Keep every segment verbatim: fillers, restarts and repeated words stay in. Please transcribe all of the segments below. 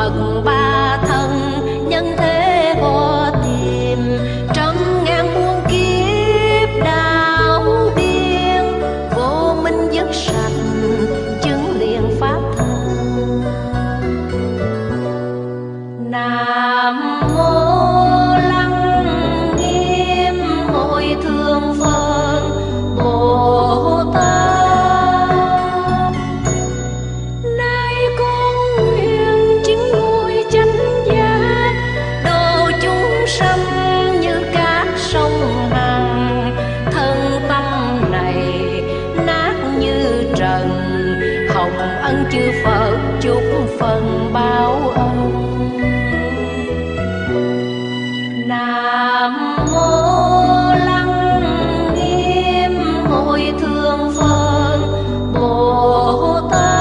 Phật ba thân nhân thế họ tìm, trăm ngàn muôn kiếp đạo điên, vô minh dứt sạch chứng liền pháp thân. Nam mô Lăng Nghiêm Hội Thượng Phật Bồ Tát. Nay con nguyện chứng ngôi chánh giác, độ chúng sanh như các sông hằng. Thân tâm này nát như trần, hồng ân chư Phật chúc phần báo ân. Nam mô Lăng Nghiêm Hội Thượng Phật Bồ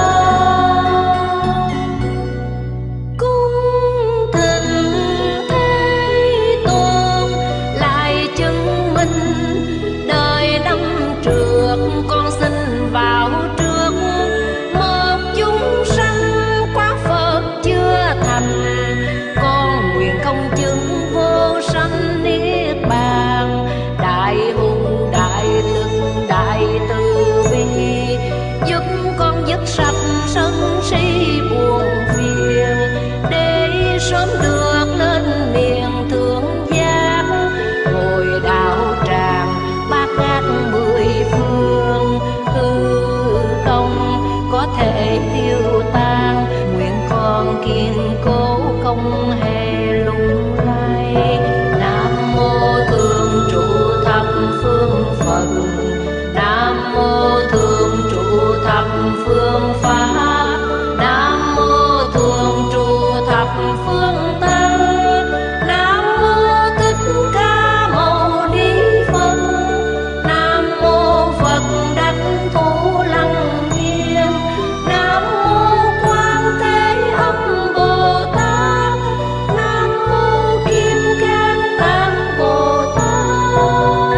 Tát. Cung thỉnh Thế Tôn lại chứng minh, đời năm trước con xin vào trước. Một chúng sanh quá Phật chưa thành, con nguyện không chứng vô sanh niết bàn. Đại hùng đại lực đại từ bi, giúp con dứt sạch sân si buồn phiền, để sớm được lên miền thượng giác. Ngồi đạo tràng bát ngát mười phương, hư không có thể tiêu tan. Nguyện con kiên cố không hề lung lay. Nam mô Thường trụ thập phương Phật, Nam mô Thường trụ thập phương Pháp, Nam mô Thường trụ thập phương Tăng, Nam mô Thích Ca Mâu Ni Phật, Nam mô Phật Đảnh Thủ Lăng Nghiêm, Nam mô Quan Thế Âm Bồ Tát, Nam mô Kim Cang Tam Bồ Tát.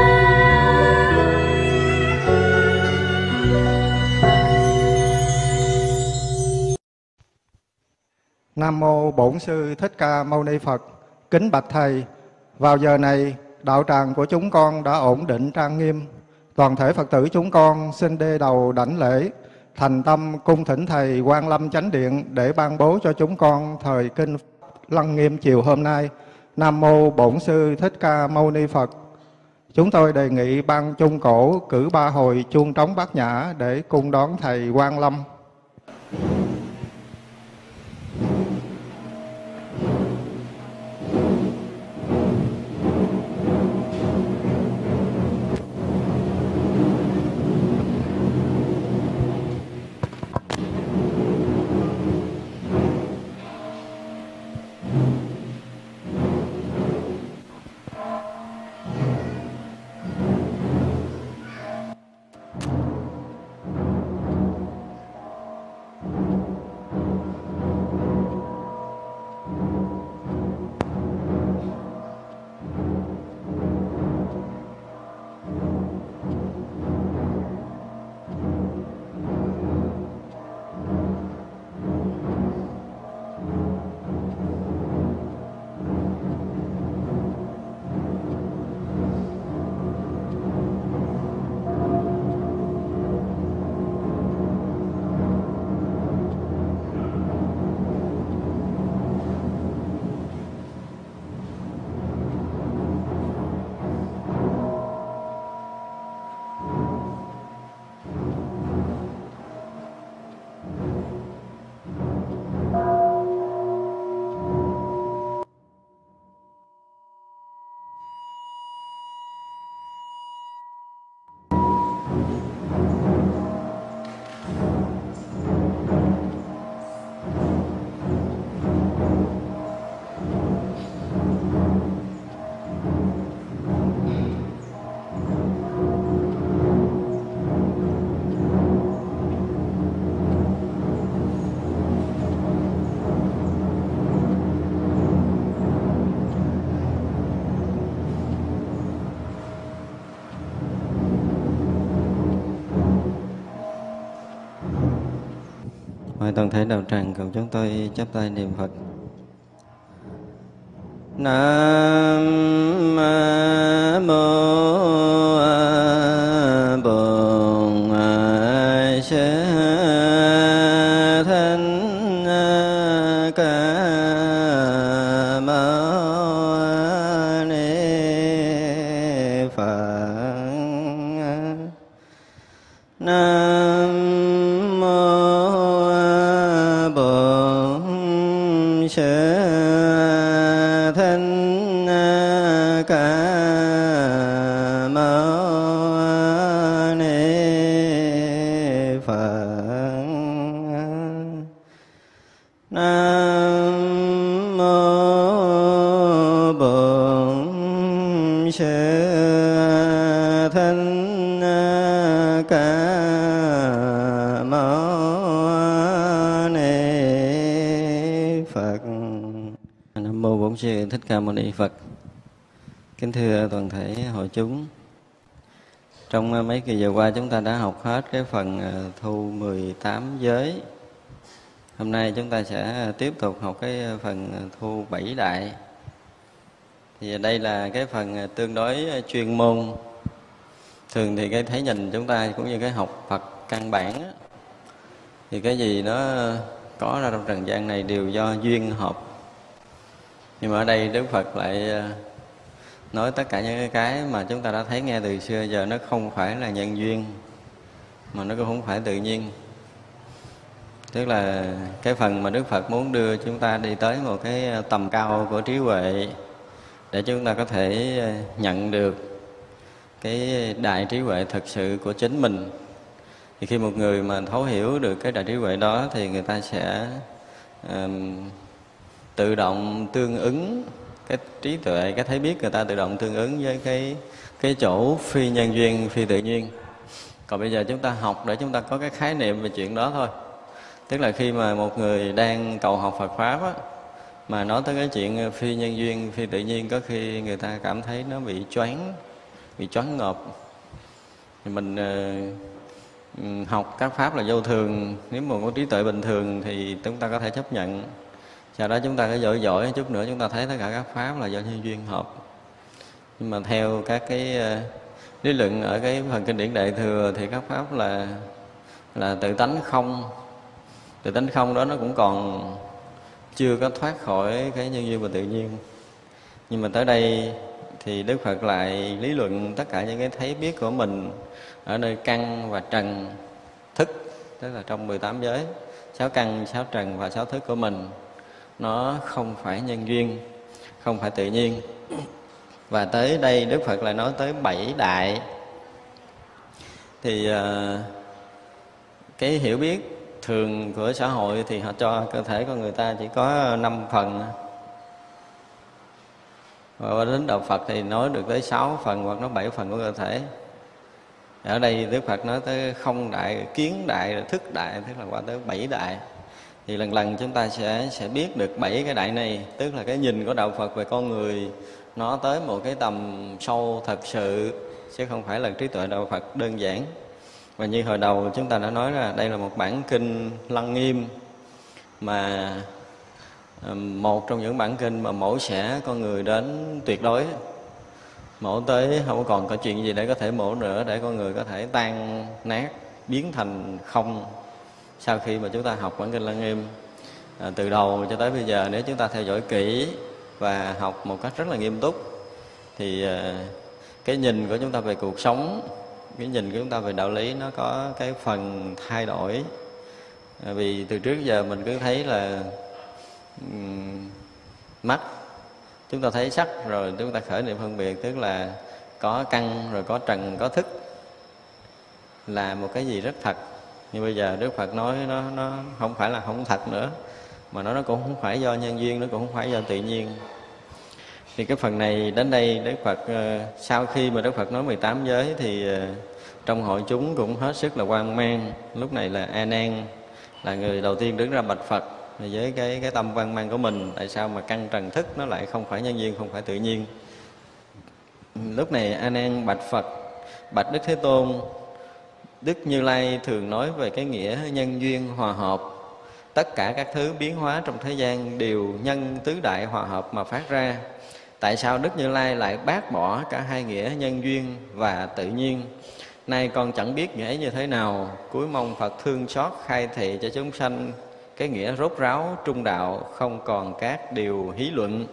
Nam mô Bổn Sư Thích Ca Mâu Ni Phật. Kính bạch Thầy, vào giờ này đạo tràng của chúng con đã ổn định trang nghiêm. Toàn thể Phật tử chúng con xin đê đầu đảnh lễ, thành tâm cung thỉnh Thầy Quan Lâm Chánh Điện để ban bố cho chúng con thời kinh Lăng Nghiêm chiều hôm nay. Nam mô Bổn Sư Thích Ca Mâu Ni Phật. Chúng tôi đề nghị ban chung cổ cử ba hồi chuông trống bát nhã để cung đón Thầy Quan Lâm. Mời toàn thể đạo tràng cùng chúng tôi chắp tay niệm Phật. Nam mô Bổn Sư Thích Ca Mâu Ni Phật. Nam mô Bổn Sư Thích Ca Mâu Ni Phật. Nam mô Bổn Sư Thích Ca Mâu Ni Phật. Nam mô Bổn Sư Thích Ca Mâu Ni Phật. Kính thưa toàn thể hội chúng, trong mấy kỳ giờ qua chúng ta đã học hết cái phần thu mười tám giới. Hôm nay chúng ta sẽ tiếp tục học cái phần thu bảy đại. Thì đây là cái phần tương đối chuyên môn. Thường thì cái thấy nhìn chúng ta cũng như cái học Phật căn bản á, thì cái gì nó có ra trong trần gian này đều do duyên hợp. Nhưng mà ở đây Đức Phật lại nói tất cả những cái mà chúng ta đã thấy nghe từ xưa giờ nó không phải là nhân duyên, mà nó cũng không phải tự nhiên. Tức là cái phần mà Đức Phật muốn đưa chúng ta đi tới một cái tầm cao của trí huệ, để chúng ta có thể nhận được cái đại trí huệ thực sự của chính mình. Thì khi một người mà thấu hiểu được cái đại trí huệ đó thì người ta sẽ uh, tự động tương ứng, cái trí tuệ, cái thấy biết người ta tự động tương ứng với cái cái chỗ phi nhân duyên, phi tự nhiên. Còn bây giờ chúng ta học để chúng ta có cái khái niệm về chuyện đó thôi. Tức là khi mà một người đang cầu học Phật Pháp á, mà nói tới cái chuyện phi nhân duyên, phi tự nhiên, có khi người ta cảm thấy nó bị choáng, bị choáng ngợp. Thì mình uh, học các Pháp là vô thường, nếu mà có trí tuệ bình thường thì chúng ta có thể chấp nhận. Sau đó chúng ta cứ giỏi giỏi chút nữa chúng ta thấy tất cả các Pháp là do nhân duyên hợp. Nhưng mà theo các cái uh, lý luận ở cái phần kinh điển Đại Thừa thì các Pháp là là tự tánh không. Tự tánh không đó nó cũng còn chưa có thoát khỏi cái nhân duyên và tự nhiên. Nhưng mà tới đây thì Đức Phật lại lý luận tất cả những cái thấy biết của mình ở nơi căn và trần thức, tức là trong mười tám giới, sáu căn, sáu trần và sáu thức của mình, nó không phải nhân duyên, không phải tự nhiên. Và tới đây Đức Phật lại nói tới bảy đại. Thì uh, cái hiểu biết thường của xã hội thì họ cho cơ thể con người ta chỉ có năm phần. Và đến đạo Phật thì nói được tới sáu phần hoặc nó bảy phần của cơ thể. Ở đây Đức Phật nói tới không đại, kiến đại, thức đại, tức là qua tới bảy đại. Thì lần lần chúng ta sẽ sẽ biết được bảy cái đại này, tức là cái nhìn của đạo Phật về con người nó tới một cái tầm sâu thật sự, chứ không phải là trí tuệ đạo Phật đơn giản. Và như hồi đầu chúng ta đã nói là đây là một bản kinh Lăng Nghiêm, mà một trong những bản kinh mà mổ xẻ con người đến tuyệt đối, mổ tới không còn có chuyện gì để có thể mổ nữa, để con người có thể tan nát, biến thành không. Sau khi mà chúng ta học bản kinh Lăng Nghiêm à, từ đầu cho tới bây giờ, nếu chúng ta theo dõi kỹ và học một cách rất là nghiêm túc, thì à, cái nhìn của chúng ta về cuộc sống, cái nhìn của chúng ta về đạo lý nó có cái phần thay đổi. à, Vì từ trước giờ mình cứ thấy là um, mắt chúng ta thấy sắc rồi chúng ta khởi niệm phân biệt, tức là có căn rồi có trần có thức, là một cái gì rất thật. Nhưng bây giờ Đức Phật nói nó nó không phải là không thật nữa, mà nó nó cũng không phải do nhân duyên, nó cũng không phải do tự nhiên. Thì cái phần này đến đây Đức Phật sau khi mà Đức Phật nói mười tám giới thì trong hội chúng cũng hết sức là hoang mang. Lúc này là A Nan là người đầu tiên đứng ra bạch Phật với cái cái tâm hoang mang của mình, tại sao mà căn trần thức nó lại không phải nhân duyên, không phải tự nhiên. Lúc này A Nan bạch Phật: bạch Đức Thế Tôn, Đức Như Lai thường nói về cái nghĩa nhân duyên hòa hợp, Tất cả các thứ biến hóa trong thế gian đều nhân tứ đại hòa hợp mà phát ra. Tại sao Đức Như Lai lại bác bỏ cả hai nghĩa nhân duyên và tự nhiên? Nay con chẳng biết nghĩa ấy như thế nào, cúi mong Phật thương xót khai thị cho chúng sanh cái nghĩa rốt ráo trung đạo, không còn các điều hí luận.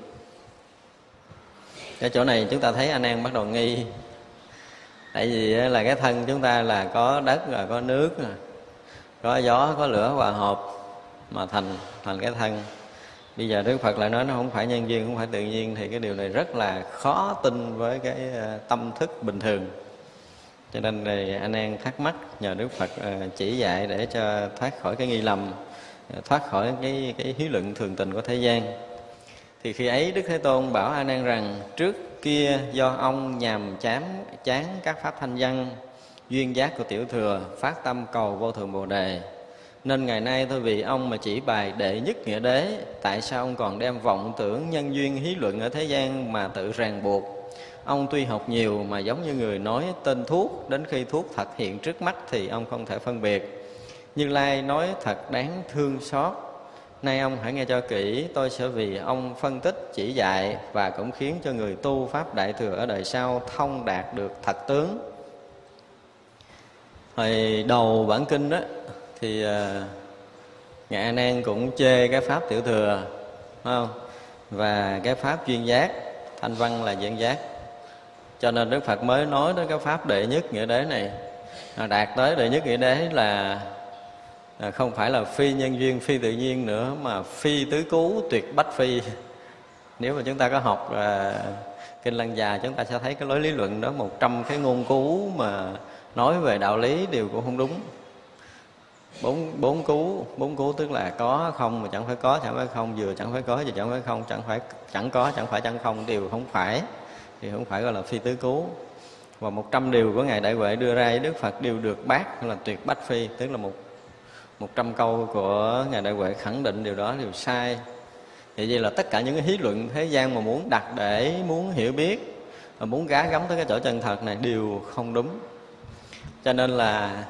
Cái chỗ này chúng ta thấy anh em bắt đầu nghi. Tại vì là cái thân chúng ta là có đất, là có nước, có gió, có lửa hòa hợp mà thành thành cái thân. Bây giờ Đức Phật lại nói nó không phải nhân duyên, không phải tự nhiên, thì cái điều này rất là khó tin với cái tâm thức bình thường. Cho nên thì anh em thắc mắc nhờ Đức Phật chỉ dạy để cho thoát khỏi cái nghi lầm, thoát khỏi cái cái hí luận thường tình của thế gian. Thì khi ấy Đức Thế Tôn bảo A Nan rằng: trước kia do ông nhàm chán chán các pháp thanh văn, duyên giác của tiểu thừa, phát tâm cầu vô thượng Bồ đề, nên ngày nay tôi vì ông mà chỉ bài đệ nhất nghĩa đế. Tại sao ông còn đem vọng tưởng nhân duyên hí luận ở thế gian mà tự ràng buộc? Ông tuy học nhiều mà giống như người nói tên thuốc, đến khi thuốc thật hiện trước mắt thì ông không thể phân biệt. Như Lai nói thật đáng thương xót. Nay ông hãy nghe cho kỹ, tôi sẽ vì ông phân tích chỉ dạy và cũng khiến cho người tu Pháp Đại Thừa ở đời sau thông đạt được thật tướng. Hồi đầu bản kinh đó thì uh, Ngài A Nan cũng chê cái Pháp Tiểu Thừa, phải không? Và cái Pháp duyên giác, thanh văn là duyên giác. Cho nên Đức Phật mới nói đến cái Pháp đệ nhất nghĩa đế này. Đạt tới đệ nhất nghĩa đế là không phải là phi nhân duyên, phi tự nhiên nữa, mà phi tứ cứu, tuyệt bách phi. Nếu mà chúng ta có học uh, Kinh Lăng Già, chúng ta sẽ thấy cái lối lý luận đó, một trăm cái ngôn cứu mà nói về đạo lý đều cũng không đúng. Bốn, bốn cứu, bốn cứu tức là có không mà chẳng phải có, chẳng phải không, vừa chẳng phải có, vừa chẳng phải không, chẳng phải chẳng có, chẳng phải chẳng không, đều không phải, thì không phải gọi là phi tứ cứu. Và một trăm điều của Ngài Đại Huệ đưa ra với Đức Phật đều được bác là tuyệt bách phi, tức là một một trăm câu của Ngài Đại Huệ khẳng định điều đó đều sai. Thì vậy là tất cả những cái hí luận thế gian mà muốn đặt để, muốn hiểu biết, và muốn gá gắm tới cái chỗ chân thật này đều không đúng. Cho nên là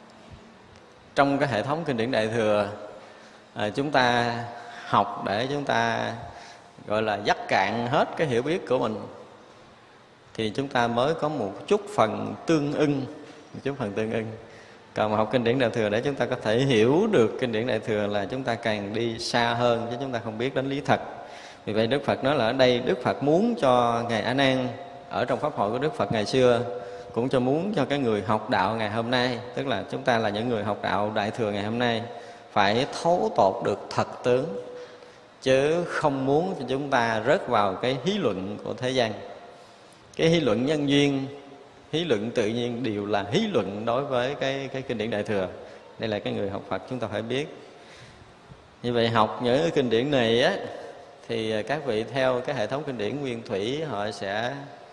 trong cái hệ thống kinh điển Đại Thừa, à, chúng ta học để chúng ta gọi là dắt cạn hết cái hiểu biết của mình, thì chúng ta mới có một chút phần tương ưng, một chút phần tương ưng. Còn mà học kinh điển Đại Thừa để chúng ta có thể hiểu được kinh điển Đại Thừa là chúng ta càng đi xa hơn, chứ chúng ta không biết đến lý thật. Vì vậy Đức Phật nói là ở đây Đức Phật muốn cho Ngài A Nan ở trong pháp hội của Đức Phật ngày xưa, cũng cho muốn cho cái người học đạo ngày hôm nay, tức là chúng ta là những người học đạo Đại Thừa ngày hôm nay, phải thấu tột được thật tướng, chứ không muốn cho chúng ta rớt vào cái hí luận của thế gian. Cái hí luận nhân duyên, hí luận tự nhiên đều là hí luận đối với cái, cái kinh điển Đại Thừa. Đây là cái người học Phật chúng ta phải biết. Như vậy học những cái kinh điển này á, thì các vị theo cái hệ thống kinh điển nguyên thủy họ sẽ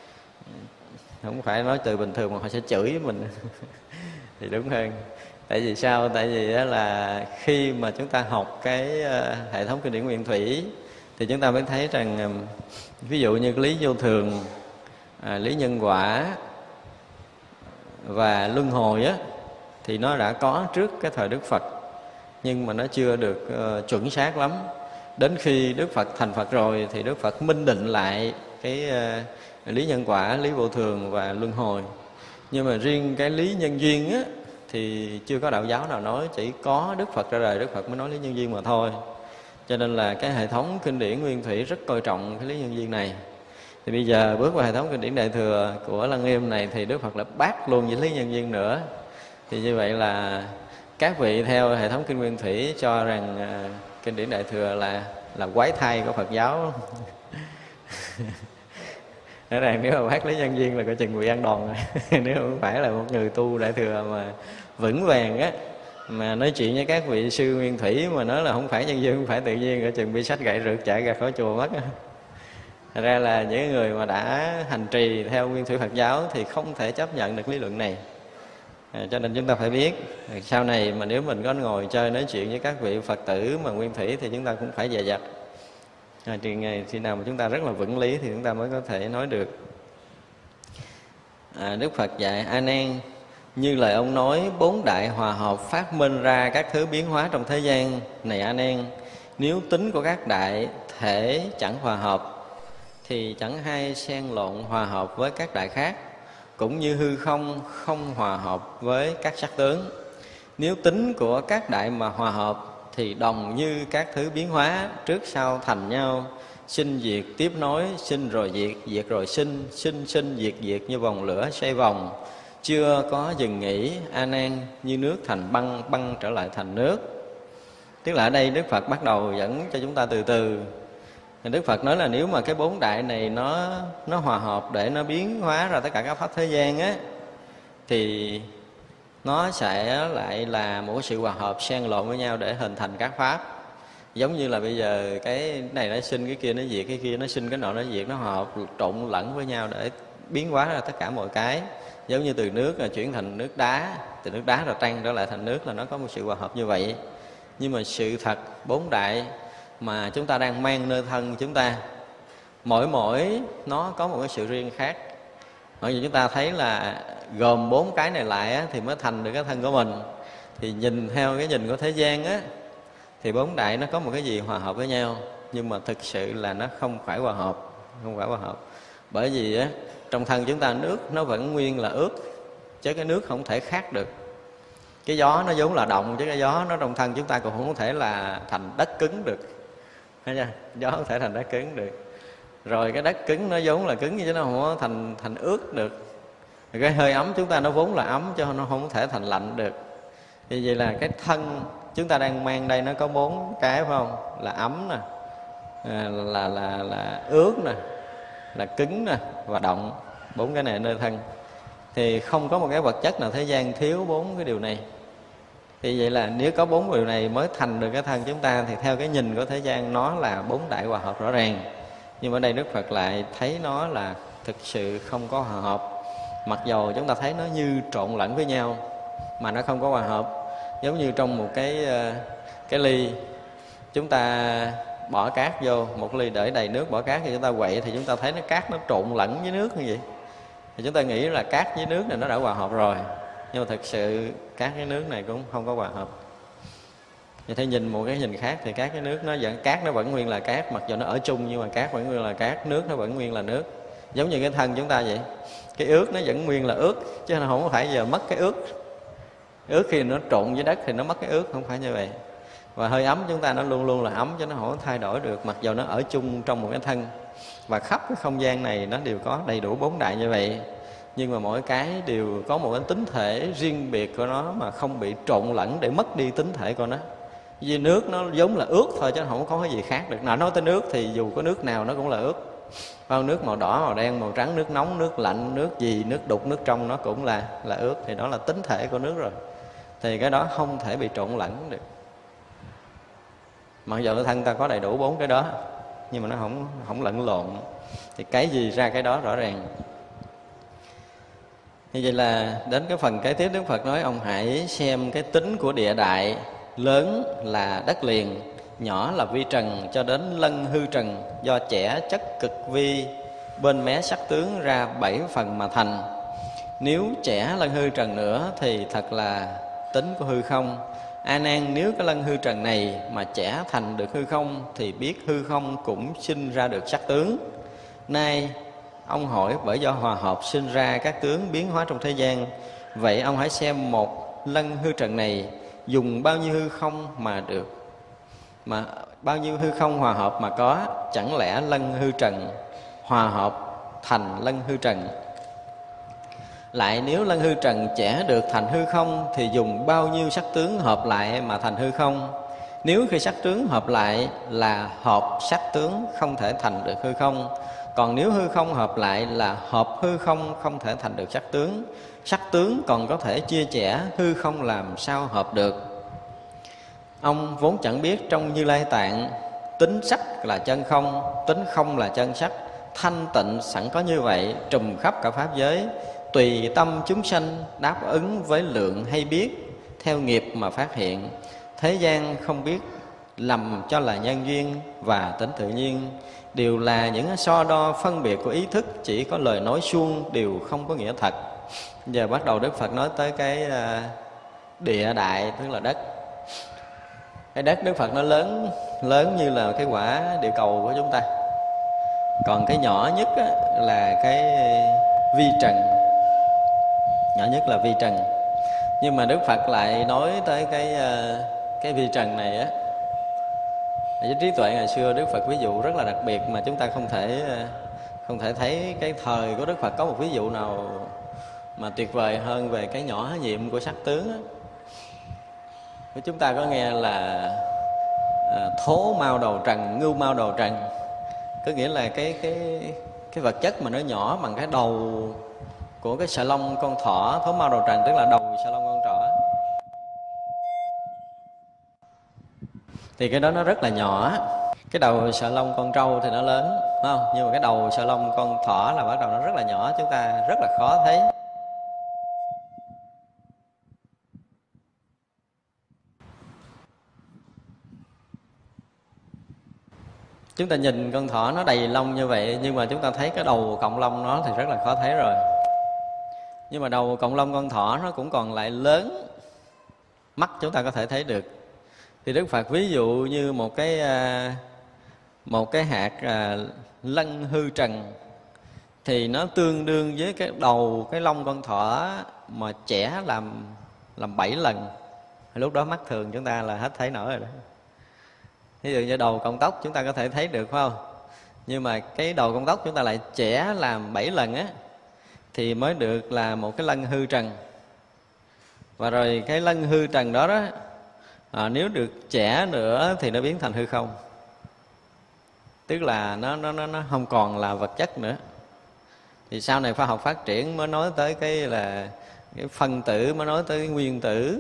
không phải nói từ bình thường mà họ sẽ chửi mình thì đúng hơn. Tại vì sao? Tại vì đó là khi mà chúng ta học cái hệ thống kinh điển nguyên thủy thì chúng ta mới thấy rằng ví dụ như lý vô thường, à, lý nhân quả và luân hồi á, thì nó đã có trước cái thời Đức Phật, nhưng mà nó chưa được uh, chuẩn xác lắm. Đến khi Đức Phật thành Phật rồi thì Đức Phật minh định lại cái uh, lý nhân quả, lý vô thường và luân hồi. Nhưng mà riêng cái lý nhân duyên á, thì chưa có đạo giáo nào nói, chỉ có Đức Phật ra đời Đức Phật mới nói lý nhân duyên mà thôi. Cho nên là cái hệ thống kinh điển nguyên thủy rất coi trọng cái lý nhân duyên này. Thì bây giờ bước vào hệ thống kinh điển Đại Thừa của Lăng Nghiêm này thì Đức Phật lại bác luôn với lý nhân duyên nữa. Thì như vậy là các vị theo hệ thống kinh nguyên thủy cho rằng uh, kinh điển Đại Thừa là là quái thai của Phật giáo. Nói rằng nếu mà bác lý nhân duyên là coi chừng bị ăn đòn rồi. Nếu không phải là một người tu Đại Thừa mà vững vàng á, mà nói chuyện với các vị sư nguyên thủy mà nói là không phải nhân duyên, không phải tự nhiên, coi chừng bị sách gậy rượt chạy ra khỏi chùa mất. Thật ra là những người mà đã hành trì theo nguyên thủy Phật giáo thì không thể chấp nhận được lý luận này. À, cho nên chúng ta phải biết sau này mà nếu mình có ngồi chơi nói chuyện với các vị Phật tử mà nguyên thủy thì chúng ta cũng phải dè dặt. À, thì ngày khi nào mà chúng ta rất là vững lý thì chúng ta mới có thể nói được. À, Đức Phật dạy A Nan Như lời ông nói, bốn đại hòa hợp phát minh ra các thứ biến hóa trong thế gian. Này A Nan, nếu tính của các đại thể chẳng hòa hợp thì chẳng hay xen lộn hòa hợp với các đại khác, cũng như hư không không hòa hợp với các sắc tướng. Nếu tính của các đại mà hòa hợp thì đồng như các thứ biến hóa trước sau thành nhau, sinh diệt tiếp nối, sinh rồi diệt, diệt rồi sinh, sinh sinh diệt diệt như vòng lửa xoay vòng, chưa có dừng nghỉ. A Nan, như nước thành băng, băng trở lại thành nước. Tức là ở đây Đức Phật bắt đầu dẫn cho chúng ta từ từ. Đức Phật nói là nếu mà cái bốn đại này nó nó hòa hợp để nó biến hóa ra tất cả các pháp thế gian á, thì nó sẽ lại là một sự hòa hợp xen lộn với nhau để hình thành các pháp. Giống như là bây giờ cái này nó sinh, cái kia nó diệt, cái kia nó sinh, cái nọ nó diệt, nó hòa hợp trộn lẫn với nhau để biến hóa ra tất cả mọi cái. Giống như từ nước là chuyển thành nước đá, từ nước đá rồi tăng trở lại thành nước, là nó có một sự hòa hợp như vậy. Nhưng mà sự thật bốn đại mà chúng ta đang mang nơi thân chúng ta, mỗi mỗi nó có một cái sự riêng khác. Bởi vì chúng ta thấy là gồm bốn cái này lại á, thì mới thành được cái thân của mình. Thì nhìn theo cái nhìn của thế gian á, thì bốn đại nó có một cái gì hòa hợp với nhau, nhưng mà thực sự là nó không phải hòa hợp, không phải hòa hợp. Bởi vì á, trong thân chúng ta nước nó vẫn nguyên là ướt, chứ cái nước không thể khác được. Cái gió nó vốn là động, chứ cái gió nó trong thân chúng ta cũng không thể là thành đất cứng được. Thấy chưa? Gió không thể thành đất cứng được. Rồi cái đất cứng nó vốn là cứng, chứ nó không có thành thành ướt được. Rồi cái hơi ấm chúng ta nó vốn là ấm, chứ nó không thể thành lạnh được. Vì vậy là cái thân chúng ta đang mang đây nó có bốn cái, phải không? Là ấm nè, là là là, là ướt nè, là cứng nè và động. Bốn cái này nơi thân. Thì không có một cái vật chất nào thế gian thiếu bốn cái điều này. Thì vậy là nếu có bốn điều này mới thành được cái thân chúng ta, thì theo cái nhìn của thế gian nó là bốn đại hòa hợp rõ ràng. Nhưng ở đây Đức Phật lại thấy nó là thực sự không có hòa hợp. Mặc dầu chúng ta thấy nó như trộn lẫn với nhau mà nó không có hòa hợp. Giống như trong một cái cái ly, chúng ta bỏ cát vô, một ly để đầy nước bỏ cát, thì chúng ta quậy thì chúng ta thấy nó cát nó trộn lẫn với nước như vậy. Thì chúng ta nghĩ là cát với nước này nó đã hòa hợp rồi, nhưng mà thực sự cát với nước này cũng không có hòa hợp. Vậy thấy nhìn một cái nhìn khác thì cát với nước nó vẫn, cát nó vẫn nguyên là cát, mặc dù nó ở chung nhưng mà cát vẫn nguyên là cát, nước nó vẫn nguyên là nước. Giống như cái thân chúng ta vậy, cái ướt nó vẫn nguyên là ướt, chứ nó không phải giờ mất cái ướt. Ướt khi nó trộn với đất thì nó mất cái ướt, không phải như vậy. Và hơi ấm chúng ta nó luôn luôn là ấm, chứ nó không có thay đổi được, mặc dù nó ở chung trong một cái thân. Và khắp cái không gian này nó đều có đầy đủ bốn đại như vậy. Nhưng mà mỗi cái đều có một cái tính thể riêng biệt của nó mà không bị trộn lẫn để mất đi tính thể của nó. Vì nước nó giống là ướt thôi, chứ không có cái gì khác được. Nào nói tới nước thì dù có nước nào nó cũng là ướt. Bao nước màu đỏ, màu đen, màu trắng, nước nóng, nước lạnh, nước gì, nước đục, nước trong nó cũng là là ướt. Thì đó là tính thể của nước rồi. Thì cái đó không thể bị trộn lẫn được. Mặc dù thân ta có đầy đủ bốn cái đó, nhưng mà nó không không lẫn lộn. Thì cái gì ra cái đó rõ ràng. Như vậy là đến cái phần kế tiếp, Đức Phật nói ông hãy xem cái tính của địa đại. Lớn là đất liền, nhỏ là vi trần, cho đến lân hư trần, do trẻ chất cực vi bên mé sắc tướng ra bảy phần mà thành. Nếu trẻ lân hư trần nữa thì thật là tính của hư không. A Nan, nếu cái lân hư trần này mà trẻ thành được hư không thì biết hư không cũng sinh ra được sắc tướng. Nay ông hỏi bởi do hòa hợp sinh ra các tướng biến hóa trong thế gian. Vậy ông hãy xem một lân hư trần này dùng bao nhiêu hư không mà được, mà bao nhiêu hư không hòa hợp mà có. Chẳng lẽ lân hư trần hòa hợp thành lân hư trần? Lại nếu lân hư trần trẻ được thành hư không thì dùng bao nhiêu sắc tướng hợp lại mà thành hư không? Nếu khi sắc tướng hợp lại là hợp sắc tướng, không thể thành được hư không. Còn nếu hư không hợp lại là hợp hư không, không thể thành được sắc tướng. Sắc tướng còn có thể chia sẻ, hư không làm sao hợp được? Ông vốn chẳng biết trong Như Lai Tạng, tính sắc là chân không, tính không là chân sắc. Thanh tịnh sẵn có như vậy, trùm khắp cả pháp giới. Tùy tâm chúng sanh đáp ứng với lượng hay biết, theo nghiệp mà phát hiện. Thế gian không biết lầm cho là nhân duyên và tính tự nhiên, đều là những so đo phân biệt của ý thức, chỉ có lời nói suông, đều không có nghĩa thật. Giờ bắt đầu Đức Phật nói tới cái địa đại, tức là đất. Cái đất Đức Phật nó lớn lớn như là cái quả địa cầu của chúng ta. Còn cái nhỏ nhất á, là cái vi trần. Nhỏ nhất là vi trần. Nhưng mà Đức Phật lại nói tới cái cái vi trần này á, với trí tuệ ngày xưa Đức Phật ví dụ rất là đặc biệt mà chúng ta không thể không thể thấy cái thời của Đức Phật có một ví dụ nào mà tuyệt vời hơn về cái nhỏ nhiệm của sắc tướng á. Chúng ta có nghe là à, thố mao đầu trần, ngưu mao đầu trần, có nghĩa là cái cái cái vật chất mà nó nhỏ bằng cái đầu của cái sợi lông con thỏ. Thố mao đầu trần tức là đầu sợi lông con thỏ. Thì cái đó nó rất là nhỏ. Cái đầu sợi lông con trâu thì nó lớn, phải không? Nhưng mà cái đầu sợi lông con thỏ là bắt đầu nó rất là nhỏ, chúng ta rất là khó thấy. Chúng ta nhìn con thỏ nó đầy lông như vậy, nhưng mà chúng ta thấy cái đầu cọng lông nó thì rất là khó thấy rồi. Nhưng mà đầu cọng lông con thỏ nó cũng còn lại lớn, mắt chúng ta có thể thấy được. Thì Đức Phật ví dụ như một cái một cái hạt lân hư trần, thì nó tương đương với cái đầu cái lông con thỏ mà chẻ làm làm bảy lần. Lúc đó mắt thường chúng ta là hết thấy nổi rồi đó. Ví dụ như đầu cọng tóc chúng ta có thể thấy được, phải không? Nhưng mà cái đầu cọng tóc chúng ta lại chẻ làm bảy lần á, thì mới được là một cái lân hư trần. Và rồi cái lân hư trần đó đó, à, nếu được chẻ nữa thì nó biến thành hư không. Tức là nó nó nó nó không còn là vật chất nữa. Thì sau này khoa học phát triển mới nói tới cái là cái phân tử, mới nói tới cái nguyên tử,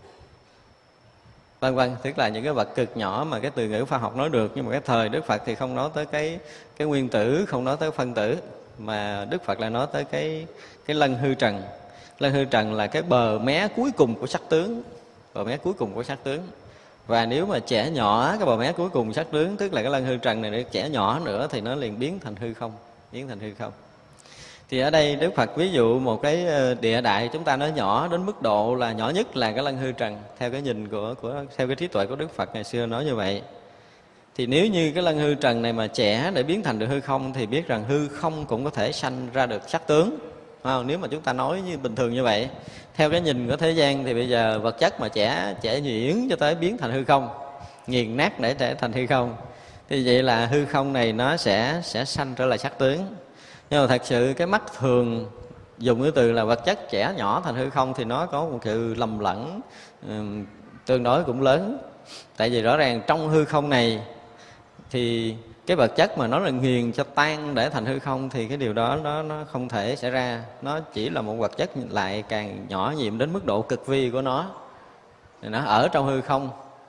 vân vân, tức là những cái vật cực nhỏ mà cái từ ngữ khoa học nói được. Nhưng mà cái thời Đức Phật thì không nói tới cái cái nguyên tử, không nói tới phân tử, mà Đức Phật lại nói tới cái cái lân hư trần. Lân hư trần là cái bờ mé cuối cùng của sắc tướng, bờ mé cuối cùng của sắc tướng. Và nếu mà chẻ nhỏ cái bờ mé cuối cùng sắc tướng, tức là cái lân hư trần này, để chẻ nhỏ nữa thì nó liền biến thành hư không, biến thành hư không. Thì ở đây Đức Phật ví dụ một cái địa đại chúng ta nói nhỏ đến mức độ là nhỏ nhất là cái lân hư trần, theo cái nhìn của của theo cái trí tuệ của Đức Phật ngày xưa nói như vậy. Thì nếu như cái lân hư trần này mà chẻ để biến thành được hư không, thì biết rằng hư không cũng có thể sanh ra được sắc tướng. À, nếu mà chúng ta nói như bình thường như vậy, theo cái nhìn của thế gian thì bây giờ vật chất mà chẻ chẻ nhuyễn cho tới biến thành hư không, nghiền nát để trở thành hư không, thì vậy là hư không này nó sẽ sẽ sanh trở lại sắc tướng. Nhưng mà thật sự cái mắt thường dùng cái từ là vật chất chẻ nhỏ thành hư không thì nó có một sự lầm lẫn um, tương đối cũng lớn. Tại vì rõ ràng trong hư không này thì cái vật chất mà nó là nghiền cho tan để thành hư không, thì cái điều đó nó, nó không thể xảy ra. Nó chỉ là một vật chất lại càng nhỏ nhiệm đến mức độ cực vi của nó. Thì nó ở trong hư không,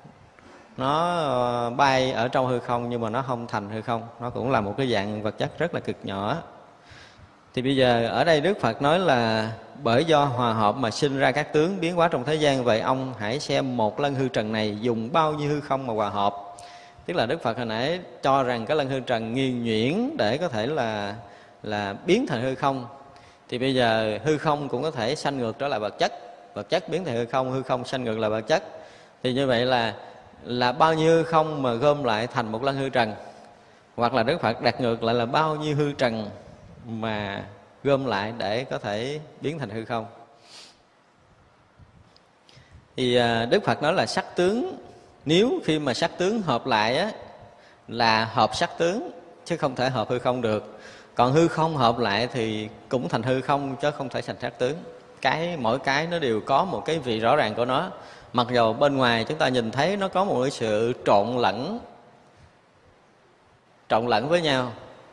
nó bay ở trong hư không nhưng mà nó không thành hư không. Nó cũng là một cái dạng vật chất rất là cực nhỏ. Thì bây giờ ở đây Đức Phật nói là bởi do hòa hợp mà sinh ra các tướng biến hóa trong thế gian. Vậy ông hãy xem một lân hư trần này dùng bao nhiêu hư không mà hòa hợp. Tức là Đức Phật hồi nãy cho rằng cái lân hư trần nghiền nhuyễn để có thể là là biến thành hư không. Thì bây giờ hư không cũng có thể sanh ngược trở lại vật chất, vật chất biến thành hư không, hư không sanh ngược lại vật chất. Thì như vậy là là bao nhiêu hư không mà gom lại thành một lân hư trần. Hoặc là Đức Phật đặt ngược lại là bao nhiêu hư trần mà gom lại để có thể biến thành hư không. Thì Đức Phật nói là sắc tướng, nếu khi mà sắc tướng hợp lại á, là hợp sắc tướng, chứ không thể hợp hư không được. Còn hư không hợp lại thì cũng thành hư không, chứ không thể thành sắc tướng. Cái mỗi cái nó đều có một cái vị rõ ràng của nó. Mặc dù bên ngoài chúng ta nhìn thấy nó có một cái sự trộn lẫn, trộn lẫn với nhau,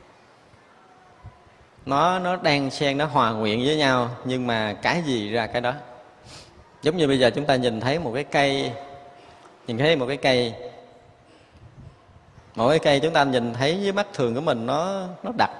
nó nó đang xen, nó hòa quyện với nhau, nhưng mà cái gì ra cái đó. Giống như bây giờ chúng ta nhìn thấy một cái cây, nhìn thấy một cái cây, mỗi cái cây chúng ta nhìn thấy với mắt thường của mình nó nó đặc.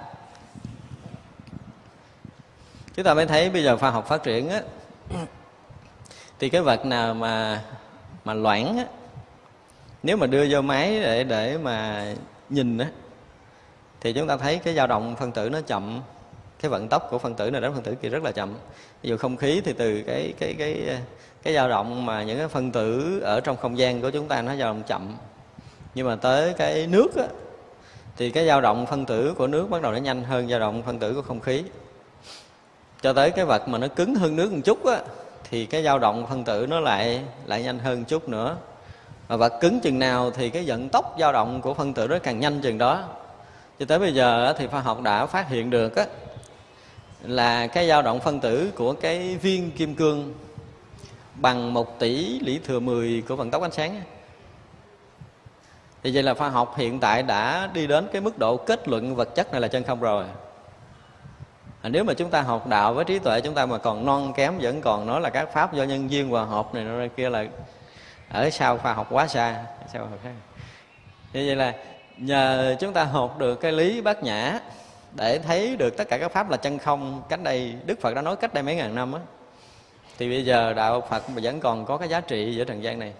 Chúng ta mới thấy bây giờ khoa học phát triển á, thì cái vật nào mà mà loãng á, nếu mà đưa vô máy để để mà nhìn á, thì chúng ta thấy cái dao động phân tử nó chậm, cái vận tốc của phân tử này đến phân tử kia rất là chậm. Ví dụ không khí thì từ cái cái cái cái dao động mà những cái phân tử ở trong không gian của chúng ta nó dao động chậm, nhưng mà tới cái nước á, thì cái dao động phân tử của nước bắt đầu nó nhanh hơn dao động phân tử của không khí. Cho tới cái vật mà nó cứng hơn nước một chút á, thì cái dao động phân tử nó lại lại nhanh hơn một chút nữa. Và vật cứng chừng nào thì cái vận tốc dao động của phân tử nó càng nhanh chừng đó. Cho tới bây giờ thì khoa học đã phát hiện được á, là cái dao động phân tử của cái viên kim cương bằng một tỷ lũy thừa mười của vận tốc ánh sáng. Thì vậy là khoa học hiện tại đã đi đến cái mức độ kết luận vật chất này là chân không rồi. À, nếu mà chúng ta học đạo với trí tuệ chúng ta mà còn non kém, vẫn còn nói là các pháp do nhân duyên hòa hợp này nó kia, là ở sau khoa học quá xa. Sao như vậy là nhờ chúng ta học được cái lý bát nhã để thấy được tất cả các pháp là chân không, cách đây Đức Phật đã nói cách đây mấy ngàn năm á, thì bây giờ đạo Phật vẫn còn có cái giá trị giữa trần gian này.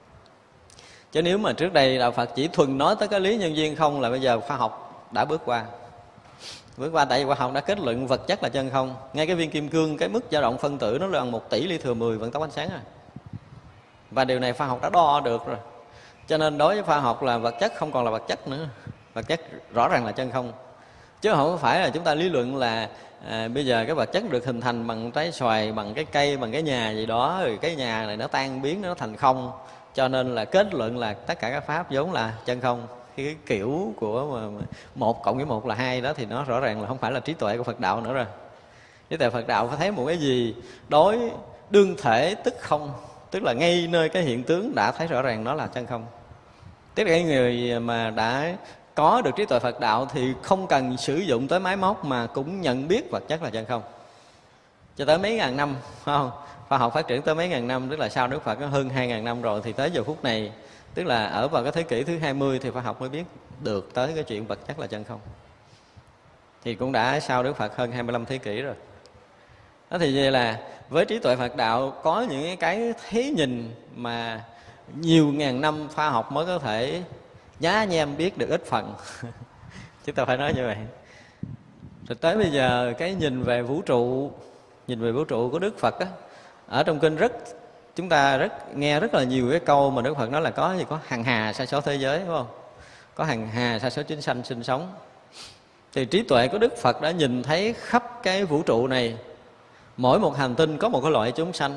Chứ nếu mà trước đây đạo Phật chỉ thuần nói tới cái lý nhân duyên không, là bây giờ khoa học đã bước qua. Bước qua tại vì khoa học đã kết luận vật chất là chân không. Ngay cái viên kim cương, cái mức dao động phân tử nó là một tỷ ly thừa mười vận tốc ánh sáng rồi. Và điều này khoa học đã đo được rồi. Cho nên đối với khoa học là vật chất không còn là vật chất nữa. Vật chất rõ ràng là chân không. Chứ không phải là chúng ta lý luận là à, bây giờ cái vật chất được hình thành bằng trái xoài, bằng cái cây, bằng cái nhà gì đó, rồi cái nhà này nó tan biến, nó thành không. Cho nên là kết luận là tất cả các pháp vốn là chân không. Khi cái kiểu của một cộng với một là hai đó thì nó rõ ràng là không phải là trí tuệ của Phật đạo nữa rồi. Trí tuệ Phật đạo phải thấy một cái gì đối đương thể tức không, tức là ngay nơi cái hiện tướng đã thấy rõ ràng nó là chân không. Tức là cái người mà đã có được trí tuệ Phật đạo thì không cần sử dụng tới máy móc mà cũng nhận biết vật chất là chân không. Cho tới mấy ngàn năm, phải không? Khoa học phát triển tới mấy ngàn năm, tức là sau Đức Phật có hơn hai ngàn năm rồi, thì tới giờ phút này, tức là ở vào cái thế kỷ thứ hai mươi thì khoa học mới biết được tới cái chuyện vật chất là chân không. Thì cũng đã sau Đức Phật hơn hai mươi lăm thế kỷ rồi. Đó thì vậy là với trí tuệ Phật đạo có những cái thấy nhìn mà nhiều ngàn năm khoa học mới có thể nhá nhem biết được ít phần. Chúng ta phải nói như vậy. Rồi tới bây giờ cái nhìn về vũ trụ, nhìn về vũ trụ của Đức Phật á, ở trong kinh rất chúng ta rất nghe rất là nhiều cái câu mà Đức Phật nói là có gì có hàng hà sa số thế giới, phải không? Có hàng hà sa số chúng sanh sinh sống. Thì trí tuệ của Đức Phật đã nhìn thấy khắp cái vũ trụ này, mỗi một hành tinh có một cái loại chúng sanh.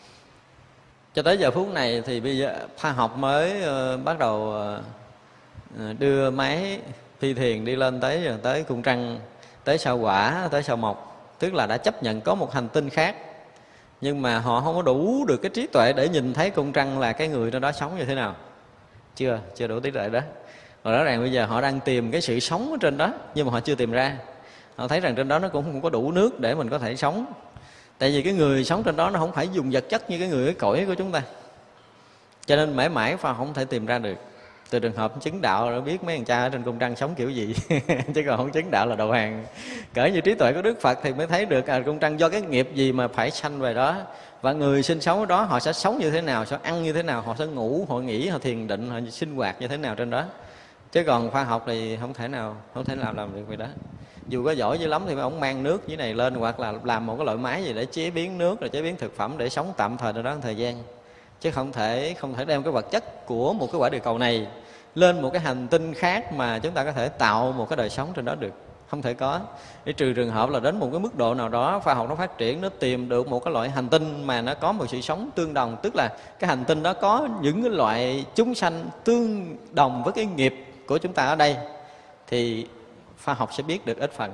Cho tới giờ phút này thì bây giờ khoa học mới uh, bắt đầu uh, đưa máy phi thuyền đi lên tới tới cung trăng, tới sao Hỏa, tới sao Mộc, tức là đã chấp nhận có một hành tinh khác. Nhưng mà họ không có đủ được cái trí tuệ để nhìn thấy cung trăng là cái người trong đó sống như thế nào. Chưa, chưa đủ trí tuệ đó. Và rõ ràng bây giờ họ đang tìm cái sự sống ở trên đó, nhưng mà họ chưa tìm ra. Họ thấy rằng trên đó nó cũng không có đủ nước để mình có thể sống. Tại vì cái người sống trên đó nó không phải dùng vật chất như cái người ở cõi của chúng ta. Cho nên mãi mãi khoa không thể tìm ra được. Từ trường hợp chứng đạo đã biết mấy thằng cha ở trên cung trăng sống kiểu gì. Chứ còn không chứng đạo là đầu hàng. Cỡ như trí tuệ của Đức Phật thì mới thấy được à, cung trăng do cái nghiệp gì mà phải sanh về đó. Và người sinh sống ở đó họ sẽ sống như thế nào, sẽ ăn như thế nào, họ sẽ ngủ, họ nghỉ, họ thiền định, họ sinh hoạt như thế nào trên đó. Chứ còn khoa học thì không thể nào không thể nào làm được vậy đó. Dù có giỏi dữ lắm thì ông mang nước dưới này lên, hoặc là làm một cái loại máy gì để chế biến nước, rồi chế biến thực phẩm để sống tạm thời ở đó một thời gian. Chứ không thể không thể đem cái vật chất của một cái quả địa cầu này lên một cái hành tinh khác mà chúng ta có thể tạo một cái đời sống trên đó được. Không thể có. Để trừ trường hợp là đến một cái mức độ nào đó khoa học nó phát triển, nó tìm được một cái loại hành tinh mà nó có một sự sống tương đồng, tức là cái hành tinh đó có những cái loại chúng sanh tương đồng với cái nghiệp của chúng ta ở đây, thì khoa học sẽ biết được ít phần.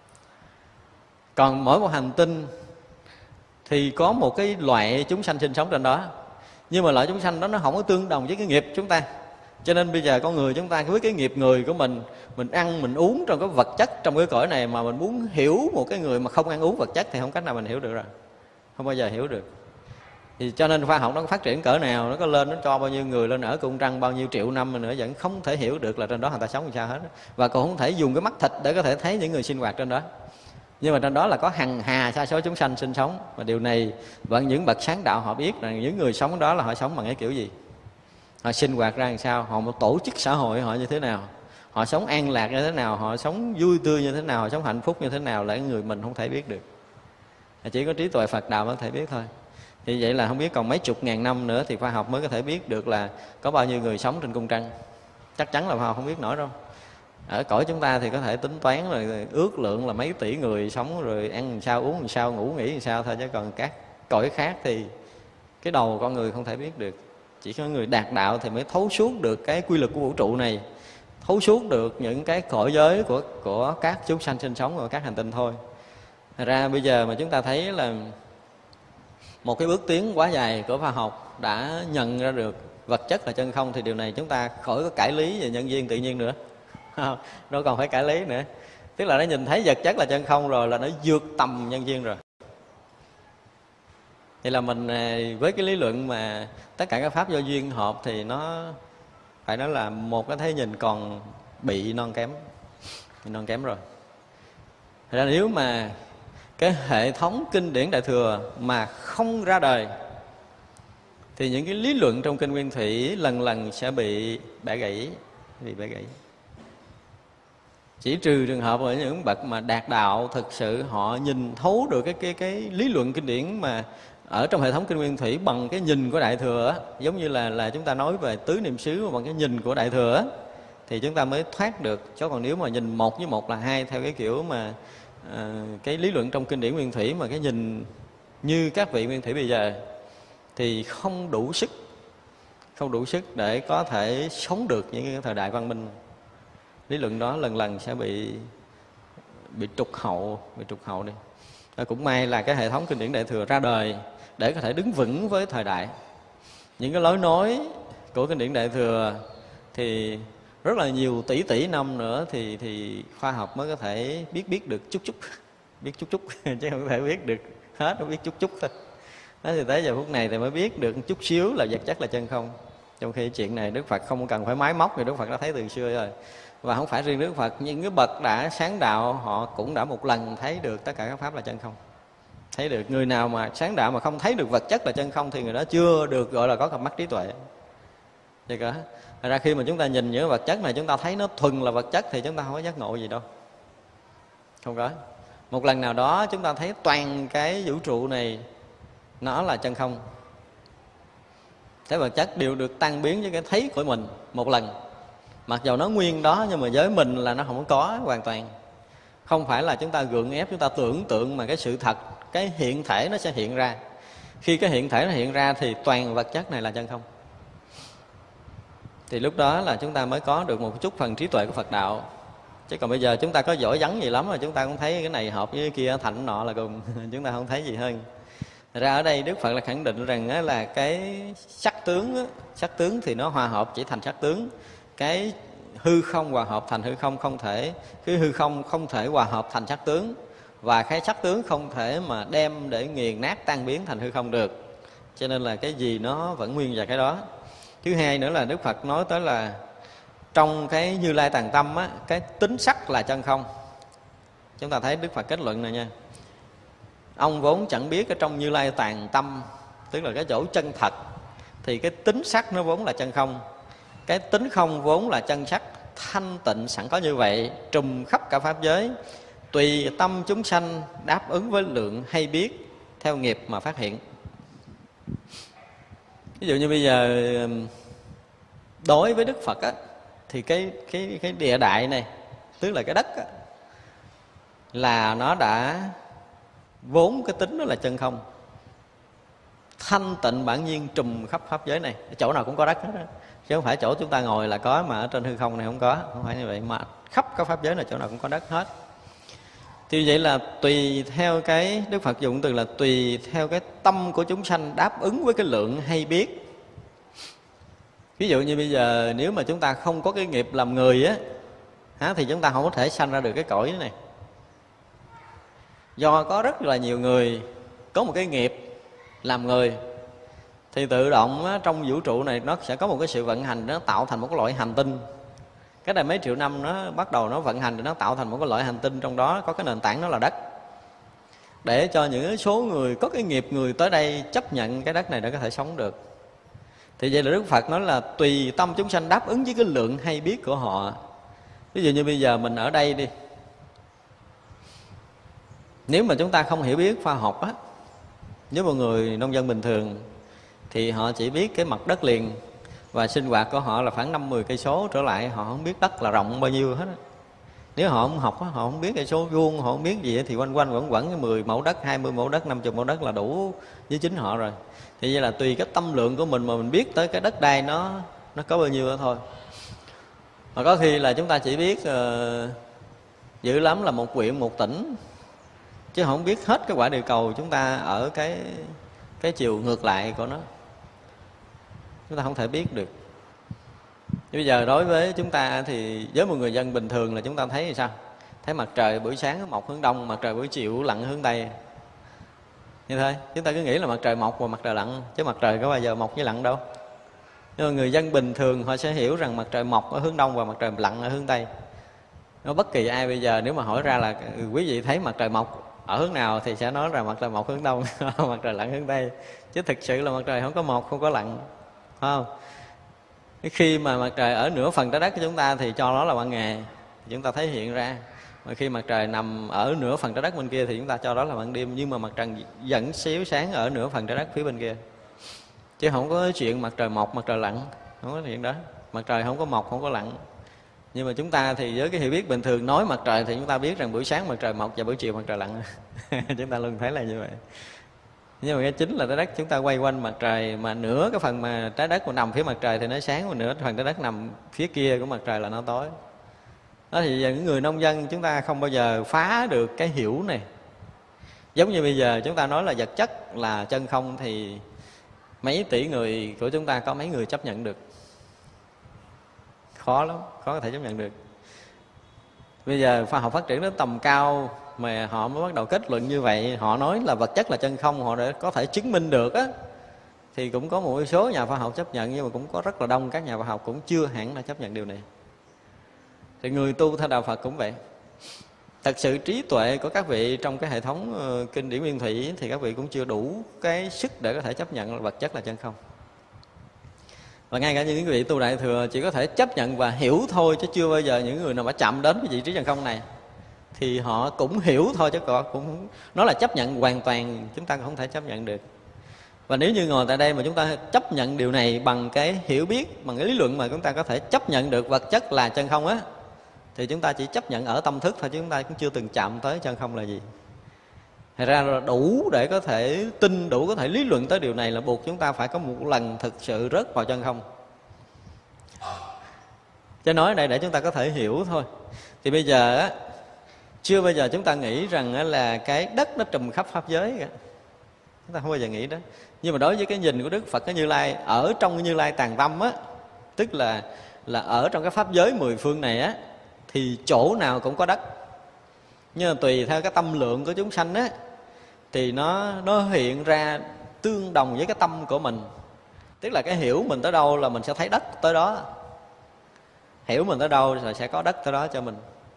Còn mỗi một hành tinh thì có một cái loại chúng sanh sinh sống trên đó, nhưng mà loại chúng sanh đó nó không có tương đồng với cái nghiệp chúng ta. Cho nên bây giờ con người chúng ta với cái nghiệp người của mình, mình ăn, mình uống trong cái vật chất trong cái cõi này, mà mình muốn hiểu một cái người mà không ăn uống vật chất thì không cách nào mình hiểu được rồi. Không bao giờ hiểu được. Thì cho nên khoa học nó phát triển cỡ nào, nó có lên, nó cho bao nhiêu người lên ở cung trăng bao nhiêu triệu năm mà nữa vẫn không thể hiểu được là trên đó người ta sống làm sao hết. Và còn không thể dùng cái mắt thịt để có thể thấy những người sinh hoạt trên đó. Nhưng mà trên đó là có hằng hà sa số chúng sanh sinh sống. Và điều này vẫn những bậc sáng đạo họ biết rằng những người sống đó là họ sống bằng cái kiểu gì, họ sinh hoạt ra làm sao, họ một tổ chức xã hội họ như thế nào, họ sống an lạc như thế nào, họ sống vui tươi như thế nào, họ sống hạnh phúc như thế nào là người mình không thể biết được. Chỉ có trí tuệ Phật đạo mới có thể biết thôi. Thì vậy là không biết còn mấy chục ngàn năm nữa thì khoa học mới có thể biết được là có bao nhiêu người sống trên cung trăng. Chắc chắn là khoa học không biết nổi đâu. Ở cõi chúng ta thì có thể tính toán rồi ước lượng là mấy tỷ người sống, rồi ăn làm sao, uống làm sao, ngủ nghỉ làm sao thôi. Chứ còn các cõi khác thì cái đầu con người không thể biết được. Chỉ có người đạt đạo thì mới thấu suốt được cái quy luật của vũ trụ này, thấu suốt được những cái cõi giới của, của các chúng sanh sinh sống ở các hành tinh thôi. Thật ra bây giờ mà chúng ta thấy là một cái bước tiến quá dài của khoa học đã nhận ra được vật chất là chân không, thì điều này chúng ta khỏi có cải lý về nhân duyên tự nhiên nữa. Nó còn phải cải lý nữa. Tức là nó nhìn thấy vật chất là chân không rồi là nó vượt tầm nhân duyên rồi. Vậy là mình với cái lý luận mà tất cả các pháp do duyên hợp thì nó phải nói là một cái thế nhìn còn bị non kém, bị non kém rồi. Thật ra nếu mà cái hệ thống kinh điển Đại Thừa mà không ra đời thì những cái lý luận trong kinh Nguyên Thủy lần lần sẽ bị bẻ gãy, bị bẻ gãy. Chỉ trừ trường hợp ở những bậc mà đạt đạo thực sự họ nhìn thấu được cái cái cái lý luận kinh điển mà ở trong hệ thống kinh Nguyên Thủy bằng cái nhìn của Đại Thừa, giống như là là chúng ta nói về tứ niệm xứ bằng cái nhìn của Đại Thừa, thì chúng ta mới thoát được. Chứ còn nếu mà nhìn một với một là hai theo cái kiểu mà à, cái lý luận trong kinh điển Nguyên Thủy mà cái nhìn như các vị Nguyên Thủy bây giờ thì không đủ sức, không đủ sức để có thể sống được những cái thời đại văn minh. Lý luận đó lần lần sẽ bị bị trục hậu, bị trục hậu đi. Và cũng may là cái hệ thống kinh điển Đại Thừa ra đời để có thể đứng vững với thời đại. Những cái lối nói của kinh điển Đại Thừa thì rất là nhiều tỷ tỷ năm nữa thì thì khoa học mới có thể biết biết được chút chút, biết chút chút chứ không thể biết được hết, nó biết chút chút thôi. Đó thì tới giờ phút này thì mới biết được chút xíu là vật chất là chân không. Trong khi chuyện này Đức Phật không cần phải máy móc, thì Đức Phật đã thấy từ xưa rồi. Và không phải riêng Đức Phật, những cái bậc đã sáng đạo họ cũng đã một lần thấy được tất cả các pháp là chân không. Thấy được. Người nào mà sáng đạo mà không thấy được vật chất là chân không thì người đó chưa được gọi là có cặp mắt trí tuệ. Vậy cả. Thật ra khi mà chúng ta nhìn những vật chất này, chúng ta thấy nó thuần là vật chất thì chúng ta không có giác ngộ gì đâu. Không có. Một lần nào đó chúng ta thấy toàn cái vũ trụ này nó là chân không. Cái vật chất đều được tan biến với cái thấy của mình một lần. Mặc dù nó nguyên đó nhưng mà với mình là nó không có hoàn toàn. Không phải là chúng ta gượng ép, chúng ta tưởng tượng mà cái sự thật, cái hiện thể nó sẽ hiện ra. Khi cái hiện thể nó hiện ra thì toàn vật chất này là chân không. Thì lúc đó là chúng ta mới có được một chút phần trí tuệ của Phật đạo. Chứ còn bây giờ chúng ta có giỏi vắng gì lắm mà chúng ta cũng thấy cái này hợp với cái kia thành nọ là cùng. Chúng ta không thấy gì hơn. Thật ra ở đây Đức Phật là khẳng định rằng là cái sắc tướng, sắc tướng thì nó hòa hợp chỉ thành sắc tướng. Cái hư không hòa hợp thành hư không không thể, cái hư không không thể hòa hợp thành sắc tướng, và cái sắc tướng không thể mà đem để nghiền nát tan biến thành hư không được. Cho nên là cái gì nó vẫn nguyên vào cái đó. Thứ hai nữa là Đức Phật nói tới là trong cái Như Lai Tàn Tâm á, cái tính sắc là chân không. Chúng ta thấy Đức Phật kết luận này nha. Ông vốn chẳng biết ở trong Như Lai Tàn Tâm, tức là cái chỗ chân thật, thì cái tính sắc nó vốn là chân không. Cái tính không vốn là chân sắc, thanh tịnh sẵn có như vậy, trùm khắp cả pháp giới, tùy tâm chúng sanh đáp ứng với lượng hay biết theo nghiệp mà phát hiện. Ví dụ như bây giờ đối với Đức Phật á, thì cái, cái, cái địa đại này, tức là cái đất á, là nó đã vốn cái tính đó là chân không, thanh tịnh bản nhiên trùm khắp pháp giới này, chỗ nào cũng có đất hết á. Chứ không phải chỗ chúng ta ngồi là có, mà ở trên hư không này không có. Không phải như vậy, mà khắp các pháp giới này chỗ nào cũng có đất hết. Thì vậy là tùy theo cái, Đức Phật dùng từ là tùy theo cái tâm của chúng sanh đáp ứng với cái lượng hay biết. Ví dụ như bây giờ nếu mà chúng ta không có cái nghiệp làm người á, thì chúng ta không có thể sanh ra được cái cõi này. Do có rất là nhiều người có một cái nghiệp làm người, thì tự động á, trong vũ trụ này nó sẽ có một cái sự vận hành, nó tạo thành một cái loại hành tinh. Cái này mấy triệu năm nó bắt đầu nó vận hành, nó tạo thành một cái loại hành tinh, trong đó có cái nền tảng nó là đất, để cho những số người có cái nghiệp người tới đây chấp nhận cái đất này để có thể sống được. Thì vậy là Đức Phật nói là tùy tâm chúng sanh đáp ứng với cái lượng hay biết của họ. Ví dụ như bây giờ mình ở đây đi, nếu mà chúng ta không hiểu biết khoa học á, với một người nông dân bình thường thì họ chỉ biết cái mặt đất liền và sinh hoạt của họ là khoảng năm mươi cây số trở lại, họ không biết đất là rộng bao nhiêu hết á. Nếu họ không học, họ không biết cây số vuông, họ không biết gì thì quanh quanh quẩn quẩn mười mẫu đất, hai mươi mẫu đất, năm mươi mẫu đất là đủ với chính họ rồi. Thì vậy là tùy cái tâm lượng của mình mà mình biết tới cái đất đai nó nó có bao nhiêu đó thôi. Mà có khi là chúng ta chỉ biết uh, dữ lắm là một huyện, một tỉnh, chứ không biết hết cái quả địa cầu chúng ta ở cái cái chiều ngược lại của nó. Chúng ta không thể biết được. Bây giờ đối với chúng ta thì với một người dân bình thường là chúng ta thấy thì sao? Thấy mặt trời buổi sáng mọc hướng đông, mặt trời buổi chiều lặn hướng tây. Như thế, chúng ta cứ nghĩ là mặt trời mọc và mặt trời lặn, chứ mặt trời có bao giờ mọc với lặn đâu. Nhưng mà người dân bình thường họ sẽ hiểu rằng mặt trời mọc ở hướng đông và mặt trời lặn ở hướng tây. Nó bất kỳ ai bây giờ nếu mà hỏi ra là quý vị thấy mặt trời mọc ở hướng nào thì sẽ nói rằng mặt trời mọc hướng đông, mặt trời lặn hướng tây. Chứ thực sự là mặt trời không có mọc, không có lặn, phải không? Khi mà mặt trời ở nửa phần trái đất của chúng ta thì cho nó là ban ngày, chúng ta thấy hiện ra. Mà khi mặt trời nằm ở nửa phần trái đất bên kia thì chúng ta cho đó là ban đêm. Nhưng mà mặt trời vẫn xíu sáng ở nửa phần trái đất phía bên kia. Chứ không có chuyện mặt trời mọc, mặt trời lặn, không có chuyện đó. Mặt trời không có mọc, không có lặn. Nhưng mà chúng ta thì với cái hiểu biết bình thường nói mặt trời thì chúng ta biết rằng buổi sáng mặt trời mọc và buổi chiều mặt trời lặn. Chúng ta luôn thấy là như vậy. Nhưng mà cái chính là trái đất chúng ta quay quanh mặt trời, mà nửa cái phần mà trái đất mà nằm phía mặt trời thì nó sáng, và nửa phần trái đất nằm phía kia của mặt trời là nó tối. Đó thì những người nông dân chúng ta không bao giờ phá được cái hiểu này. Giống như bây giờ chúng ta nói là vật chất là chân không thì mấy tỷ người của chúng ta có mấy người chấp nhận được? Khó lắm, khó có thể chấp nhận được. Bây giờ khoa học phát triển đến tầm cao mà họ mới bắt đầu kết luận như vậy, họ nói là vật chất là chân không, họ để có thể chứng minh được á, thì cũng có một số nhà khoa học chấp nhận, nhưng mà cũng có rất là đông các nhà khoa học cũng chưa hẳn là chấp nhận điều này. Thì người tu theo đạo Phật cũng vậy. Thật sự trí tuệ của các vị trong cái hệ thống uh, kinh điển nguyên thủy thì các vị cũng chưa đủ cái sức để có thể chấp nhận là vật chất là chân không. Và ngay cả những vị tu đại thừa chỉ có thể chấp nhận và hiểu thôi, chứ chưa bao giờ những người nào mà chạm đến cái vị trí chân không này thì họ cũng hiểu thôi, chứ còn cũng nó là chấp nhận hoàn toàn, chúng ta không thể chấp nhận được. Và nếu như ngồi tại đây mà chúng ta chấp nhận điều này bằng cái hiểu biết, bằng cái lý luận mà chúng ta có thể chấp nhận được vật chất là chân không á, thì chúng ta chỉ chấp nhận ở tâm thức thôi, chứ chúng ta cũng chưa từng chạm tới chân không là gì. Thật ra là đủ để có thể tin, đủ có thể lý luận tới điều này là buộc chúng ta phải có một lần thực sự rớt vào chân không. Chứ nói đây để chúng ta có thể hiểu thôi. Thì bây giờ á, chưa bao giờ chúng ta nghĩ rằng là cái đất nó trùm khắp pháp giới cả. Chúng ta không bao giờ nghĩ đó. Nhưng mà đối với cái nhìn của Đức Phật cái Như Lai, ở trong cái Như Lai tàng tâm á, tức là là ở trong cái pháp giới mười phương này á, thì chỗ nào cũng có đất. Nhưng mà tùy theo cái tâm lượng của chúng sanh á, thì nó nó hiện ra tương đồng với cái tâm của mình. Tức là cái hiểu mình tới đâu là mình sẽ thấy đất tới đó. Hiểu mình tới đâu rồi sẽ có đất tới đó cho mình.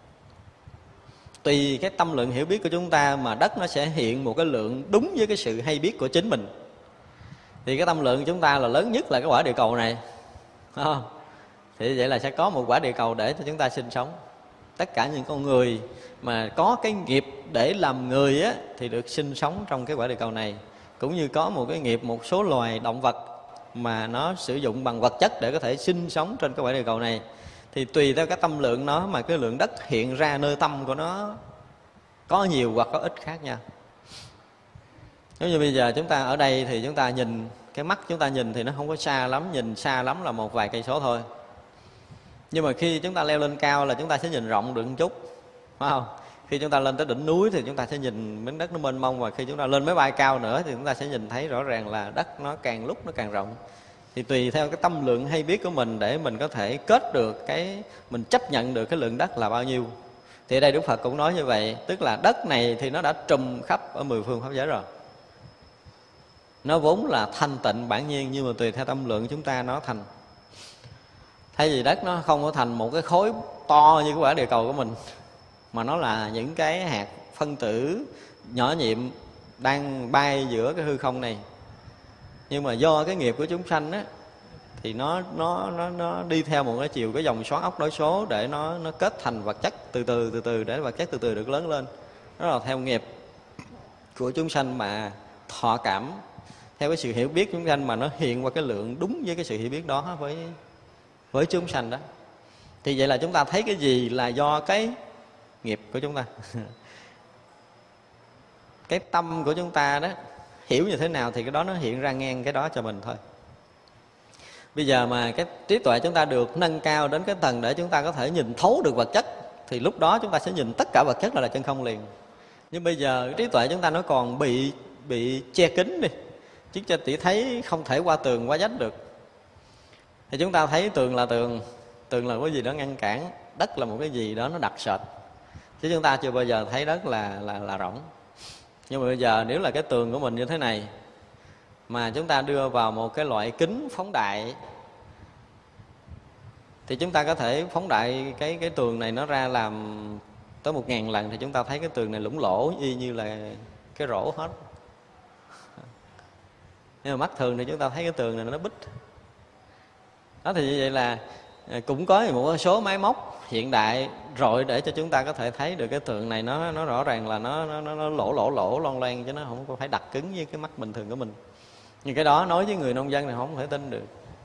Tùy cái tâm lượng hiểu biết của chúng ta mà đất nó sẽ hiện một cái lượng đúng với cái sự hay biết của chính mình. Thì cái tâm lượng của chúng ta là lớn nhất là cái quả địa cầu này, không? Thì vậy là sẽ có một quả địa cầu để cho chúng ta sinh sống. Tất cả những con người mà có cái nghiệp để làm người á, thì được sinh sống trong cái quả địa cầu này. Cũng như có một cái nghiệp một số loài động vật mà nó sử dụng bằng vật chất để có thể sinh sống trên cái quả địa cầu này. Thì tùy theo cái tâm lượng nó mà cái lượng đất hiện ra nơi tâm của nó có nhiều hoặc có ít khác nhau. Giống như bây giờ chúng ta ở đây thì chúng ta nhìn, cái mắt chúng ta nhìn thì nó không có xa lắm, nhìn xa lắm là một vài cây số thôi. Nhưng mà khi chúng ta leo lên cao là chúng ta sẽ nhìn rộng được một chút, phải không? Khi chúng ta lên tới đỉnh núi thì chúng ta sẽ nhìn miếng đất nó mênh mông, và khi chúng ta lên máy bay cao nữa thì chúng ta sẽ nhìn thấy rõ ràng là đất nó càng lúc nó càng rộng. Thì tùy theo cái tâm lượng hay biết của mình để mình có thể kết được cái, mình chấp nhận được cái lượng đất là bao nhiêu. Thì ở đây Đức Phật cũng nói như vậy, tức là đất này thì nó đã trùm khắp ở mười phương pháp giới rồi. Nó vốn là thanh tịnh bản nhiên, nhưng mà tùy theo tâm lượng chúng ta nó thành. Thay vì đất nó không có thành một cái khối to như cái quả địa cầu của mình, mà nó là những cái hạt phân tử nhỏ nhiệm đang bay giữa cái hư không này. Nhưng mà do cái nghiệp của chúng sanh á, thì nó nó nó nó đi theo một cái chiều cái dòng xoắn ốc đối số để nó nó kết thành vật chất từ từ từ từ để vật chất từ từ được lớn lên. Đó là theo nghiệp của chúng sanh mà thọ cảm, theo cái sự hiểu biết chúng sanh mà nó hiện qua cái lượng đúng với cái sự hiểu biết đó với với chúng sanh đó. Thì vậy là chúng ta thấy cái gì là do cái nghiệp của chúng ta. Cái tâm của chúng ta đó hiểu như thế nào thì cái đó nó hiện ra ngang cái đó cho mình thôi. Bây giờ mà cái trí tuệ chúng ta được nâng cao đến cái tầng để chúng ta có thể nhìn thấu được vật chất, thì lúc đó chúng ta sẽ nhìn tất cả vật chất là, là chân không liền. Nhưng bây giờ trí tuệ chúng ta nó còn bị bị che kín đi, chứ cho chỉ thấy không thể qua tường qua vách được. Thì chúng ta thấy tường là tường, tường là cái gì đó ngăn cản, đất là một cái gì đó nó đặc sệt, chứ chúng ta chưa bao giờ thấy đất là là là rỗng. Nhưng mà bây giờ nếu là cái tường của mình như thế này mà chúng ta đưa vào một cái loại kính phóng đại, thì chúng ta có thể phóng đại cái cái tường này nó ra làm tới một ngàn lần, thì chúng ta thấy cái tường này lủng lỗ y như là cái rổ hết. Nhưng mà mắt thường thì chúng ta thấy cái tường này nó bít. Đó, thì như vậy là cũng có một số máy móc hiện đại rồi để cho chúng ta có thể thấy được cái tường này nó nó rõ ràng là nó nó nó lỗ lỗ lỗ loang loang, chứ nó không có phải đặt cứng với cái mắt bình thường của mình. Nhưng cái đó nói với người nông dân thì không thể tin được.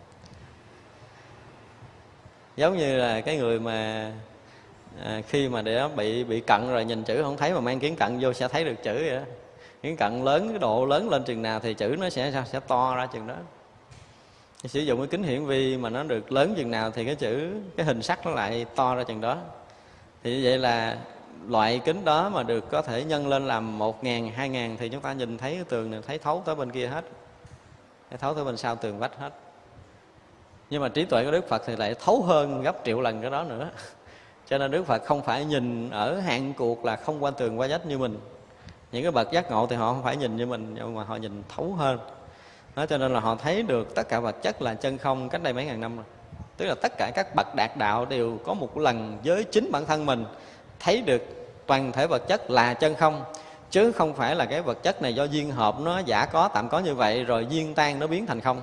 Giống như là cái người mà à, khi mà để bị bị cận rồi nhìn chữ không thấy mà mang kiến cận vô sẽ thấy được chữ vậy đó. Kiến cận lớn, cái độ lớn lên chừng nào thì chữ nó sẽ sẽ to ra chừng đó. Sử dụng cái kính hiển vi mà nó được lớn chừng nào thì cái chữ, cái hình sắc nó lại to ra chừng đó. Thì như vậy là loại kính đó mà được có thể nhân lên làm một ngàn, hai ngàn thì chúng ta nhìn thấy cái tường này thấy thấu tới bên kia hết, thấy thấu tới bên sau tường vách hết. Nhưng mà trí tuệ của Đức Phật thì lại thấu hơn gấp triệu lần cái đó nữa. Cho nên Đức Phật không phải nhìn ở hạn cuộc là không qua tường qua vách như mình. Những cái bậc giác ngộ thì họ không phải nhìn như mình, nhưng mà họ nhìn thấu hơn. Đó, cho nên là họ thấy được tất cả vật chất là chân không cách đây mấy ngàn năm rồi. Tức là tất cả các bậc đạt đạo đều có một lần với chính bản thân mình thấy được toàn thể vật chất là chân không, chứ không phải là cái vật chất này do duyên hợp nó giả có tạm có như vậy rồi duyên tan nó biến thành không.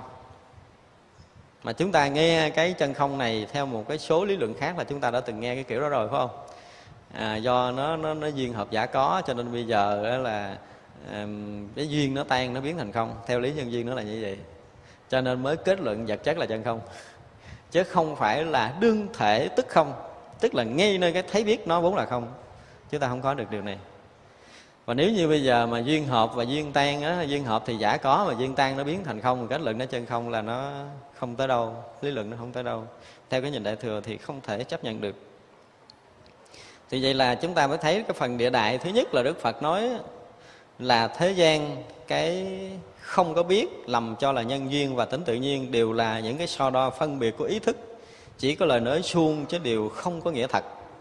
Mà chúng ta nghe cái chân không này theo một cái số lý luận khác là chúng ta đã từng nghe cái kiểu đó rồi, phải không? À, do nó, nó nó duyên hợp giả có cho nên bây giờ là à, cái duyên nó tan nó biến thành không. Theo lý nhân duyên nó là như vậy, cho nên mới kết luận vật chất là chân không, chứ không phải là đương thể tức không. Tức là ngay nơi cái thấy biết nó vốn là không. Chúng ta không có được điều này. Và nếu như bây giờ mà duyên hợp và duyên tan á, duyên hợp thì giả có mà duyên tan nó biến thành không, kết luận nó chân không là nó không tới đâu, lý luận nó không tới đâu. Theo cái nhìn Đại Thừa thì không thể chấp nhận được. Thì vậy là chúng ta mới thấy cái phần địa đại, thứ nhất là Đức Phật nói là thế gian cái không có biết lầm cho là nhân duyên và tính tự nhiên đều là những cái so đo phân biệt của ý thức, chỉ có lời nói suông chứ đều không có nghĩa thật.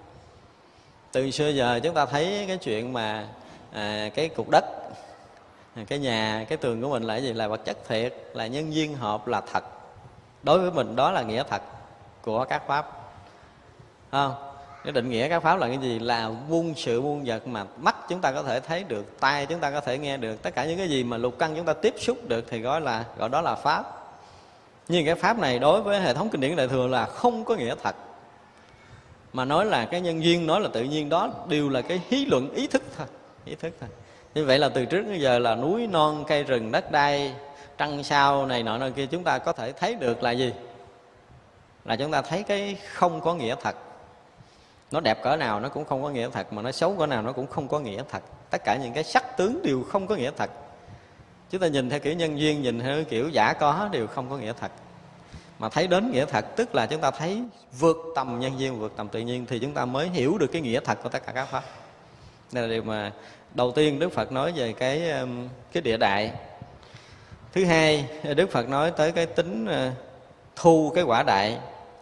Từ xưa giờ chúng ta thấy cái chuyện mà à, cái cục đất, cái nhà, cái tường của mình là cái gì? Là vật chất thiệt, là nhân duyên hợp, là thật. Đối với mình đó là nghĩa thật của các pháp. Không? Cái định nghĩa các pháp là cái gì? Là muôn sự muôn vật mà mắt chúng ta có thể thấy được, tai chúng ta có thể nghe được, tất cả những cái gì mà lục căn chúng ta tiếp xúc được thì gọi là gọi đó là pháp. Nhưng cái pháp này đối với hệ thống kinh điển Đại Thừa là không có nghĩa thật. Mà nói là cái nhân duyên, nói là tự nhiên, đó đều là cái hí luận ý thức thôi, ý thức thôi. Như vậy là từ trước đến giờ là núi non, cây rừng, đất đai, trăng sao này nọ nọ kia, chúng ta có thể thấy được là gì? Là chúng ta thấy cái không có nghĩa thật. Nó đẹp cỡ nào nó cũng không có nghĩa thật, mà nó xấu cỡ nào nó cũng không có nghĩa thật. Tất cả những cái sắc tướng đều không có nghĩa thật. Chúng ta nhìn theo kiểu nhân duyên, nhìn theo kiểu giả có đều không có nghĩa thật. Mà thấy đến nghĩa thật tức là chúng ta thấy vượt tầm nhân duyên, vượt tầm tự nhiên, thì chúng ta mới hiểu được cái nghĩa thật của tất cả các pháp. Đây là điều mà đầu tiên Đức Phật nói về cái, cái địa đại. Thứ hai, Đức Phật nói tới cái tính thu cái quả đại.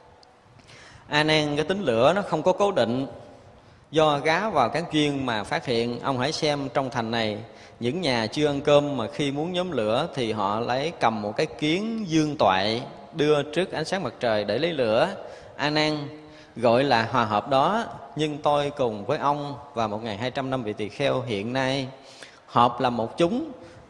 A Nan, cái tính lửa nó không có cố định, do gá vào các duyên mà phát hiện. Ông hãy xem trong thành này, những nhà chưa ăn cơm mà khi muốn nhóm lửa thì họ lấy cầm một cái kiến dương toại đưa trước ánh sáng mặt trời để lấy lửa. A Nan, gọi là hòa hợp đó, nhưng tôi cùng với ông và một nghìn hai trăm năm vị tỳ kheo hiện nay họp làm một chúng,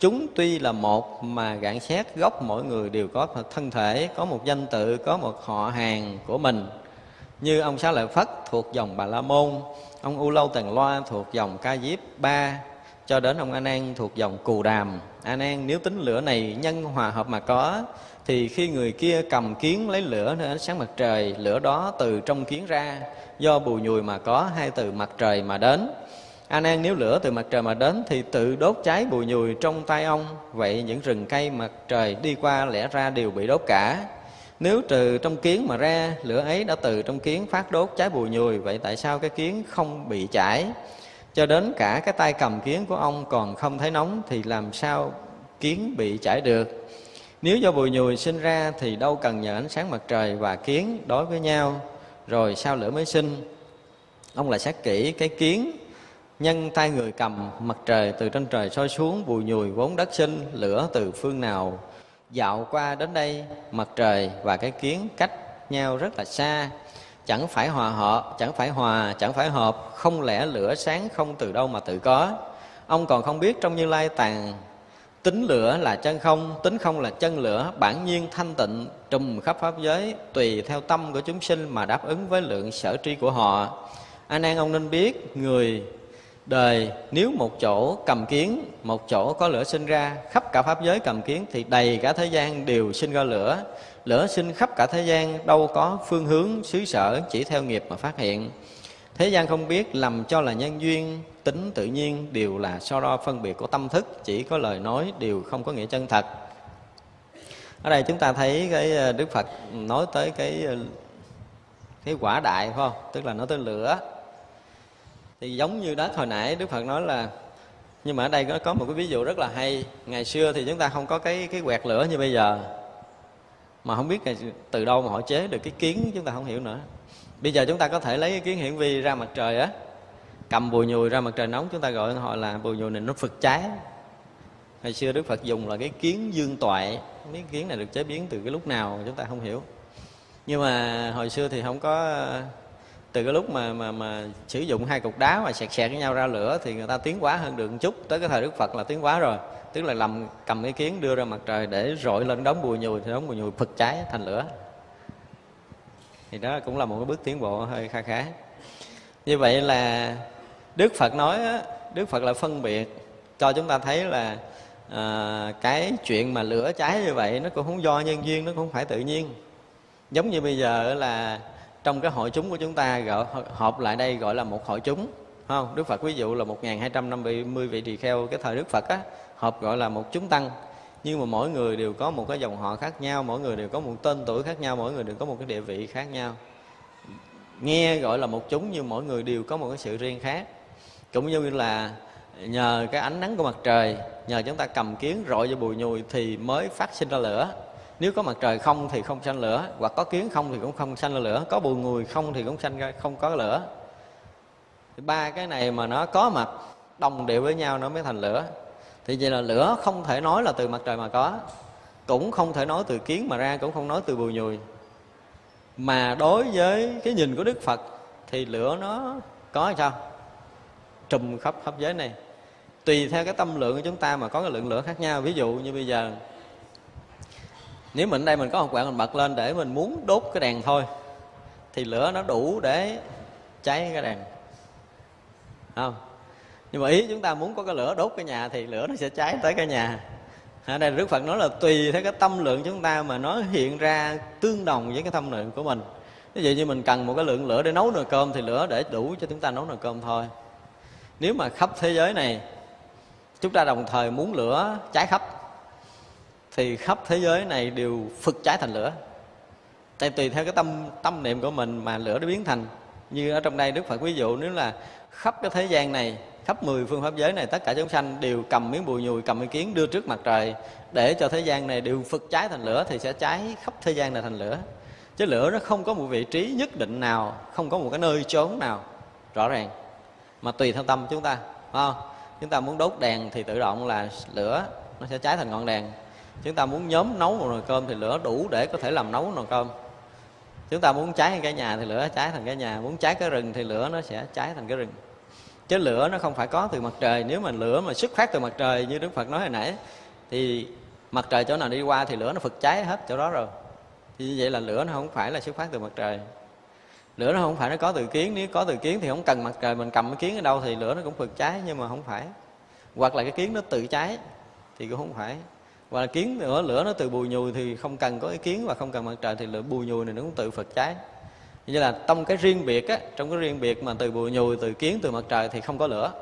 chúng tuy là một mà gạn xét gốc mỗi người đều có thân thể, có một danh tự, có một họ hàng của mình. Như ông Xá Lợi Phất thuộc dòng Bà La Môn, ông U Lâu Tần Loa thuộc dòng Ca Diếp Ba, cho đến ông A Nan thuộc dòng Cù Đàm. A Nan, nếu tính lửa này nhân hòa hợp mà có, thì khi người kia cầm kiến lấy lửa nơi ánh sáng mặt trời, lửa đó từ trong kiến ra, do bùi nhùi mà có, hay từ mặt trời mà đến. A Nan, nếu lửa từ mặt trời mà đến thì tự đốt cháy bùi nhùi trong tay ông. Vậy những rừng cây mặt trời đi qua lẽ ra đều bị đốt cả. Nếu trừ trong kiến mà ra, lửa ấy đã từ trong kiến phát đốt cháy bùi nhùi. Vậy tại sao cái kiến không bị chảy? Cho đến cả cái tay cầm kiến của ông còn không thấy nóng, thì làm sao kiến bị chảy được? Nếu do bùi nhùi sinh ra thì đâu cần nhờ ánh sáng mặt trời và kiến đối với nhau, rồi sao lửa mới sinh? Ông lại xét kỹ cái kiến nhân tay người cầm mặt trời từ trên trời soi xuống, bùi nhùi vốn đất sinh, lửa từ phương nào dạo qua đến đây? Mặt trời và cái kiến cách nhau rất là xa, chẳng phải hòa hợp, chẳng phải hòa, chẳng phải hợp. Không lẽ lửa sáng không từ đâu mà tự có? Ông còn không biết trong Như Lai Tạng tính lửa là chân không, tính không là chân lửa, bản nhiên thanh tịnh trùm khắp pháp giới, tùy theo tâm của chúng sinh mà đáp ứng với lượng sở tri của họ. A Nan, ông nên biết người đời nếu một chỗ cầm kiến, một chỗ có lửa sinh ra, khắp cả pháp giới cầm kiến thì đầy cả thế gian đều sinh ra lửa. Lửa sinh khắp cả thế gian, đâu có phương hướng xứ sở, chỉ theo nghiệp mà phát hiện. Thế gian không biết, lầm cho là nhân duyên, tính tự nhiên đều là so đo phân biệt của tâm thức, chỉ có lời nói đều không có nghĩa chân thật. Ở đây chúng ta thấy cái Đức Phật nói tới cái cái quả đại, phải không? Tức là nói tới lửa. Thì giống như đó hồi nãy Đức Phật nói là, nhưng mà ở đây có, có một cái ví dụ rất là hay. Ngày xưa thì chúng ta không có cái cái quẹt lửa như bây giờ, mà không biết từ đâu mà họ chế được cái kiến, chúng ta không hiểu nữa. Bây giờ chúng ta có thể lấy cái kiến hiển vi ra mặt trời á, cầm bùi nhùi ra mặt trời nóng, chúng ta gọi họ là bùi nhùi này nó phực cháy. Ngày xưa Đức Phật dùng là cái kiến dương toại, không biết kiến này được chế biến từ cái lúc nào chúng ta không hiểu. Nhưng mà hồi xưa thì không có, từ cái lúc mà mà mà sử dụng hai cục đá mà sẹt sẹt với nhau ra lửa thì người ta tiến hóa hơn được một chút. Tới cái thời Đức Phật là tiến hóa rồi, tức là làm cầm cái kiến đưa ra mặt trời để rọi lên đống bùi nhùi, thì đống bùi nhùi phực cháy thành lửa. Thì đó cũng là một cái bước tiến bộ hơi kha khá. Như vậy là Đức Phật nói, Đức Phật là phân biệt cho chúng ta thấy là à, cái chuyện mà lửa cháy như vậy nó cũng không do nhân duyên, nó cũng không phải tự nhiên. Giống như bây giờ là trong cái hội chúng của chúng ta gọi họp lại đây gọi là một hội chúng, không? Đức Phật ví dụ là một nghìn hai trăm năm mươi vị tỳ kheo cái thời Đức Phật á, họp gọi là một chúng tăng. Nhưng mà mỗi người đều có một cái dòng họ khác nhau, mỗi người đều có một tên tuổi khác nhau, mỗi người đều có một cái địa vị khác nhau. Nghe gọi là một chúng nhưng mỗi người đều có một cái sự riêng khác. Cũng như là nhờ cái ánh nắng của mặt trời, nhờ chúng ta cầm kiến rọi vào bùi nhùi thì mới phát sinh ra lửa. Nếu có mặt trời không thì không sanh lửa, hoặc có kiến không thì cũng không sanh ra lửa, có bùi nhùi không thì cũng sanh ra không có lửa. Thì ba cái này mà nó có mặt đồng điệu với nhau nó mới thành lửa. Thì vậy là lửa không thể nói là từ mặt trời mà có, cũng không thể nói từ kiến mà ra, cũng không nói từ bùi nhùi. Mà đối với cái nhìn của Đức Phật thì lửa nó có hay sao? Trùm khắp khắp giới này. Tùy theo cái tâm lượng của chúng ta mà có cái lượng lửa khác nhau. Ví dụ như bây giờ nếu mình ở đây mình có một quạt mình bật lên để mình muốn đốt cái đèn thôi, thì lửa nó đủ để cháy cái đèn, không? Nhưng mà ý chúng ta muốn có cái lửa đốt cái nhà thì lửa nó sẽ cháy tới cái nhà. Ở đây Đức Phật nói là tùy theo cái tâm lượng chúng ta mà nó hiện ra tương đồng với cái tâm lượng của mình. Ví dụ như mình cần một cái lượng lửa để nấu nồi cơm thì lửa để đủ cho chúng ta nấu nồi cơm thôi. Nếu mà khắp thế giới này chúng ta đồng thời muốn lửa cháy khắp thì khắp thế giới này đều phực cháy thành lửa. Tại tùy theo cái tâm tâm niệm của mình mà lửa nó biến thành. Như ở trong đây Đức Phật ví dụ, nếu là khắp cái thế gian này, khắp mười phương pháp giới này, tất cả chúng sanh đều cầm miếng bùi nhùi, cầm miếng kiến đưa trước mặt trời để cho thế gian này đều phực cháy thành lửa, thì sẽ cháy khắp thế gian này thành lửa. Chứ lửa nó không có một vị trí nhất định nào, không có một cái nơi chốn nào rõ ràng, mà tùy theo tâm chúng ta, phải không? Chúng ta muốn đốt đèn thì tự động là lửa nó sẽ cháy thành ngọn đèn. Chúng ta muốn nhóm nấu một nồi cơm thì lửa đủ để có thể làm nấu nồi cơm. Chúng ta muốn cháy cái nhà thì lửa cháy thành cái nhà, muốn cháy cái rừng thì lửa nó sẽ cháy thành cái rừng. Chứ chứ lửa nó không phải có từ mặt trời. Nếu mà lửa mà xuất phát từ mặt trời như Đức Phật nói hồi nãy, thì mặt trời chỗ nào đi qua thì lửa nó phực cháy hết chỗ đó rồi. Thì như vậy là lửa nó không phải là xuất phát từ mặt trời. Lửa nó không phải nó có từ kiến. Nếu có từ kiến thì không cần mặt trời, mình cầm cái kiến ở đâu thì lửa nó cũng phực cháy, nhưng mà không phải. Hoặc là cái kiến nó tự cháy thì cũng không phải. Hoặc là kiến lửa, lửa nó từ bùi nhùi thì không cần có cái kiến và không cần mặt trời, thì lửa bùi nhùi này nó cũng tự phực cháy. Như là trong cái riêng biệt á, trong cái riêng biệt mà từ bùi nhùi, từ kiến, từ mặt trời thì không có lửa.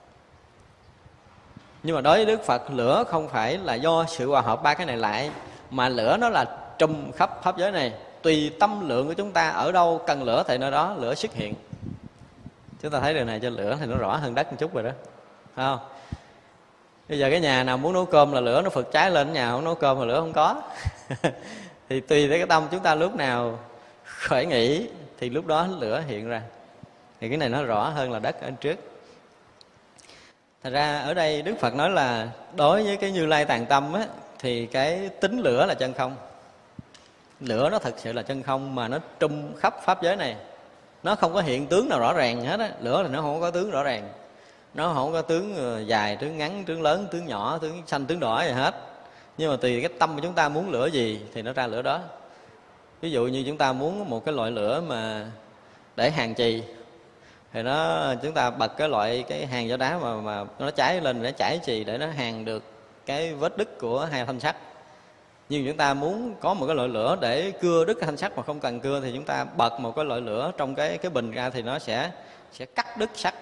Nhưng mà đối với Đức Phật, lửa không phải là do sự hòa hợp ba cái này lại, mà lửa nó là trùm khắp pháp giới này. Tùy tâm lượng của chúng ta ở đâu cần lửa thì nơi đó lửa xuất hiện. Chúng ta thấy điều này cho lửa thì nó rõ hơn đất một chút rồi đó, phải không? Bây giờ cái nhà nào muốn nấu cơm là lửa nó phực cháy lên, nhà không nấu cơm là lửa không có. Thì tùy theo cái tâm chúng ta lúc nào khởi nghĩ thì lúc đó lửa hiện ra. Thì cái này nó rõ hơn là đất ở trước. Thật ra ở đây Đức Phật nói là đối với cái Như Lai Tạng Tâm á, thì cái tính lửa là chân không. Lửa nó thật sự là chân không, mà nó trùm khắp pháp giới này. Nó không có hiện tướng nào rõ ràng hết á. Lửa thì nó không có tướng rõ ràng. Nó không có tướng dài, tướng ngắn, tướng lớn, tướng nhỏ, tướng xanh, tướng đỏ gì hết. Nhưng mà tùy cái tâm của chúng ta muốn lửa gì thì nó ra lửa đó. Ví dụ như chúng ta muốn một cái loại lửa mà để hàn chì, thì nó chúng ta bật cái loại cái hàn gió đá mà mà nó cháy lên để chảy chì để nó hàn được cái vết đứt của hai thanh sắt. Nhưng chúng ta muốn có một cái loại lửa để cưa đứt cái thanh sắt mà không cần cưa, thì chúng ta bật một cái loại lửa trong cái cái bình ra thì nó sẽ sẽ cắt đứt sắt,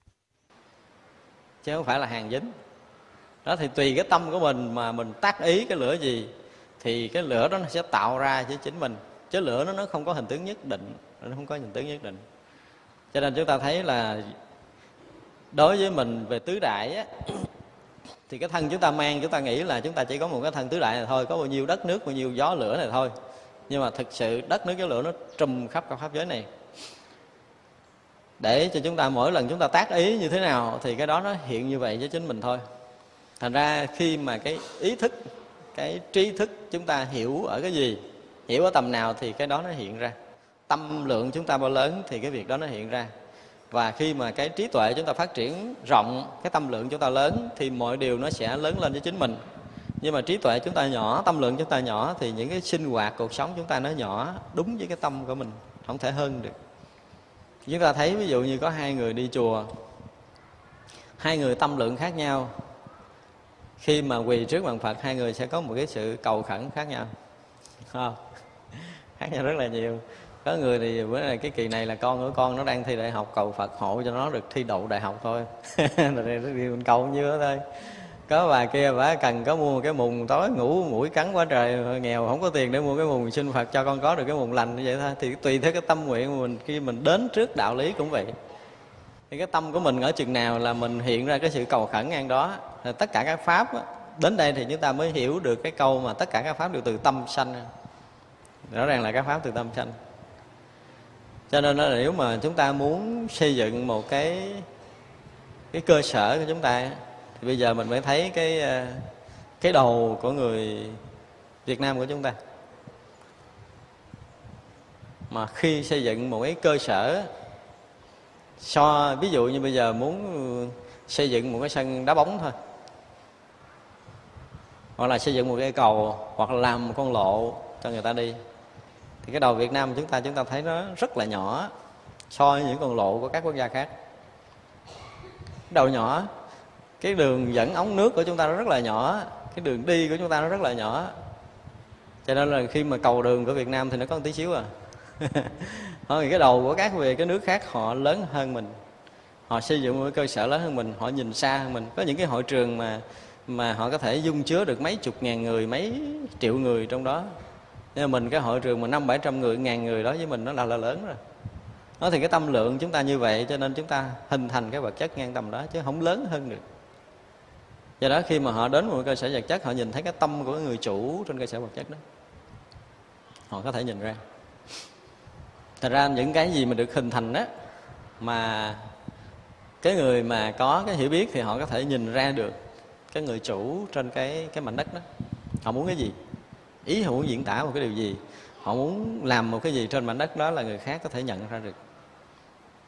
chứ không phải là hàn dính. Đó thì tùy cái tâm của mình mà mình tác ý cái lửa gì thì cái lửa đó nó sẽ tạo ra với chính mình. Chứ lửa nó nó không có hình tướng nhất định, nó không có hình tướng nhất định. Cho nên chúng ta thấy là đối với mình về tứ đại á, thì cái thân chúng ta mang, chúng ta nghĩ là chúng ta chỉ có một cái thân tứ đại này thôi, có bao nhiêu đất nước, bao nhiêu gió lửa này thôi. Nhưng mà thực sự đất nước gió lửa nó trùm khắp cả pháp giới này. Để cho chúng ta mỗi lần chúng ta tác ý như thế nào thì cái đó nó hiện như vậy với chính mình thôi. Thành ra khi mà cái ý thức, cái trí thức chúng ta hiểu ở cái gì, hiểu ở tầm nào thì cái đó nó hiện ra. Tâm lượng chúng ta bao lớn thì cái việc đó nó hiện ra. Và khi mà cái trí tuệ chúng ta phát triển rộng, cái tâm lượng chúng ta lớn thì mọi điều nó sẽ lớn lên với chính mình. Nhưng mà trí tuệ chúng ta nhỏ, tâm lượng chúng ta nhỏ thì những cái sinh hoạt cuộc sống chúng ta nó nhỏ, đúng với cái tâm của mình, không thể hơn được. Chúng ta thấy ví dụ như có hai người đi chùa, hai người tâm lượng khác nhau, khi mà quỳ trước bàn Phật hai người sẽ có một cái sự cầu khẩn khác nhau, không? Khác nhau rất là nhiều. Có người thì bữa này cái kỳ này là con của con nó đang thi đại học, cầu Phật hộ cho nó được thi đậu đại học thôi. Rồi mình cầu như thế thôi. Có bà kia bà cần có mua một cái mùng, tối ngủ mũi cắn quá trời, nghèo không có tiền để mua cái mùng, xin Phật cho con có được cái mùng lành như vậy thôi. Thì tùy theo cái tâm nguyện của mình, khi mình đến trước đạo lý cũng vậy. Thì cái tâm của mình ở chừng nào là mình hiện ra cái sự cầu khẩn ngang đó. Thì tất cả các pháp á, đến đây thì chúng ta mới hiểu được cái câu mà tất cả các pháp đều từ tâm sanh. Rõ ràng là các pháp từ tâm sanh. Cho nên là nếu mà chúng ta muốn xây dựng một cái cái cơ sở của chúng ta thì bây giờ mình mới thấy cái cái đầu của người Việt Nam của chúng ta. Mà khi xây dựng một cái cơ sở, so ví dụ như bây giờ muốn xây dựng một cái sân đá bóng thôi, hoặc là xây dựng một cái cầu, hoặc là làm một con lộ cho người ta đi, thì cái đầu Việt Nam chúng ta chúng ta thấy nó rất là nhỏ so với những con lộ của các quốc gia khác. Cái đầu nhỏ, cái đường dẫn ống nước của chúng ta nó rất là nhỏ, cái đường đi của chúng ta nó rất là nhỏ. Cho nên là khi mà cầu đường của Việt Nam thì nó có một tí xíu à. Thì cái đầu của các về cái nước khác họ lớn hơn mình, họ xây dựng một cái cơ sở lớn hơn mình, họ nhìn xa hơn mình. Có những cái hội trường mà mà họ có thể dung chứa được mấy chục ngàn người, mấy triệu người trong đó. Nhưng mà mình cái hội trường mà năm bảy trăm người, ngàn người đó với mình nó là, là lớn rồi. Đó thì cái tâm lượng chúng ta như vậy, cho nên chúng ta hình thành cái vật chất ngang tầm đó, chứ không lớn hơn được. Do đó khi mà họ đến một cơ sở vật chất, họ nhìn thấy cái tâm của người chủ trên cơ sở vật chất đó, họ có thể nhìn ra. Thật ra những cái gì mà được hình thành đó, mà cái người mà có cái hiểu biết thì họ có thể nhìn ra được cái người chủ trên cái cái mảnh đất đó, họ muốn cái gì, ý họ muốn diễn tả một cái điều gì, họ muốn làm một cái gì trên mảnh đất đó là người khác có thể nhận ra được.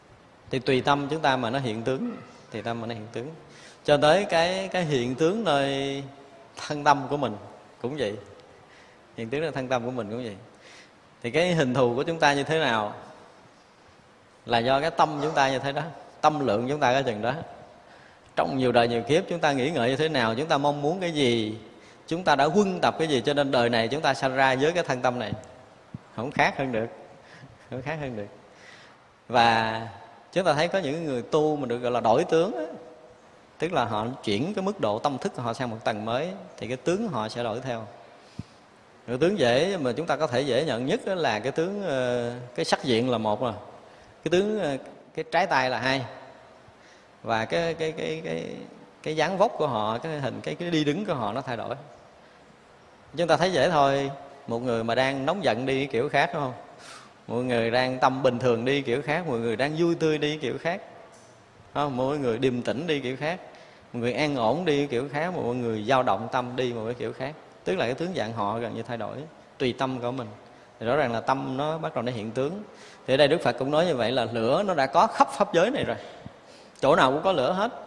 Thì tùy tâm chúng ta mà nó hiện tướng, tùy tâm mà nó hiện tướng. Cho tới cái cái hiện tướng nơi thân tâm của mình cũng vậy. Hiện tướng nơi thân tâm của mình cũng vậy. Thì cái hình thù của chúng ta như thế nào là do cái tâm chúng ta như thế đó, tâm lượng chúng ta cái chừng đó. Trong nhiều đời nhiều kiếp chúng ta nghĩ ngợi như thế nào, chúng ta mong muốn cái gì, chúng ta đã quân tập cái gì, cho nên đời này chúng ta sanh ra với cái thân tâm này. Không khác hơn được, không khác hơn được. Và chúng ta thấy có những người tu mà được gọi là đổi tướng á, tức là họ chuyển cái mức độ tâm thức của họ sang một tầng mới, thì cái tướng họ sẽ đổi theo. Cái tướng dễ mà chúng ta có thể dễ nhận nhất là cái tướng, cái sắc diện là một rồi, cái tướng, cái trái tay là hai, và cái cái cái cái cái dáng vóc của họ, cái hình, cái cái đi đứng của họ nó thay đổi. Chúng ta thấy dễ thôi. Một người mà đang nóng giận đi kiểu khác, đúng không? Mọi người đang tâm bình thường đi kiểu khác, mọi người đang vui tươi đi kiểu khác, không? Mỗi người điềm tĩnh đi kiểu khác, mọi người an ổn đi kiểu khác, mọi người dao động tâm đi một cái kiểu khác. Tức là cái tướng dạng họ gần như thay đổi tùy tâm của mình. Thì rõ ràng là tâm nó bắt đầu nó hiện tướng. Thì ở đây Đức Phật cũng nói như vậy là lửa nó đã có khắp pháp giới này rồi, chỗ nào cũng có lửa hết.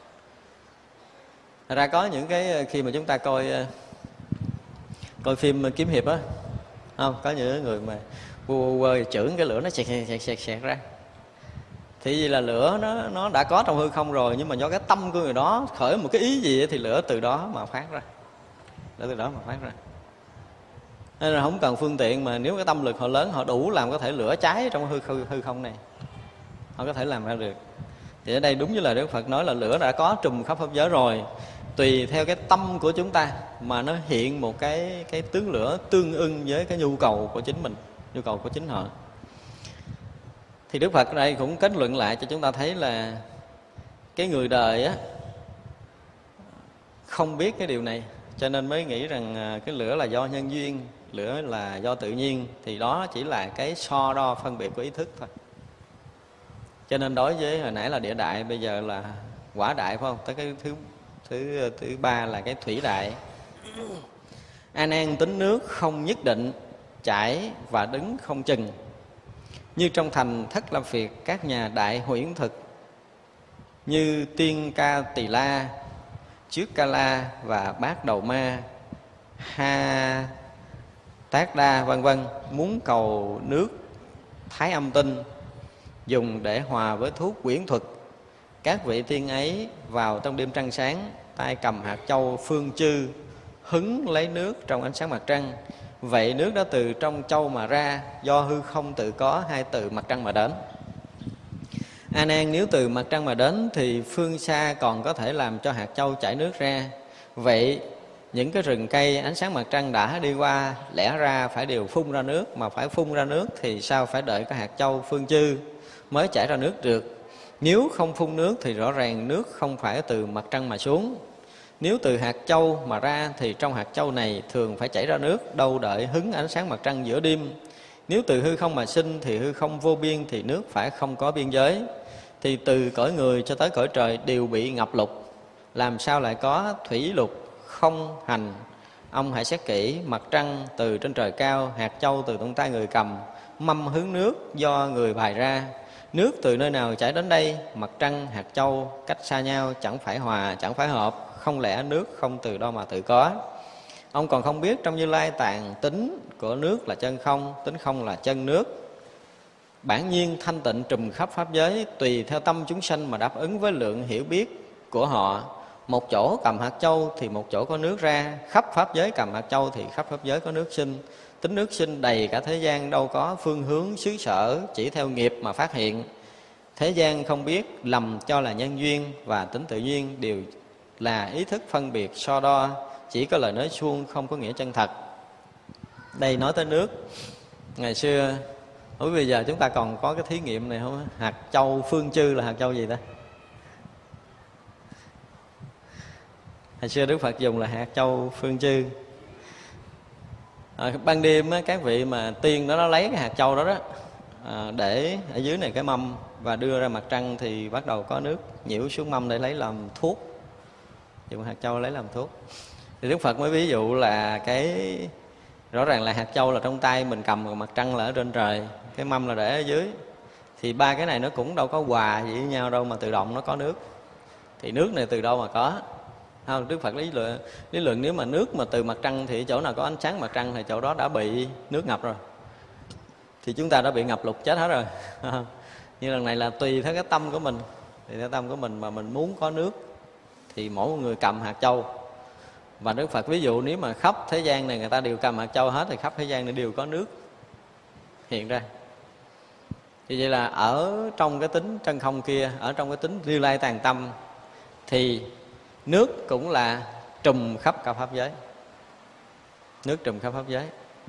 Thật ra có những cái khi mà chúng ta coi coi phim kiếm hiệp á, không, có những người mà quơ quơ chưởng cái lửa nó xẹt xẹt xẹt xẹt ra, thì vì là lửa nó nó đã có trong hư không rồi, nhưng mà do cái tâm của người đó khởi một cái ý gì thì lửa từ đó mà phát ra, lửa từ đó mà phát ra. Nên là không cần phương tiện, mà nếu cái tâm lực họ lớn, họ đủ làm có thể lửa cháy trong hư, hư, hư không này, họ có thể làm ra được. Thì ở đây đúng như là Đức Phật nói là lửa đã có trùm khắp pháp giới rồi, tùy theo cái tâm của chúng ta mà nó hiện một cái cái tướng lửa tương ưng với cái nhu cầu của chính mình, nhu cầu của chính họ. Thì Đức Phật ở đây cũng kết luận lại cho chúng ta thấy là cái người đời á không biết cái điều này, cho nên mới nghĩ rằng cái lửa là do nhân duyên, lửa là do tự nhiên. Thì đó chỉ là cái so đo phân biệt của ý thức thôi. Cho nên đối với hồi nãy là địa đại, bây giờ là quả đại, phải không? Tới cái thứ thứ thứ ba là cái thủy đại. A nan tính nước không nhất định, chảy và đứng không chừng. Như trong thành thất lâm phiệt các nhà đại huyễn thực, như tiên ca tỳ la, trước ca la và bát đầu ma, ha tác đa vân vân, muốn cầu nước thái âm tinh, dùng để hòa với thuốc quyển thuật. Các vị tiên ấy vào trong đêm trăng sáng, tay cầm hạt châu phương chư, hứng lấy nước trong ánh sáng mặt trăng. Vậy nước đó từ trong châu mà ra, do hư không tự có, hay từ mặt trăng mà đến? A nan, nếu từ mặt trăng mà đến thì phương xa còn có thể làm cho hạt châu chảy nước ra. Vậy những cái rừng cây ánh sáng mặt trăng đã đi qua, lẽ ra phải đều phun ra nước, mà phải phun ra nước thì sao phải đợi cái hạt châu phương chư mới chảy ra nước được? Nếu không phun nước thì rõ ràng nước không phải từ mặt trăng mà xuống. Nếu từ hạt châu mà ra thì trong hạt châu này thường phải chảy ra nước, đâu đợi hứng ánh sáng mặt trăng giữa đêm. Nếu từ hư không mà sinh thì hư không vô biên, thì nước phải không có biên giới. Thì từ cõi người cho tới cõi trời đều bị ngập lụt, làm sao lại có thủy lục không hành? Ông hãy xét kỹ, mặt trăng từ trên trời cao, hạt châu từ trong tay người cầm, mâm hướng nước do người bày ra. Nước từ nơi nào chảy đến đây? Mặt trăng, hạt châu cách xa nhau, chẳng phải hòa, chẳng phải hợp. Không lẽ nước không từ đâu mà tự có? Ông còn không biết trong Như Lai tạng tính của nước là chân không, tính không là chân nước. Bản nhiên thanh tịnh trùm khắp pháp giới, tùy theo tâm chúng sanh mà đáp ứng với lượng hiểu biết của họ. Một chỗ cầm hạt châu thì một chỗ có nước ra, khắp pháp giới cầm hạt châu thì khắp pháp giới có nước sinh. Tính nước sinh đầy cả thế gian, đâu có phương hướng xứ sở, chỉ theo nghiệp mà phát hiện. Thế gian không biết, lầm cho là nhân duyên và tính tự nhiên đều là ý thức phân biệt so đo, chỉ có lời nói suông không có nghĩa chân thật. Đây nói tới nước. Ngày xưa, ủa bây giờ chúng ta còn có cái thí nghiệm này không? Hạt châu phương chư là hạt châu gì ta? Hồi xưa Đức Phật dùng là hạt châu phương chư. À, ban đêm á, các vị mà tiên đó nó lấy cái hạt châu đó đó à, để ở dưới này cái mâm và đưa ra mặt trăng, thì bắt đầu có nước nhiễu xuống mâm để lấy làm thuốc, dùng hạt châu lấy làm thuốc. Thì Đức Phật mới ví dụ là cái rõ ràng là hạt châu là trong tay mình cầm, còn mặt trăng là ở trên trời, cái mâm là để ở dưới. thì ba cái này nó cũng đâu có hòa gì với nhau đâu mà tự động nó có nước. Thì nước này từ đâu mà có? Không, Đức Phật lý luận, lý luận nếu mà nước mà từ mặt trăng thì chỗ nào có ánh sáng mặt trăng thì chỗ đó đã bị nước ngập rồi. Thì chúng ta đã bị ngập lụt chết hết rồi. Nhưng lần này là tùy theo cái tâm của mình. Tùy theo tâm của mình mà mình muốn có nước thì mỗi một người cầm hạt châu. Và Đức Phật ví dụ nếu mà khắp thế gian này người ta đều cầm hạt châu hết thì khắp thế gian này đều có nước hiện ra. Thì vậy là ở trong cái tính chân không kia, ở trong cái tính Như Lai tàn tâm thì nước cũng là trùm khắp cả pháp giới. Nước trùm khắp pháp giới.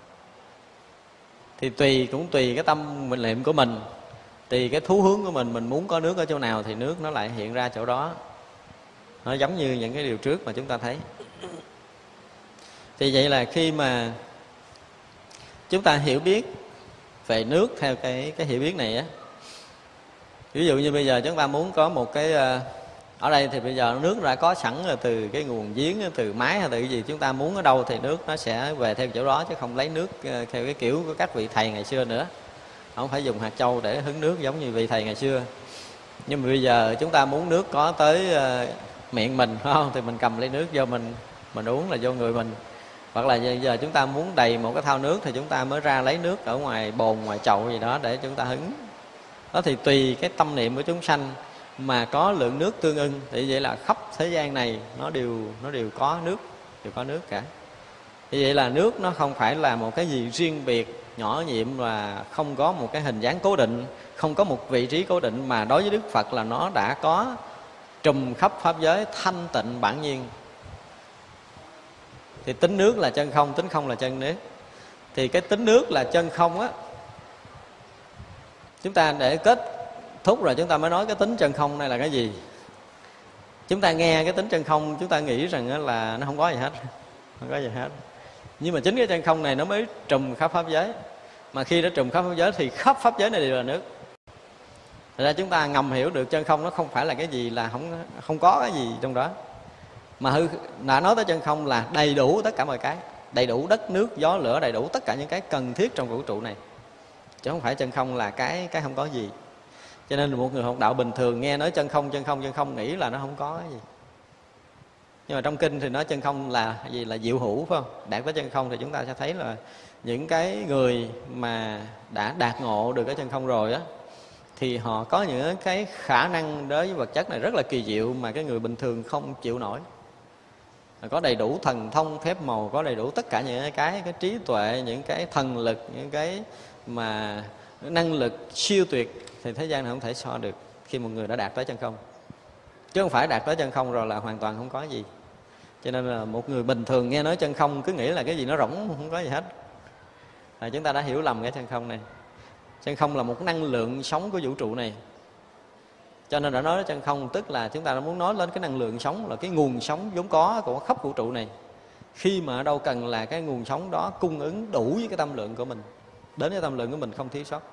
Thì tùy cũng tùy cái tâm mình niệm của mình, tùy cái thú hướng của mình, mình muốn có nước ở chỗ nào thì nước nó lại hiện ra chỗ đó. Nó giống như những cái điều trước mà chúng ta thấy. Thì vậy là khi mà chúng ta hiểu biết về nước theo cái cái hiểu biết này á, ví dụ như bây giờ chúng ta muốn có một cái ở đây thì bây giờ nước đã có sẵn rồi, từ cái nguồn giếng, từ máy hay từ cái gì chúng ta muốn ở đâu thì nước nó sẽ về theo chỗ đó, chứ không lấy nước theo cái kiểu của các vị thầy ngày xưa nữa. Không phải dùng hạt châu để hứng nước giống như vị thầy ngày xưa. Nhưng mà bây giờ chúng ta muốn nước có tới uh, miệng mình, phải không? Thì mình cầm lấy nước vô mình mình uống là vô người mình. Hoặc là giờ chúng ta muốn đầy một cái thau nước thì chúng ta mới ra lấy nước ở ngoài bồn, ngoài chậu gì đó để chúng ta hứng. Đó thì tùy cái tâm niệm của chúng sanh mà có lượng nước tương ưng. Thì vậy là khắp thế gian này nó đều nó đều có nước, đều có nước cả. Thì vậy là nước nó không phải là một cái gì riêng biệt, nhỏ nhiệm, và không có một cái hình dáng cố định, không có một vị trí cố định, mà đối với Đức Phật là nó đã có trùm khắp pháp giới, thanh tịnh bản nhiên. Thì tính nước là chân không, tính không là chân nước. Thì cái tính nước là chân không á, chúng ta để kết thúc rồi chúng ta mới nói cái tính chân không này là cái gì. Chúng ta nghe cái tính chân không, chúng ta nghĩ rằng là nó không có gì hết, không có gì hết. Nhưng mà chính cái chân không này nó mới trùm khắp pháp giới. Mà khi nó trùm khắp pháp giới thì khắp pháp giới này đều là nước. Thật ra chúng ta ngầm hiểu được chân không nó không phải là cái gì là không không có cái gì trong đó. Mà hư đã nói tới chân không là đầy đủ tất cả mọi cái, đầy đủ đất, nước, gió, lửa, đầy đủ tất cả những cái cần thiết trong vũ trụ này. Chứ không phải chân không là cái cái không có gì. Cho nên một người học đạo bình thường nghe nói chân không, chân không, chân không nghĩ là nó không có cái gì. Nhưng mà trong kinh thì nói chân không là gì? Là diệu hữu, phải không? Đạt tới chân không thì chúng ta sẽ thấy là những cái người mà đã đạt ngộ được cái chân không rồi á, thì họ có những cái khả năng đối với vật chất này rất là kỳ diệu mà cái người bình thường không chịu nổi. Có đầy đủ thần thông, phép màu, có đầy đủ tất cả những cái cái trí tuệ, những cái thần lực, những cái mà năng lực siêu tuyệt thì thế gian này không thể so được khi một người đã đạt tới chân không. Chứ không phải đạt tới chân không rồi là hoàn toàn không có gì. Cho nên là một người bình thường nghe nói chân không cứ nghĩ là cái gì nó rỗng, không có gì hết. À, chúng ta đã hiểu lầm cái chân không này. Chân không là một năng lượng sống của vũ trụ này. Cho nên đã nói đến chân không tức là chúng ta đã muốn nói lên cái năng lượng sống, là cái nguồn sống vốn có của khắp vũ trụ này. Khi mà ở đâu cần là cái nguồn sống đó cung ứng đủ với cái tâm lượng của mình, đến cái tâm lượng của mình không thiếu sót.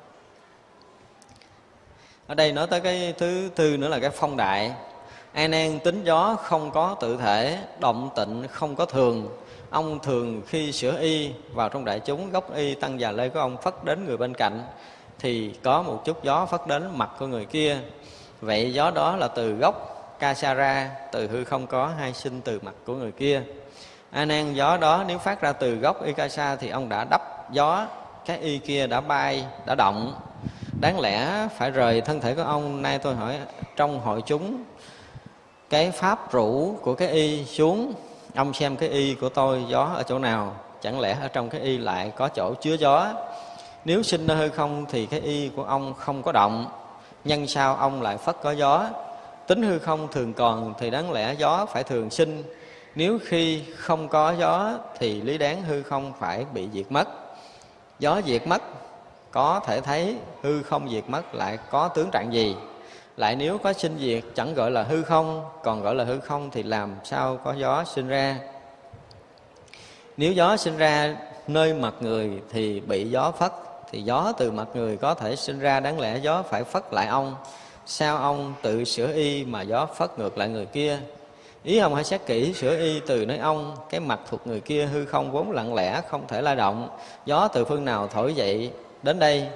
Ở đây nói tới cái thứ tư nữa là cái phong đại. A Nan, tính gió không có tự thể, động tịnh không có thường. Ông thường khi sửa y vào trong đại chúng, gốc y tăng già lê của ông phất đến người bên cạnh thì có một chút gió phất đến mặt của người kia. Vậy gió đó là từ gốc Kasara, từ hư không có hai sinh từ mặt của người kia. A Nan, gió đó nếu phát ra từ gốc y Kasa thì ông đã đắp gió, cái y kia đã bay, đã động. Đáng lẽ phải rời thân thể của ông. Nay tôi hỏi trong hội chúng, cái pháp rũ của cái y xuống, ông xem cái y của tôi gió ở chỗ nào? Chẳng lẽ ở trong cái y lại có chỗ chứa gió? Nếu sinh nơi hư không thì cái y của ông không có động, nhân sao ông lại phất có gió? Tính hư không thường còn thì đáng lẽ gió phải thường sinh. Nếu khi không có gió thì lý đáng hư không phải bị diệt mất. Gió diệt mất có thể thấy, hư không diệt mất lại có tướng trạng gì? Lại nếu có sinh diệt chẳng gọi là hư không, còn gọi là hư không thì làm sao có gió sinh ra? Nếu gió sinh ra nơi mặt người thì bị gió phất, thì gió từ mặt người có thể sinh ra, đáng lẽ gió phải phất lại ông. Sao ông tự sửa y mà gió phất ngược lại người kia? Ý ông hãy xét kỹ, sửa y từ nơi ông, cái mặt thuộc người kia hư không vốn lặng lẽ không thể lay động, gió từ phương nào thổi dậy đến đây?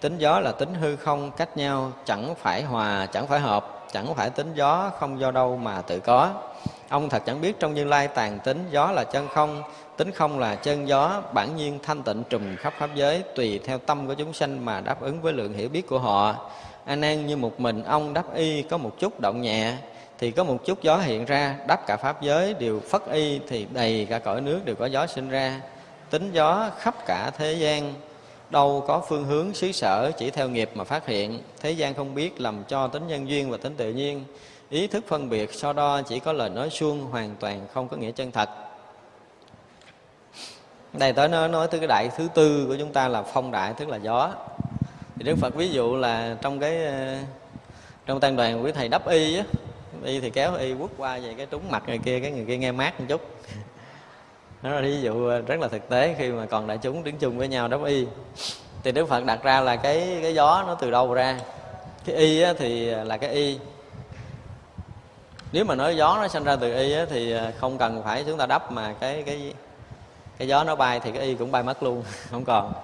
Tính gió là tính hư không cách nhau, chẳng phải hòa, chẳng phải hợp, chẳng phải tính gió, không do đâu mà tự có. Ông thật chẳng biết trong Như Lai tàn tính, gió là chân không, tính không là chân gió, bản nhiên thanh tịnh trùm khắp pháp giới, tùy theo tâm của chúng sanh mà đáp ứng với lượng hiểu biết của họ. A Nan, như một mình ông đắp y có một chút động nhẹ, thì có một chút gió hiện ra, đắp cả pháp giới đều phất y, thì đầy cả cõi nước đều có gió sinh ra. Tính gió khắp cả thế gian, đâu có phương hướng xứ sở, chỉ theo nghiệp mà phát hiện. Thế gian không biết làm cho tính nhân duyên và tính tự nhiên. Ý thức phân biệt so đo chỉ có lời nói suông, hoàn toàn không có nghĩa chân thật. Đây tới nó nói tới cái đại thứ tư của chúng ta là phong đại, tức là gió. Thì Đức Phật ví dụ là trong cái trong tăng đoàn quý thầy đắp y á, y thì kéo y quất qua về cái trúng mặt người kia, cái người kia nghe mát một chút. Đó là ví dụ rất là thực tế khi mà còn đại chúng đứng chung với nhau đắp y. Thì Đức Phật đặt ra là cái cái gió nó từ đâu ra. Cái y á, thì là cái y. Nếu mà nói gió nó sinh ra từ y á, thì không cần phải chúng ta đắp, mà cái cái cái gió nó bay thì cái y cũng bay mất luôn, không còn.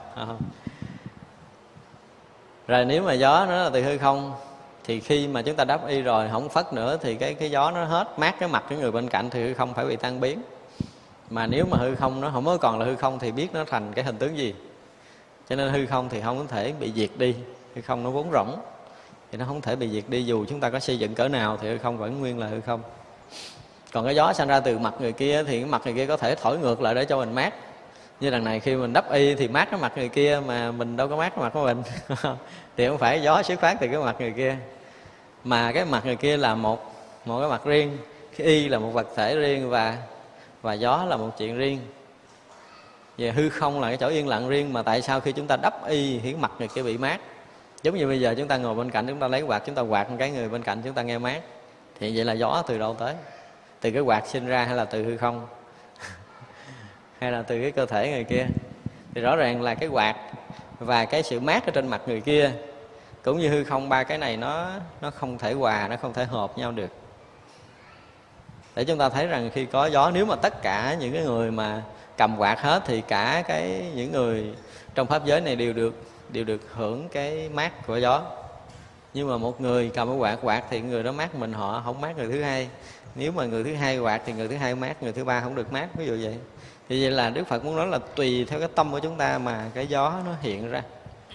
Rồi nếu mà gió nó là từ hư không, thì khi mà chúng ta đắp y rồi không phất nữa, thì cái cái gió nó hết mát cái mặt cái người bên cạnh, thì hư không phải bị tan biến. Mà nếu mà hư không nó không có còn là hư không thì biết nó thành cái hình tướng gì. Cho nên hư không thì không có thể bị diệt đi. Hư không nó vốn rỗng thì nó không thể bị diệt đi, dù chúng ta có xây dựng cỡ nào thì hư không vẫn nguyên là hư không. Còn cái gió sinh ra từ mặt người kia thì cái mặt người kia có thể thổi ngược lại để cho mình mát. Như đằng này khi mình đắp y thì mát cái mặt người kia, mà mình đâu có mát cái mặt của mình. Thì không phải gió xuất phát từ cái mặt người kia, mà cái mặt người kia là một một cái mặt riêng, cái y là một vật thể riêng, và và gió là một chuyện riêng. Về hư không là cái chỗ yên lặng riêng, mà tại sao khi chúng ta đắp y thì mặt người kia bị mát? Giống như bây giờ chúng ta ngồi bên cạnh, chúng ta lấy quạt, chúng ta quạt một cái người bên cạnh chúng ta nghe mát. Thì vậy là gió từ đâu tới? Từ cái quạt sinh ra hay là từ hư không? Hay là từ cái cơ thể người kia? Thì rõ ràng là cái quạt và cái sự mát ở trên mặt người kia cũng như hư không, ba cái này nó nó không thể hòa, nó không thể hợp nhau được. Để chúng ta thấy rằng khi có gió, nếu mà tất cả những cái người mà cầm quạt hết thì cả cái những người trong pháp giới này đều được đều được hưởng cái mát của gió. Nhưng mà một người cầm cái quạt quạt thì người đó mát mình, họ không mát người thứ hai. Nếu mà người thứ hai quạt thì người thứ hai mát, người thứ ba không được mát, ví dụ vậy. Thì vậy là Đức Phật muốn nói là tùy theo cái tâm của chúng ta mà cái gió nó hiện ra.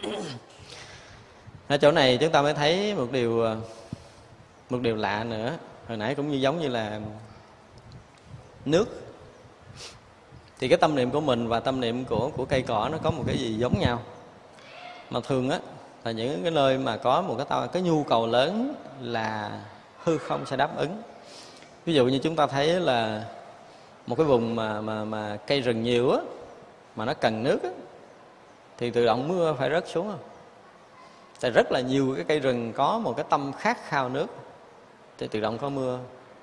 Ở chỗ này chúng ta mới thấy một điều một điều lạ nữa. Hồi nãy cũng như giống như là nước, thì cái tâm niệm của mình và tâm niệm của của cây cỏ nó có một cái gì giống nhau. Mà thường á là những cái nơi mà có một cái cái nhu cầu lớn là hư không sẽ đáp ứng. Ví dụ như chúng ta thấy là một cái vùng mà mà mà cây rừng nhiều á, mà nó cần nước á, thì tự động mưa phải rớt xuống. Tại rất là nhiều cái cây rừng có một cái tâm khát khao nước, thì tự động có mưa.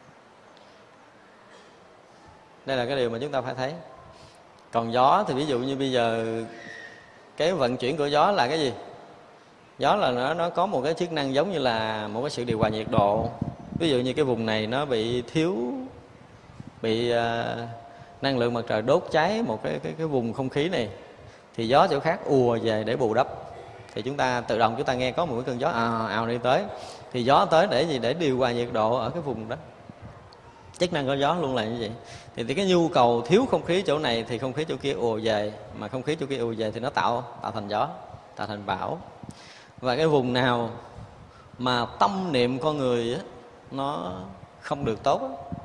Đây là cái điều mà chúng ta phải thấy. Còn gió thì ví dụ như bây giờ cái vận chuyển của gió là cái gì? Gió là nó nó có một cái chức năng giống như là một cái sự điều hòa nhiệt độ. Ví dụ như cái vùng này nó bị thiếu, bị uh, năng lượng mặt trời đốt cháy một cái cái cái vùng không khí này, thì gió chỗ khác ùa về để bù đắp. Thì chúng ta tự động chúng ta nghe có một cái cơn gió ào ào đi tới, thì gió tới để gì? Để điều hòa nhiệt độ ở cái vùng đó. Chức năng của gió luôn là như vậy. Thì, thì cái nhu cầu thiếu không khí chỗ này thì không khí chỗ kia ùa về, mà không khí chỗ kia ùa về thì nó tạo tạo thành gió, tạo thành bão. Và cái vùng nào mà tâm niệm con người á, nó không được tốt á,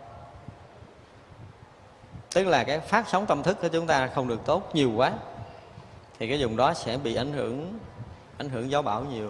tức là cái phát sóng tâm thức của chúng ta không được tốt nhiều quá, thì cái vùng đó sẽ bị ảnh hưởng ảnh hưởng gió bão nhiều.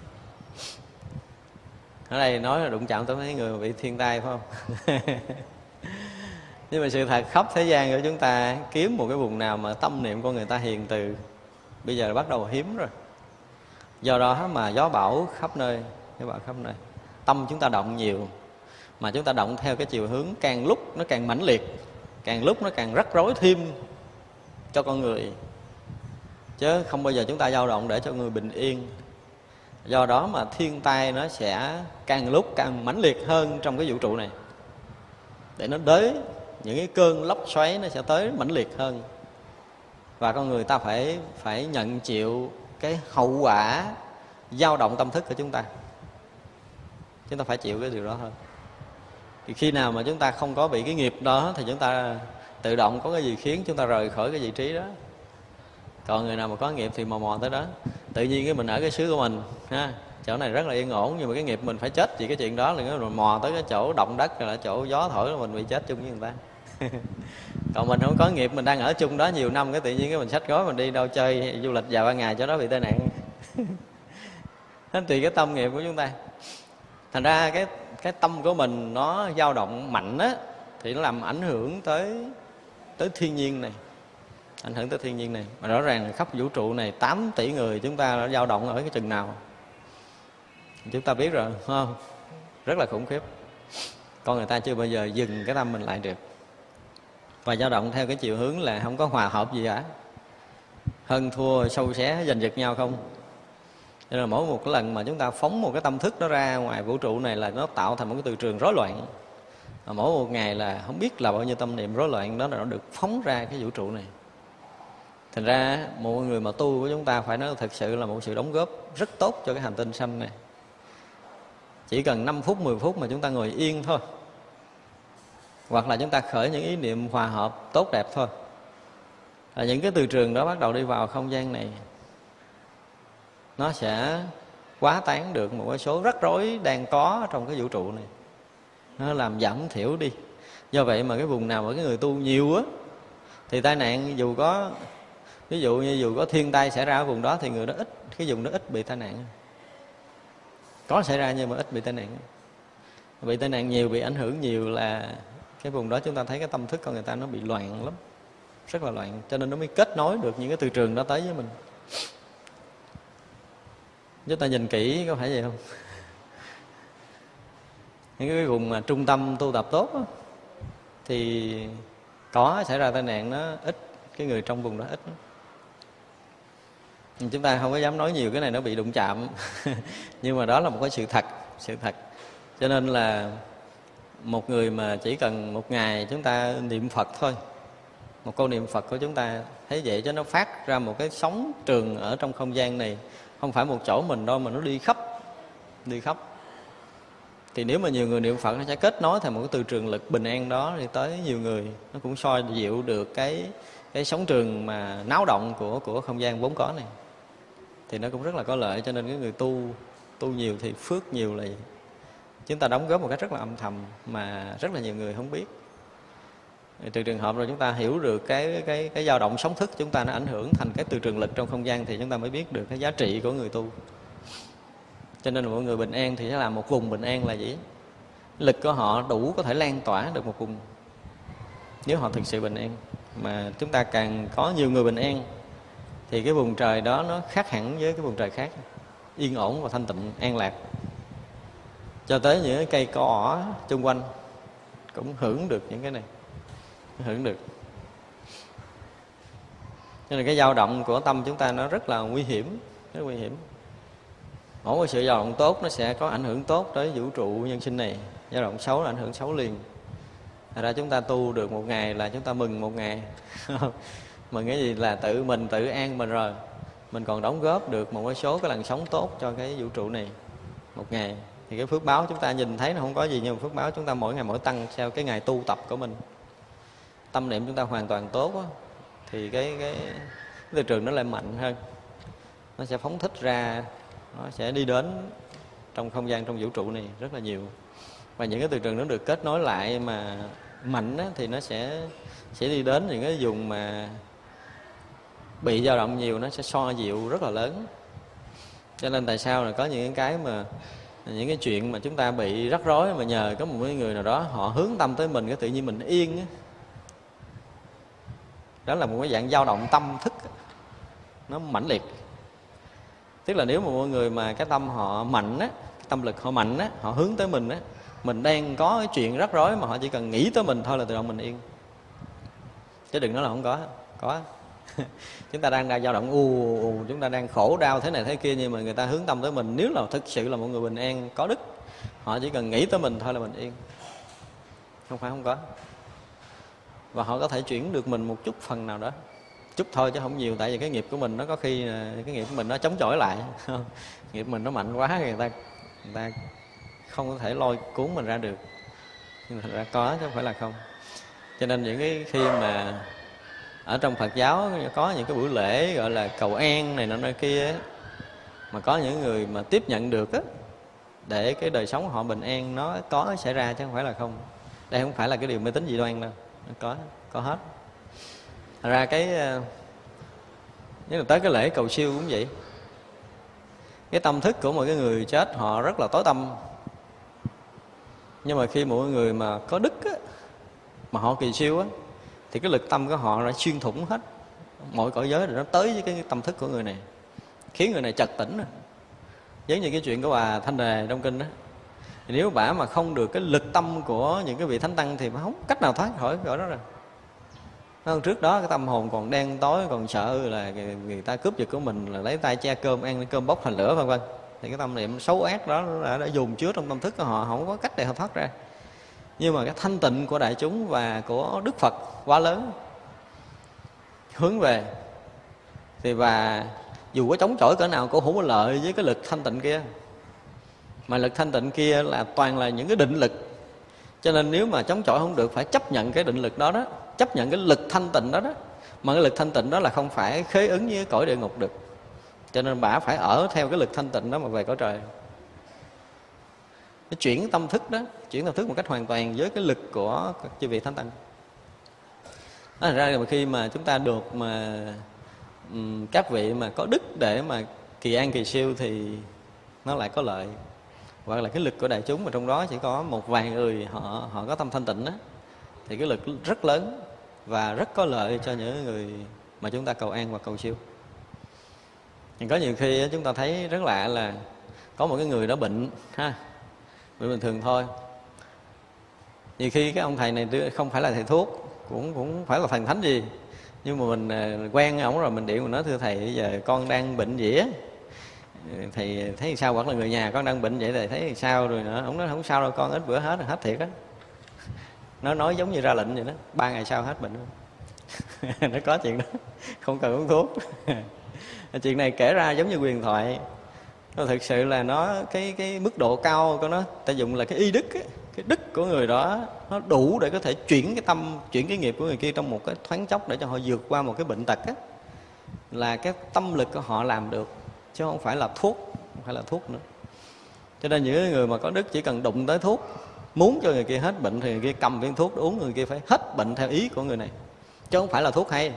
Ở đây nói là đụng chạm tới mấy người bị thiên tai phải không? Nhưng mà sự thật khắp thế gian của chúng ta kiếm một cái vùng nào mà tâm niệm của người ta hiền từ, bây giờ bắt đầu hiếm rồi. Do đó mà gió bão khắp nơi, gió bão khắp nơi. Tâm chúng ta động nhiều, mà chúng ta động theo cái chiều hướng càng lúc nó càng mãnh liệt, càng lúc nó càng rắc rối thêm cho con người, chứ không bao giờ chúng ta dao động để cho người bình yên. Do đó mà thiên tai nó sẽ càng lúc càng mãnh liệt hơn trong cái vũ trụ này, để nó tới những cái cơn lốc xoáy nó sẽ tới mãnh liệt hơn, và con người ta phải phải nhận chịu cái hậu quả dao động tâm thức của chúng ta. Chúng ta phải chịu cái điều đó thôi. Thì khi nào mà chúng ta không có bị cái nghiệp đó thì chúng ta tự động có cái gì khiến chúng ta rời khỏi cái vị trí đó. Còn người nào mà có nghiệp thì mò mò tới đó. Tự nhiên cái mình ở cái xứ của mình ha, chỗ này rất là yên ổn, nhưng mà cái nghiệp mình phải chết vì cái chuyện đó, là rồi mò tới cái chỗ động đất là chỗ gió thổi là mình bị chết chung với người ta. Còn mình không có nghiệp, mình đang ở chung đó nhiều năm, cái tự nhiên cái mình xách gói mình đi đâu chơi du lịch vài ba ngày cho đó bị tai nạn. Nó tùy cái tâm nghiệp của chúng ta. Thành ra cái cái tâm của mình nó dao động mạnh á, thì nó làm ảnh hưởng tới tới thiên nhiên này, ảnh hưởng tới thiên nhiên này. Mà rõ ràng khắp vũ trụ này tám tỷ người, chúng ta đã dao động ở cái chừng nào chúng ta biết rồi, không? Rất là khủng khiếp. Con người ta chưa bao giờ dừng cái tâm mình lại được. Và dao động theo cái chiều hướng là không có hòa hợp gì cả, hơn thua sâu xé giành giật nhau không. Nên là mỗi một cái lần mà chúng ta phóng một cái tâm thức đó ra ngoài vũ trụ này là nó tạo thành một cái từ trường rối loạn. Và mỗi một ngày là không biết là bao nhiêu tâm niệm rối loạn đó là nó được phóng ra cái vũ trụ này. Thành ra một người mà tu của chúng ta phải nói thật sự là một sự đóng góp rất tốt cho cái hành tinh xanh này. Chỉ cần năm phút, mười phút mà chúng ta ngồi yên thôi, hoặc là chúng ta khởi những ý niệm hòa hợp tốt đẹp thôi, là những cái từ trường đó bắt đầu đi vào không gian này, nó sẽ quá tán được một cái số rắc rối đang có trong cái vũ trụ này, nó làm giảm thiểu đi. Do vậy mà cái vùng nào mà cái người tu nhiều á, thì tai nạn dù có, ví dụ như dù có thiên tai xảy ra ở vùng đó thì người đó ít, cái vùng đó ít bị tai nạn. Có xảy ra nhưng mà ít bị tai nạn. Bị tai nạn nhiều, bị ảnh hưởng nhiều là cái vùng đó chúng ta thấy cái tâm thức con người ta nó bị loạn lắm, rất là loạn. Cho nên nó mới kết nối được những cái từ trường đó tới với mình. Chúng ta nhìn kỹ có phải vậy không? Những cái vùng mà trung tâm tu tập tốt đó, thì có xảy ra tai nạn nó ít, cái người trong vùng đó ít. Chúng ta không có dám nói nhiều, cái này nó bị đụng chạm. Nhưng mà đó là một cái sự thật, sự thật. Cho nên là một người mà chỉ cần một ngày chúng ta niệm Phật thôi, một câu niệm Phật của chúng ta thấy vậy cho nó phát ra một cái sóng trường ở trong không gian này, không phải một chỗ mình đâu mà nó đi khắp, đi khắp. Thì nếu mà nhiều người niệm Phật nó sẽ kết nối thành một cái từ trường lực bình an đó thì tới nhiều người, nó cũng soi dịu được cái cái sóng trường mà náo động của của không gian vốn có này. Thì nó cũng rất là có lợi. Cho nên cái người tu tu nhiều thì phước nhiều là vậy. Chúng ta đóng góp một cách rất là âm thầm mà rất là nhiều người không biết. Trừ trường hợp rồi chúng ta hiểu được cái cái cái dao động sóng thức chúng ta nó ảnh hưởng thành cái từ trường lực trong không gian thì chúng ta mới biết được cái giá trị của người tu. Cho nên là mọi người bình an thì sẽ làm một vùng bình an là gì? Lực của họ đủ có thể lan tỏa được một vùng nếu họ thực sự bình an. Mà chúng ta càng có nhiều người bình an thì cái vùng trời đó nó khác hẳn với cái vùng trời khác, yên ổn và thanh tịnh, an lạc. Cho tới những cái cây cỏ xung quanh cũng hưởng được những cái này, hưởng được. Cho nên cái dao động của tâm chúng ta nó rất là nguy hiểm, rất nguy hiểm. Mỗi một sự dao động tốt nó sẽ có ảnh hưởng tốt tới vũ trụ nhân sinh này. Dao động xấu là ảnh hưởng xấu liền. Thật ra chúng ta tu được một ngày là chúng ta mừng một ngày. Mừng cái gì là tự mình tự an mình rồi. Mình còn đóng góp được một cái số cái làn sóng tốt cho cái vũ trụ này một ngày. Thì cái phước báo chúng ta nhìn thấy nó không có gì, nhưng mà phước báo chúng ta mỗi ngày mỗi tăng theo cái ngày tu tập của mình. Tâm niệm chúng ta hoàn toàn tốt á, thì cái, cái, cái từ trường nó lại mạnh hơn. Nó sẽ phóng thích ra, nó sẽ đi đến trong không gian, trong vũ trụ này rất là nhiều. Và những cái từ trường nó được kết nối lại mà mạnh á, thì nó sẽ sẽ đi đến những cái vùng mà bị dao động nhiều, nó sẽ so dịu rất là lớn. Cho nên tại sao là có những cái mà những cái chuyện mà chúng ta bị rắc rối mà nhờ có một người nào đó họ hướng tâm tới mình, cái tự nhiên mình yên á. Đó là một cái dạng dao động tâm thức nó mãnh liệt. Tức là nếu mà mọi người mà cái tâm họ mạnh á, cái tâm lực họ mạnh á, họ hướng tới mình á, mình đang có cái chuyện rắc rối mà họ chỉ cần nghĩ tới mình thôi là tự động mình yên. Chứ đừng nói là không có, có. Chúng ta đang dao động u u, chúng ta đang khổ đau thế này thế kia, nhưng mà người ta hướng tâm tới mình, nếu là thực sự là một người bình an có đức, họ chỉ cần nghĩ tới mình thôi là mình yên. Không phải không có. Và họ có thể chuyển được mình một chút phần nào đó. chút thôi chứ không nhiều, tại vì cái nghiệp của mình nó có khi cái nghiệp của mình nó chống chọi lại. Nghiệp mình nó mạnh quá, người ta người ta không có thể lôi cuốn mình ra được. Nhưng mà thật ra có chứ không phải là không. Cho nên những cái khi mà ở trong Phật giáo có những cái buổi lễ gọi là cầu an này nọ nơi kia ấy, mà có những người mà tiếp nhận được á, để cái đời sống họ bình an nó có xảy ra chứ không phải là không. Đây không phải là cái điều mê tín dị đoan đâu, nó có có hết. Thật ra cái nếu là tới cái lễ cầu siêu cũng vậy. Cái tâm thức của một cái người chết họ rất là tối tăm. Nhưng mà khi một người mà có đức á, mà họ kỳ siêu á, thì cái lực tâm của họ đã xuyên thủng hết mọi cõi giới rồi, nó tới với cái tâm thức của người này, khiến người này chợt tỉnh rồi. Giống như cái chuyện của bà Thanh Đề trong kinh đó, thì nếu bả mà không được cái lực tâm của những cái vị thánh tăng thì không cách nào thoát khỏi cõi đó rồi. Không, trước đó cái tâm hồn còn đen tối, còn sợ là người ta cướp giật của mình, là lấy tay che cơm ăn, cơm bốc thành lửa vân vân, thì cái tâm niệm xấu ác đó đã, đã dồn chứa trong tâm thức của họ, không có cách để họ thoát ra. Nhưng mà cái thanh tịnh của đại chúng và của Đức Phật quá lớn hướng về, thì bà dù có chống chọi cỡ nào cũng không có lợi với cái lực thanh tịnh kia. Mà lực thanh tịnh kia là toàn là những cái định lực. Cho nên nếu mà chống chọi không được, phải chấp nhận cái định lực đó đó, chấp nhận cái lực thanh tịnh đó đó. Mà cái lực thanh tịnh đó là không phải khế ứng với cõi địa ngục được. Cho nên bà phải ở theo cái lực thanh tịnh đó mà về cõi trời. Cái chuyển tâm thức đó, chuyển tâm thức một cách hoàn toàn với cái lực của chư vị thánh tăng. Đó là ra là khi mà chúng ta được mà um, các vị mà có đức để mà kỳ an kỳ siêu thì nó lại có lợi. Hoặc là cái lực của đại chúng mà trong đó chỉ có một vài người họ họ có tâm thanh tịnh đó, thì cái lực rất lớn và rất có lợi cho những người mà chúng ta cầu an hoặc cầu siêu. Thì có nhiều khi chúng ta thấy rất lạ là có một cái người đó bệnh ha, bệnh bình thường thôi. Nhiều khi cái ông thầy này không phải là thầy thuốc, cũng cũng phải là thần thánh gì, nhưng mà mình quen ổng rồi, mình điện mình nói thưa thầy bây giờ con đang bệnh gì á, thầy thấy sao, hoặc là người nhà con đang bệnh vậy thầy thấy sao rồi nữa. Ông nói không sao đâu con, ít bữa hết, hết thiệt á. Nó nói giống như ra lệnh vậy đó, ba ngày sau hết bệnh. Nó có chuyện đó, không cần uống thuốc. Chuyện này kể ra giống như huyền thoại. Nó thực sự là nó cái cái mức độ cao của nó, ta dùng là cái y đức ấy. Cái đức của người đó nó đủ để có thể chuyển cái tâm, chuyển cái nghiệp của người kia trong một cái thoáng chốc để cho họ vượt qua một cái bệnh tật á. Là cái tâm lực của họ làm được, chứ không phải là thuốc, không phải là thuốc nữa. Cho nên những người mà có đức chỉ cần đụng tới thuốc, muốn cho người kia hết bệnh thì người kia cầm viên thuốc uống, người kia phải hết bệnh theo ý của người này, chứ không phải là thuốc hay.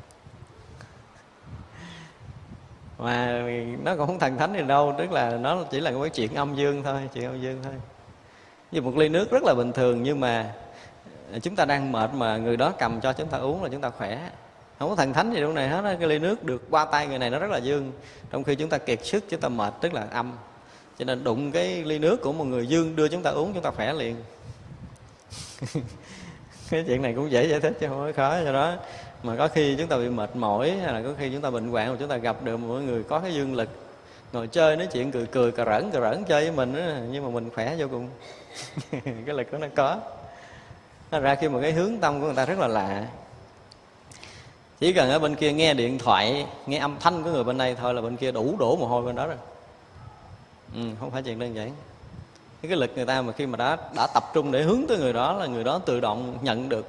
Mà nó cũng không thần thánh gì đâu, tức là nó chỉ là cái chuyện âm dương thôi, chuyện âm dương thôi. Như một ly nước rất là bình thường, nhưng mà chúng ta đang mệt mà người đó cầm cho chúng ta uống là chúng ta khỏe. Không có thần thánh gì trong này hết. Cái ly nước được qua tay người này nó rất là dương, trong khi chúng ta kiệt sức, chúng ta mệt, tức là âm. Cho nên đụng cái ly nước của một người dương đưa chúng ta uống, chúng ta khỏe liền. Cái chuyện này cũng dễ giải thích chứ không có khó. Do đó mà có khi chúng ta bị mệt mỏi, hay là có khi chúng ta bệnh hoạn mà chúng ta gặp được một người có cái dương lực, ngồi chơi nói chuyện cười cười cà rỡn cà rỡn chơi với mình đó, nhưng mà mình khỏe vô cùng. Cái lực của nó có. Nó ra khi một cái hướng tâm của người ta rất là lạ. Chỉ cần ở bên kia nghe điện thoại, nghe âm thanh của người bên đây thôi là bên kia đủ đổ mồ hôi bên đó rồi. Ừ, không phải chuyện đơn giản. Cái lực người ta mà khi mà đã, đã tập trung để hướng tới người đó là người đó tự động nhận được.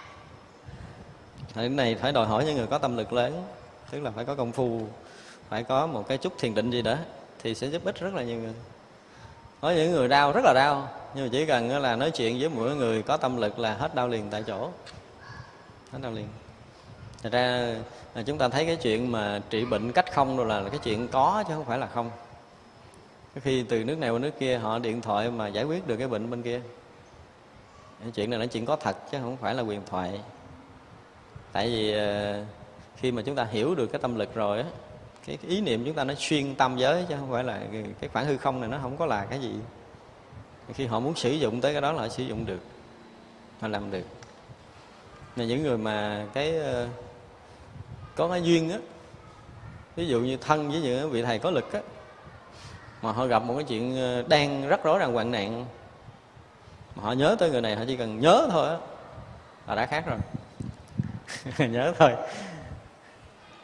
Cái này phải đòi hỏi những người có tâm lực lớn, tức là phải có công phu, phải có một cái chút thiền định gì đó thì sẽ giúp ích rất là nhiều người. Có những người đau rất là đau, nhưng mà chỉ cần là nói chuyện với mỗi người có tâm lực là hết đau liền tại chỗ, hết đau liền. Thật ra chúng ta thấy cái chuyện mà trị bệnh cách không rồi là cái chuyện có chứ không phải là không. Cái khi từ nước này qua nước kia họ điện thoại mà giải quyết được cái bệnh bên kia, cái chuyện này là chuyện có thật chứ không phải là huyền thoại. Tại vì khi mà chúng ta hiểu được cái tâm lực rồi á, cái ý niệm chúng ta nó xuyên tam giới, chứ không phải là cái khoảng hư không này nó không có là cái gì. Khi họ muốn sử dụng tới cái đó là họ sử dụng được, họ làm được. Mà những người mà cái có cái duyên á, ví dụ như thân với những vị thầy có lực á, mà họ gặp một cái chuyện đang rắc rối đang hoạn nạn, mà họ nhớ tới người này, họ chỉ cần nhớ thôi á là đã khác rồi. Nhớ thôi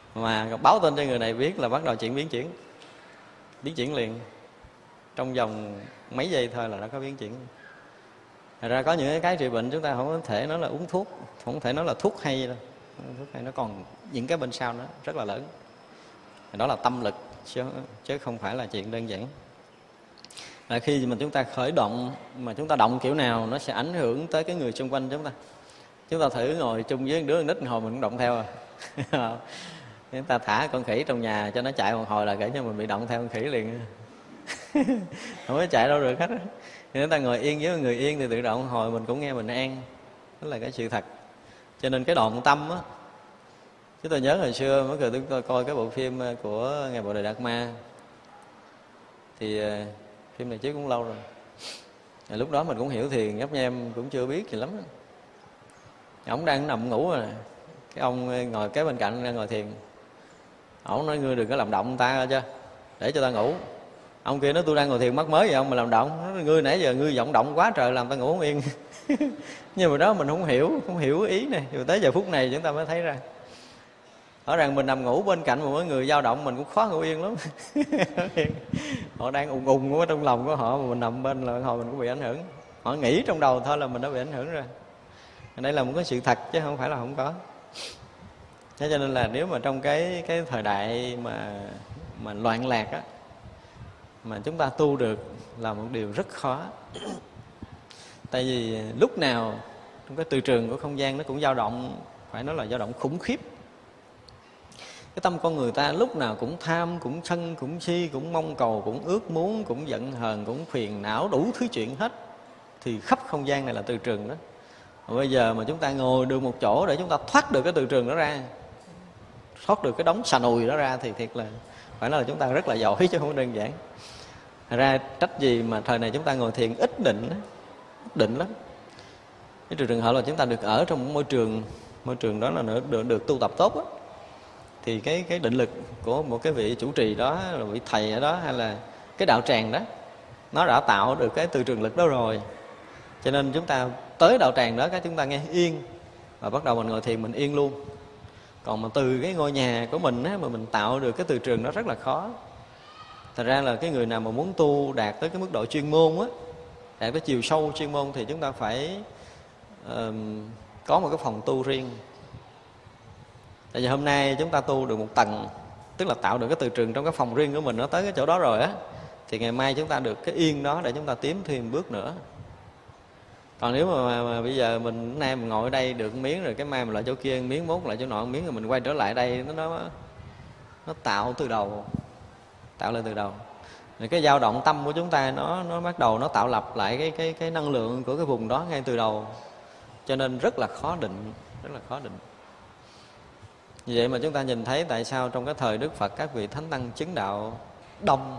Mà báo tin cho người này biết là bắt đầu chuyện biến chuyển. Biến chuyển liền. Trong vòng mấy giây thôi là nó có biến chuyển. Thật ra có những cái trị bệnh chúng ta không có thể nói là uống thuốc, không thể nói là thuốc hay đâu. Thuốc hay nó còn những cái bên sau nó rất là lớn. Đó là tâm lực chứ, chứ không phải là chuyện đơn giản. Là khi mà chúng ta khởi động, mà chúng ta động kiểu nào nó sẽ ảnh hưởng tới cái người xung quanh chúng ta. Chúng ta thử ngồi chung với đứa nít hồi mình cũng động theo à. Chúng ta thả con khỉ trong nhà cho nó chạy một hồi là kể cho mình bị động theo con khỉ liền. Không có chạy đâu được hết. Thì chúng ta ngồi yên với người yên thì tự động hồi mình cũng nghe mình an. Đó là cái sự thật. Cho nên cái đoạn tâm á, chúng tôi nhớ hồi xưa mới cười tôi coi cái bộ phim của Ngài Bồ Đề Đạt Ma. Thì phim này chứ cũng lâu rồi. Thì lúc đó mình cũng hiểu thiền, nhấp nhem cũng chưa biết gì lắm. Ông đang nằm ngủ rồi. Cái ông ngồi kế bên cạnh đang ngồi thiền. Ông nói ngươi đừng có làm động ta chứ, để cho ta ngủ. Ông kia nói tôi đang ngồi thiền mắc mới vậy ông mà làm động. Nói, ngươi nãy giờ ngươi vọng động quá trời làm ta ngủ không yên. Nhưng mà đó mình không hiểu, không hiểu ý này. Rồi tới giờ phút này chúng ta mới thấy ra. Rõ ràng mình nằm ngủ bên cạnh một người dao động mình cũng khó ngủ yên lắm. Họ đang ùng ùng ở trong lòng của họ mà mình nằm bên là hồi mình cũng bị ảnh hưởng. Họ nghĩ trong đầu thôi là mình đã bị ảnh hưởng rồi. Đây là một cái sự thật chứ không phải là không có. Thế cho nên là nếu mà trong cái cái thời đại mà mà loạn lạc á, mà chúng ta tu được là một điều rất khó. Tại vì lúc nào trong cái từ trường của không gian nó cũng dao động, phải nói là dao động khủng khiếp. Cái tâm con người ta lúc nào cũng tham, cũng sân, cũng si, cũng mong cầu, cũng ước muốn, cũng giận hờn, cũng phiền não, đủ thứ chuyện hết. Thì khắp không gian này là từ trường đó. Và bây giờ mà chúng ta ngồi được một chỗ để chúng ta thoát được cái từ trường đó ra, thoát được cái đống xà nùi đó ra thì thiệt là phải nói là chúng ta rất là giỏi chứ không đơn giản. Thật ra trách gì mà thời này chúng ta ngồi thiền ít định, ít định lắm. Cái trường hợp là chúng ta được ở trong một môi trường, môi trường đó là được, được, được tu tập tốt á. Thì cái cái định lực của một cái vị chủ trì đó, là vị thầy ở đó hay là cái đạo tràng đó, nó đã tạo được cái từ trường lực đó rồi. Cho nên chúng ta tới đạo tràng đó cái chúng ta nghe yên và bắt đầu mình ngồi thiền mình yên luôn. Còn mà từ cái ngôi nhà của mình á, mà mình tạo được cái từ trường đó rất là khó. Thật ra là cái người nào mà muốn tu đạt tới cái mức độ chuyên môn á, đạt tới chiều sâu chuyên môn thì chúng ta phải uh, có một cái phòng tu riêng. Tại vì hôm nay chúng ta tu được một tầng, tức là tạo được cái từ trường trong cái phòng riêng của mình, nó tới cái chỗ đó rồi á, thì ngày mai chúng ta được cái yên đó để chúng ta tiến thêm bước nữa. Còn nếu mà, mà, mà bây giờ mình hôm nay mình ngồi ở đây được miếng rồi cái mai mình lại chỗ kia miếng, mốt lại chỗ nọ miếng, rồi mình quay trở lại đây, nó nó, nó tạo từ đầu, tạo lên từ đầu. Rồi cái dao động tâm của chúng ta nó nó bắt đầu nó tạo lập lại cái cái cái năng lượng của cái vùng đó ngay từ đầu. Cho nên rất là khó định, rất là khó định. Vì vậy mà chúng ta nhìn thấy tại sao trong cái thời Đức Phật các vị thánh tăng chứng đạo đông.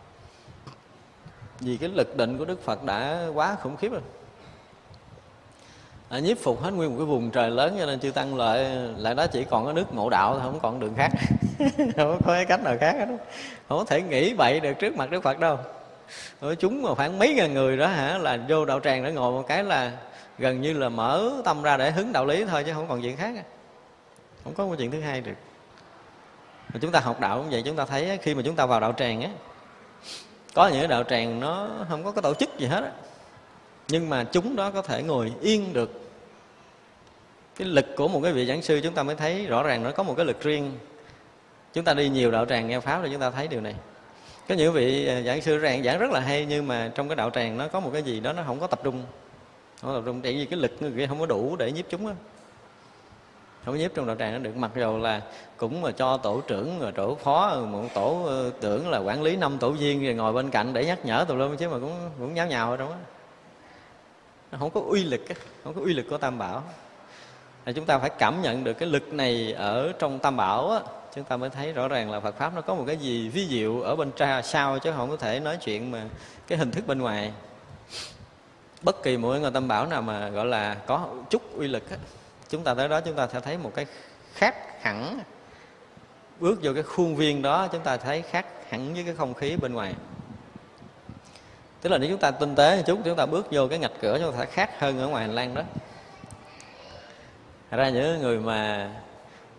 Vì cái lực định của Đức Phật đã quá khủng khiếp rồi. À, nhiếp phục hết nguyên một cái vùng trời lớn, cho nên chư tăng lại lại đó chỉ còn có nước Ngộ Đạo thôi, không còn đường khác. Không có cái cách nào khác hết. Không có thể nghĩ bậy được trước mặt Đức Phật đâu. Ở chúng mà khoảng mấy ngàn người đó hả, là vô đạo tràng để ngồi một cái là gần như là mở tâm ra để hứng đạo lý thôi, chứ không còn chuyện khác. Không có một chuyện thứ hai được. Mà chúng ta học đạo cũng vậy, chúng ta thấy khi mà chúng ta vào đạo tràng á, có những cái đạo tràng nó không có cái tổ chức gì hết á, nhưng mà chúng đó có thể ngồi yên được. Cái lực của một cái vị giảng sư chúng ta mới thấy rõ ràng nó có một cái lực riêng. Chúng ta đi nhiều đạo tràng nghe pháp thì chúng ta thấy điều này. Có những vị giảng sư giảng giảng rất là hay, nhưng mà trong cái đạo tràng nó có một cái gì đó nó không có tập trung. Không có tập trung, tại vì cái lực người kia không có đủ để nhiếp chúng á. Không có nhiếp trong đạo tràng nó được. Mặc dù là cũng mà cho tổ trưởng rồi tổ phó, một tổ trưởng là quản lý năm tổ viên rồi ngồi bên cạnh để nhắc nhở tùm lum, chứ mà cũng cũng nháo nhào ở trong đó. Nó không có uy lực, không có uy lực của Tam Bảo. Thì chúng ta phải cảm nhận được cái lực này ở trong Tam Bảo á, chúng ta mới thấy rõ ràng là Phật Pháp nó có một cái gì ví diệu ở bên tra sau, chứ không có thể nói chuyện mà cái hình thức bên ngoài. Bất kỳ một ngôi Tam Bảo nào mà gọi là có chút uy lực á, chúng ta tới đó chúng ta sẽ thấy một cái khác hẳn. Bước vô cái khuôn viên đó chúng ta thấy khác hẳn với cái không khí bên ngoài. Tức là nếu chúng ta tinh tế một chút, chúng ta bước vô cái ngạch cửa chúng ta sẽ khác hơn ở ngoài hành lang đó. Thật ra những người mà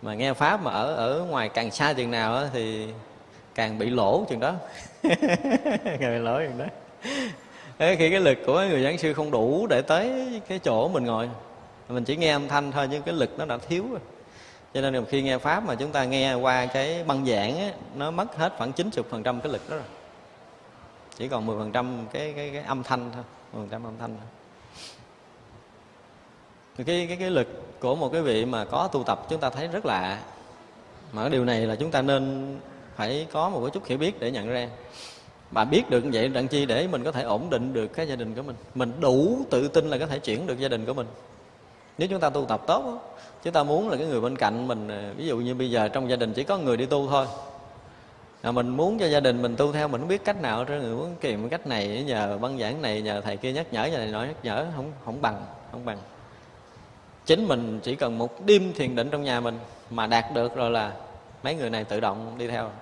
Mà nghe pháp mà ở ở ngoài càng xa chừng nào á, thì càng bị lỗ chừng đó. Càng bị lỗ chừng đó. Thế khi cái lực của người giảng sư không đủ để tới cái chỗ mình ngồi, mình chỉ nghe âm thanh thôi, nhưng cái lực nó đã thiếu rồi. Cho nên khi nghe pháp mà chúng ta nghe qua cái băng giảng á, nó mất hết khoảng chín mươi phần trăm cái lực đó rồi. Chỉ còn mười phần trăm cái, cái, cái âm thanh thôi, mười phần trăm âm thanh thôi. Cái, cái, cái lực của một cái vị mà có tu tập chúng ta thấy rất lạ. Mà cái điều này là chúng ta nên phải có một cái chút hiểu biết để nhận ra. Bà biết được như vậy đặng chi để mình có thể ổn định được cái gia đình của mình. Mình đủ tự tin là có thể chuyển được gia đình của mình. Nếu chúng ta tu tập tốt, chúng ta muốn là cái người bên cạnh mình, ví dụ như bây giờ trong gia đình chỉ có người đi tu thôi, à, mình muốn cho gia đình mình tu theo, mình không biết cách nào, người muốn kìm cách này, nhờ băng giảng này, nhờ thầy kia nhắc nhở, nhờ này nói nhắc nhở, không không bằng, không bằng. Chính mình chỉ cần một đêm thiền định trong nhà mình mà đạt được rồi là mấy người này tự động đi theo.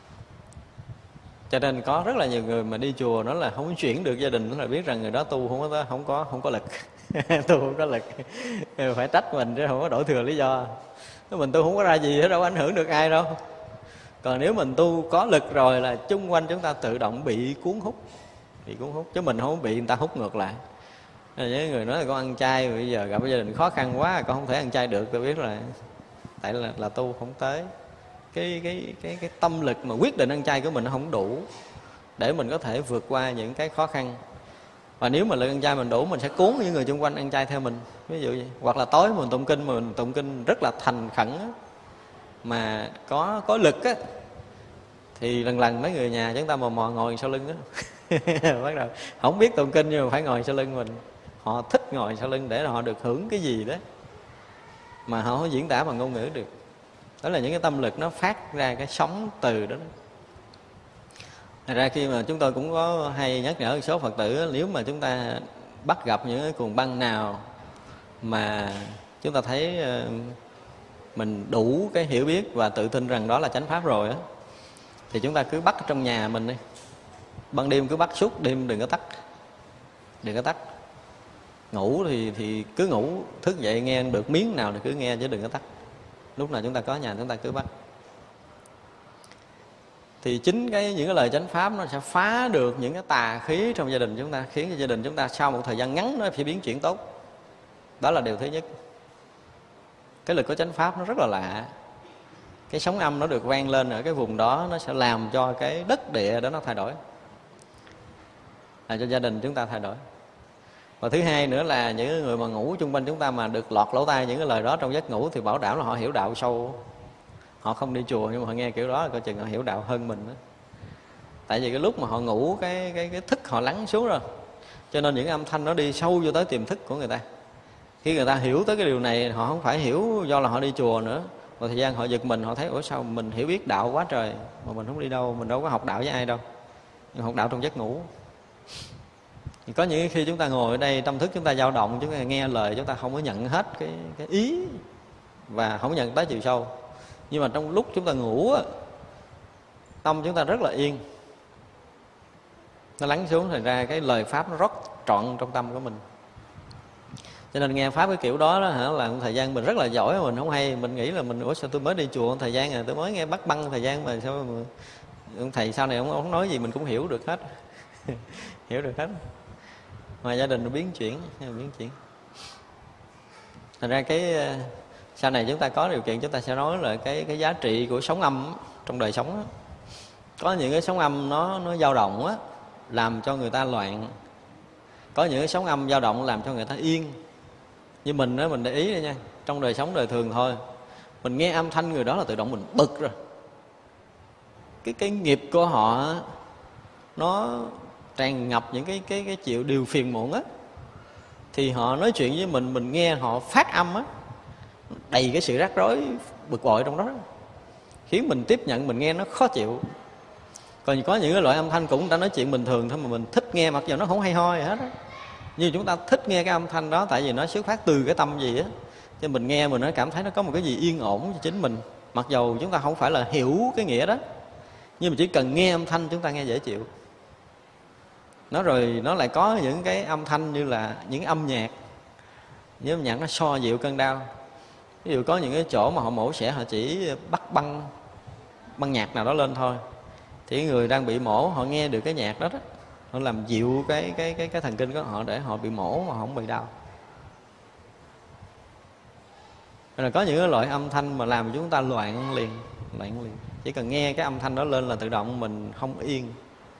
Cho nên có rất là nhiều người mà đi chùa nói là không chuyển được gia đình, nó là biết rằng người đó tu không có không có không có lực. Tu không có lực, phải trách mình chứ không có đổ thừa lý do. Nếu mình tu không có ra gì hết, đâu có ảnh hưởng được ai đâu. Còn nếu mình tu có lực rồi là chung quanh chúng ta tự động bị cuốn hút, bị cuốn hút, chứ mình không bị người ta hút ngược lại. Những người nói là con ăn chay, bây giờ gặp gia đình khó khăn quá, con không thể ăn chay được, tôi biết là tại là, là tu không tới. Cái, cái, cái, cái tâm lực mà quyết định ăn chay của mình nó không đủ để mình có thể vượt qua những cái khó khăn. Và nếu mà lực ăn chay mình đủ, mình sẽ cuốn những người xung quanh ăn chay theo mình, ví dụ vậy. Hoặc là tối mình tụng kinh, mà mình tụng kinh rất là thành khẩn á, mà có có lực á, thì lần lần mấy người nhà chúng ta mò mò ngồi sau lưng á. Bắt đầu không biết tụng kinh nhưng mà phải ngồi sau lưng mình. Họ thích ngồi sau lưng để họ được hưởng cái gì đó mà họ không diễn tả bằng ngôn ngữ được. Đó là những cái tâm lực nó phát ra cái sóng từ đó. Thật ra khi mà chúng tôi cũng có hay nhắc nhở một số Phật tử, nếu mà chúng ta bắt gặp những cái cuồng băng nào mà chúng ta thấy mình đủ cái hiểu biết và tự tin rằng đó là chánh pháp rồi á, thì chúng ta cứ bắt trong nhà mình đi. Ban đêm cứ bắt suốt đêm, đừng có tắt, đừng có tắt. Ngủ thì thì cứ ngủ, thức dậy nghe được miếng nào thì cứ nghe chứ đừng có tắt. Lúc nào chúng ta có nhà chúng ta cứ bắt. Thì chính cái những cái lời chánh pháp nó sẽ phá được những cái tà khí trong gia đình chúng ta, khiến cho gia đình chúng ta sau một thời gian ngắn nó phải biến chuyển tốt. Đó là điều thứ nhất. Cái lực của chánh pháp nó rất là lạ. Cái sóng âm nó được vang lên ở cái vùng đó, nó sẽ làm cho cái đất địa đó nó thay đổi, làm cho gia đình chúng ta thay đổi. Và thứ hai nữa là những người mà ngủ chung quanh chúng ta mà được lọt lỗ tai những cái lời đó trong giấc ngủ thì bảo đảm là họ hiểu đạo sâu. Họ không đi chùa nhưng mà họ nghe kiểu đó là coi chừng họ hiểu đạo hơn mình đó. Tại vì cái lúc mà họ ngủ cái, cái, cái thức họ lắng xuống rồi, cho nên những âm thanh nó đi sâu vô tới tiềm thức của người ta. Khi người ta hiểu tới cái điều này, họ không phải hiểu do là họ đi chùa nữa. Một thời gian họ giật mình, họ thấy ủa sao mình hiểu biết đạo quá trời mà mình không đi đâu, mình đâu có học đạo với ai đâu, mình học đạo trong giấc ngủ. Thì có những khi chúng ta ngồi ở đây, tâm thức chúng ta dao động, chúng ta nghe lời chúng ta không có nhận hết cái, cái ý và không có nhận tới chiều sâu. Nhưng mà trong lúc chúng ta ngủ, tâm chúng ta rất là yên, nó lắng xuống, thành ra cái lời pháp nó rót trọn trong tâm của mình. Cho nên nghe pháp cái kiểu đó, đó hả, là một thời gian mình rất là giỏi mà mình không hay. Mình nghĩ là mình ủa sao tôi mới đi chùa một thời gian rồi, tôi mới nghe bắt băng thời gian mà sao mà ông thầy sau này ông, ông nói gì mình cũng hiểu được hết. Hiểu được hết. Mà gia đình nó biến chuyển, biến chuyển. Thành ra cái sau này chúng ta có điều kiện chúng ta sẽ nói là cái cái giá trị của sóng âm trong đời sống đó. Có những cái sóng âm nó nó dao động á, làm cho người ta loạn. Có những cái sóng âm dao động làm cho người ta yên. Như mình á, mình để ý đây nha, trong đời sống đời thường thôi, mình nghe âm thanh người đó là tự động mình bực rồi. Cái cái nghiệp của họ nó tràn ngập những cái cái cái chịu điều phiền muộn á, thì họ nói chuyện với mình, mình nghe họ phát âm á, đầy cái sự rắc rối bực bội trong đó, khiến mình tiếp nhận, mình nghe nó khó chịu. Còn có những cái loại âm thanh cũng đã nói chuyện bình thường thôi mà mình thích nghe, mặc dù nó không hay ho gì hết á, nhưng chúng ta thích nghe cái âm thanh đó tại vì nó xuất phát từ cái tâm gì á, cho mình nghe mình nó cảm thấy nó có một cái gì yên ổn cho chính mình, mặc dù chúng ta không phải là hiểu cái nghĩa đó, nhưng mà chỉ cần nghe âm thanh chúng ta nghe dễ chịu. Nó rồi nó lại có những cái âm thanh như là những âm nhạc, những âm nhạc nó so dịu cơn đau. Ví dụ có những cái chỗ mà họ mổ xẻ, họ chỉ bắt băng băng nhạc nào đó lên thôi, thì người đang bị mổ họ nghe được cái nhạc đó đó, họ làm dịu cái cái cái cái thần kinh của họ để họ bị mổ mà họ không bị đau. Rồi có những cái loại âm thanh mà làm chúng ta loạn liền, loạn liền. Chỉ cần nghe cái âm thanh đó lên là tự động mình không yên.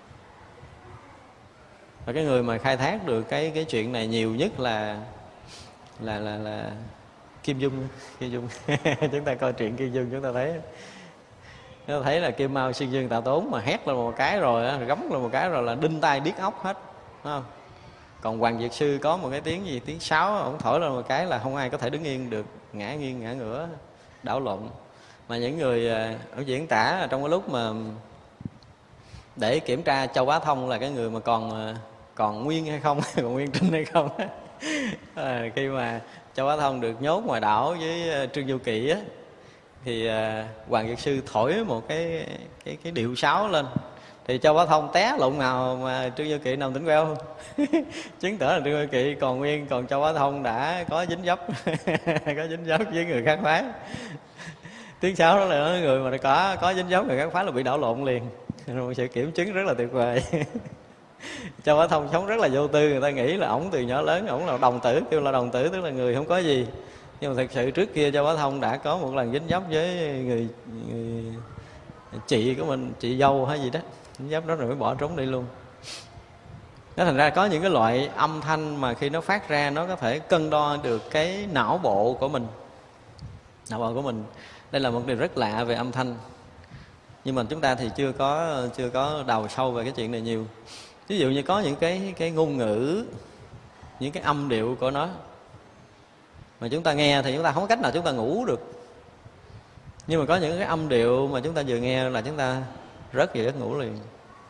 Và cái người mà khai thác được cái cái chuyện này nhiều nhất là là là là Kim Dung. Kim Dung chúng ta coi truyện Kim Dung chúng ta thấy chúng ta thấy là Kim Mao Xuyên Dương Tạ Tốn mà hét lên một cái rồi, gấm lên một cái rồi là đinh tai điếc óc hết, đúng không? Còn Hoàng Việt Sư có một cái tiếng gì, tiếng sáo, ông thổi lên một cái là không ai có thể đứng yên được, ngã nghiêng ngã ngửa, đảo lộn. Mà những người ở diễn tả trong cái lúc mà để kiểm tra Châu Bá Thông là cái người mà còn còn nguyên hay không, còn nguyên trinh hay không à, khi mà Châu Bá Thông được nhốt ngoài đảo với Trương Du Kỵ á, thì Hoàng Việt Sư thổi một cái cái cái điệu sáo lên, thì Châu Bá Thông té lộn nào mà Trương Du Kỵ nằm tỉnh queo chứng tỏ là Trương Du Kỵ còn nguyên, còn Châu Bá Thông đã có dính dấp có dính dấp với người khác phái. Tiếng sáo đó là người mà có có dính dấp người khác phái là bị đảo lộn liền. Một sự kiểm chứng rất là tuyệt vời. Châu Bá Thông sống rất là vô tư, người ta nghĩ là ổng từ nhỏ lớn ổng là đồng tử, kêu là đồng tử tức là người không có gì. Nhưng mà thật sự trước kia Châu Bá Thông đã có một lần dính dấp với người, người chị của mình, chị dâu hay gì đó, dính dấp đó rồi mới bỏ trốn đi luôn. Nó thành ra có những cái loại âm thanh mà khi nó phát ra nó có thể cân đo được cái não bộ của mình. Não bộ của mình. Đây là một điều rất lạ về âm thanh. Nhưng mà chúng ta thì chưa có chưa có đào sâu về cái chuyện này nhiều. Ví dụ như có những cái cái ngôn ngữ, những cái âm điệu của nó mà chúng ta nghe thì chúng ta không có cách nào chúng ta ngủ được. Nhưng mà có những cái âm điệu mà chúng ta vừa nghe là chúng ta rớt vào giấc ngủ liền.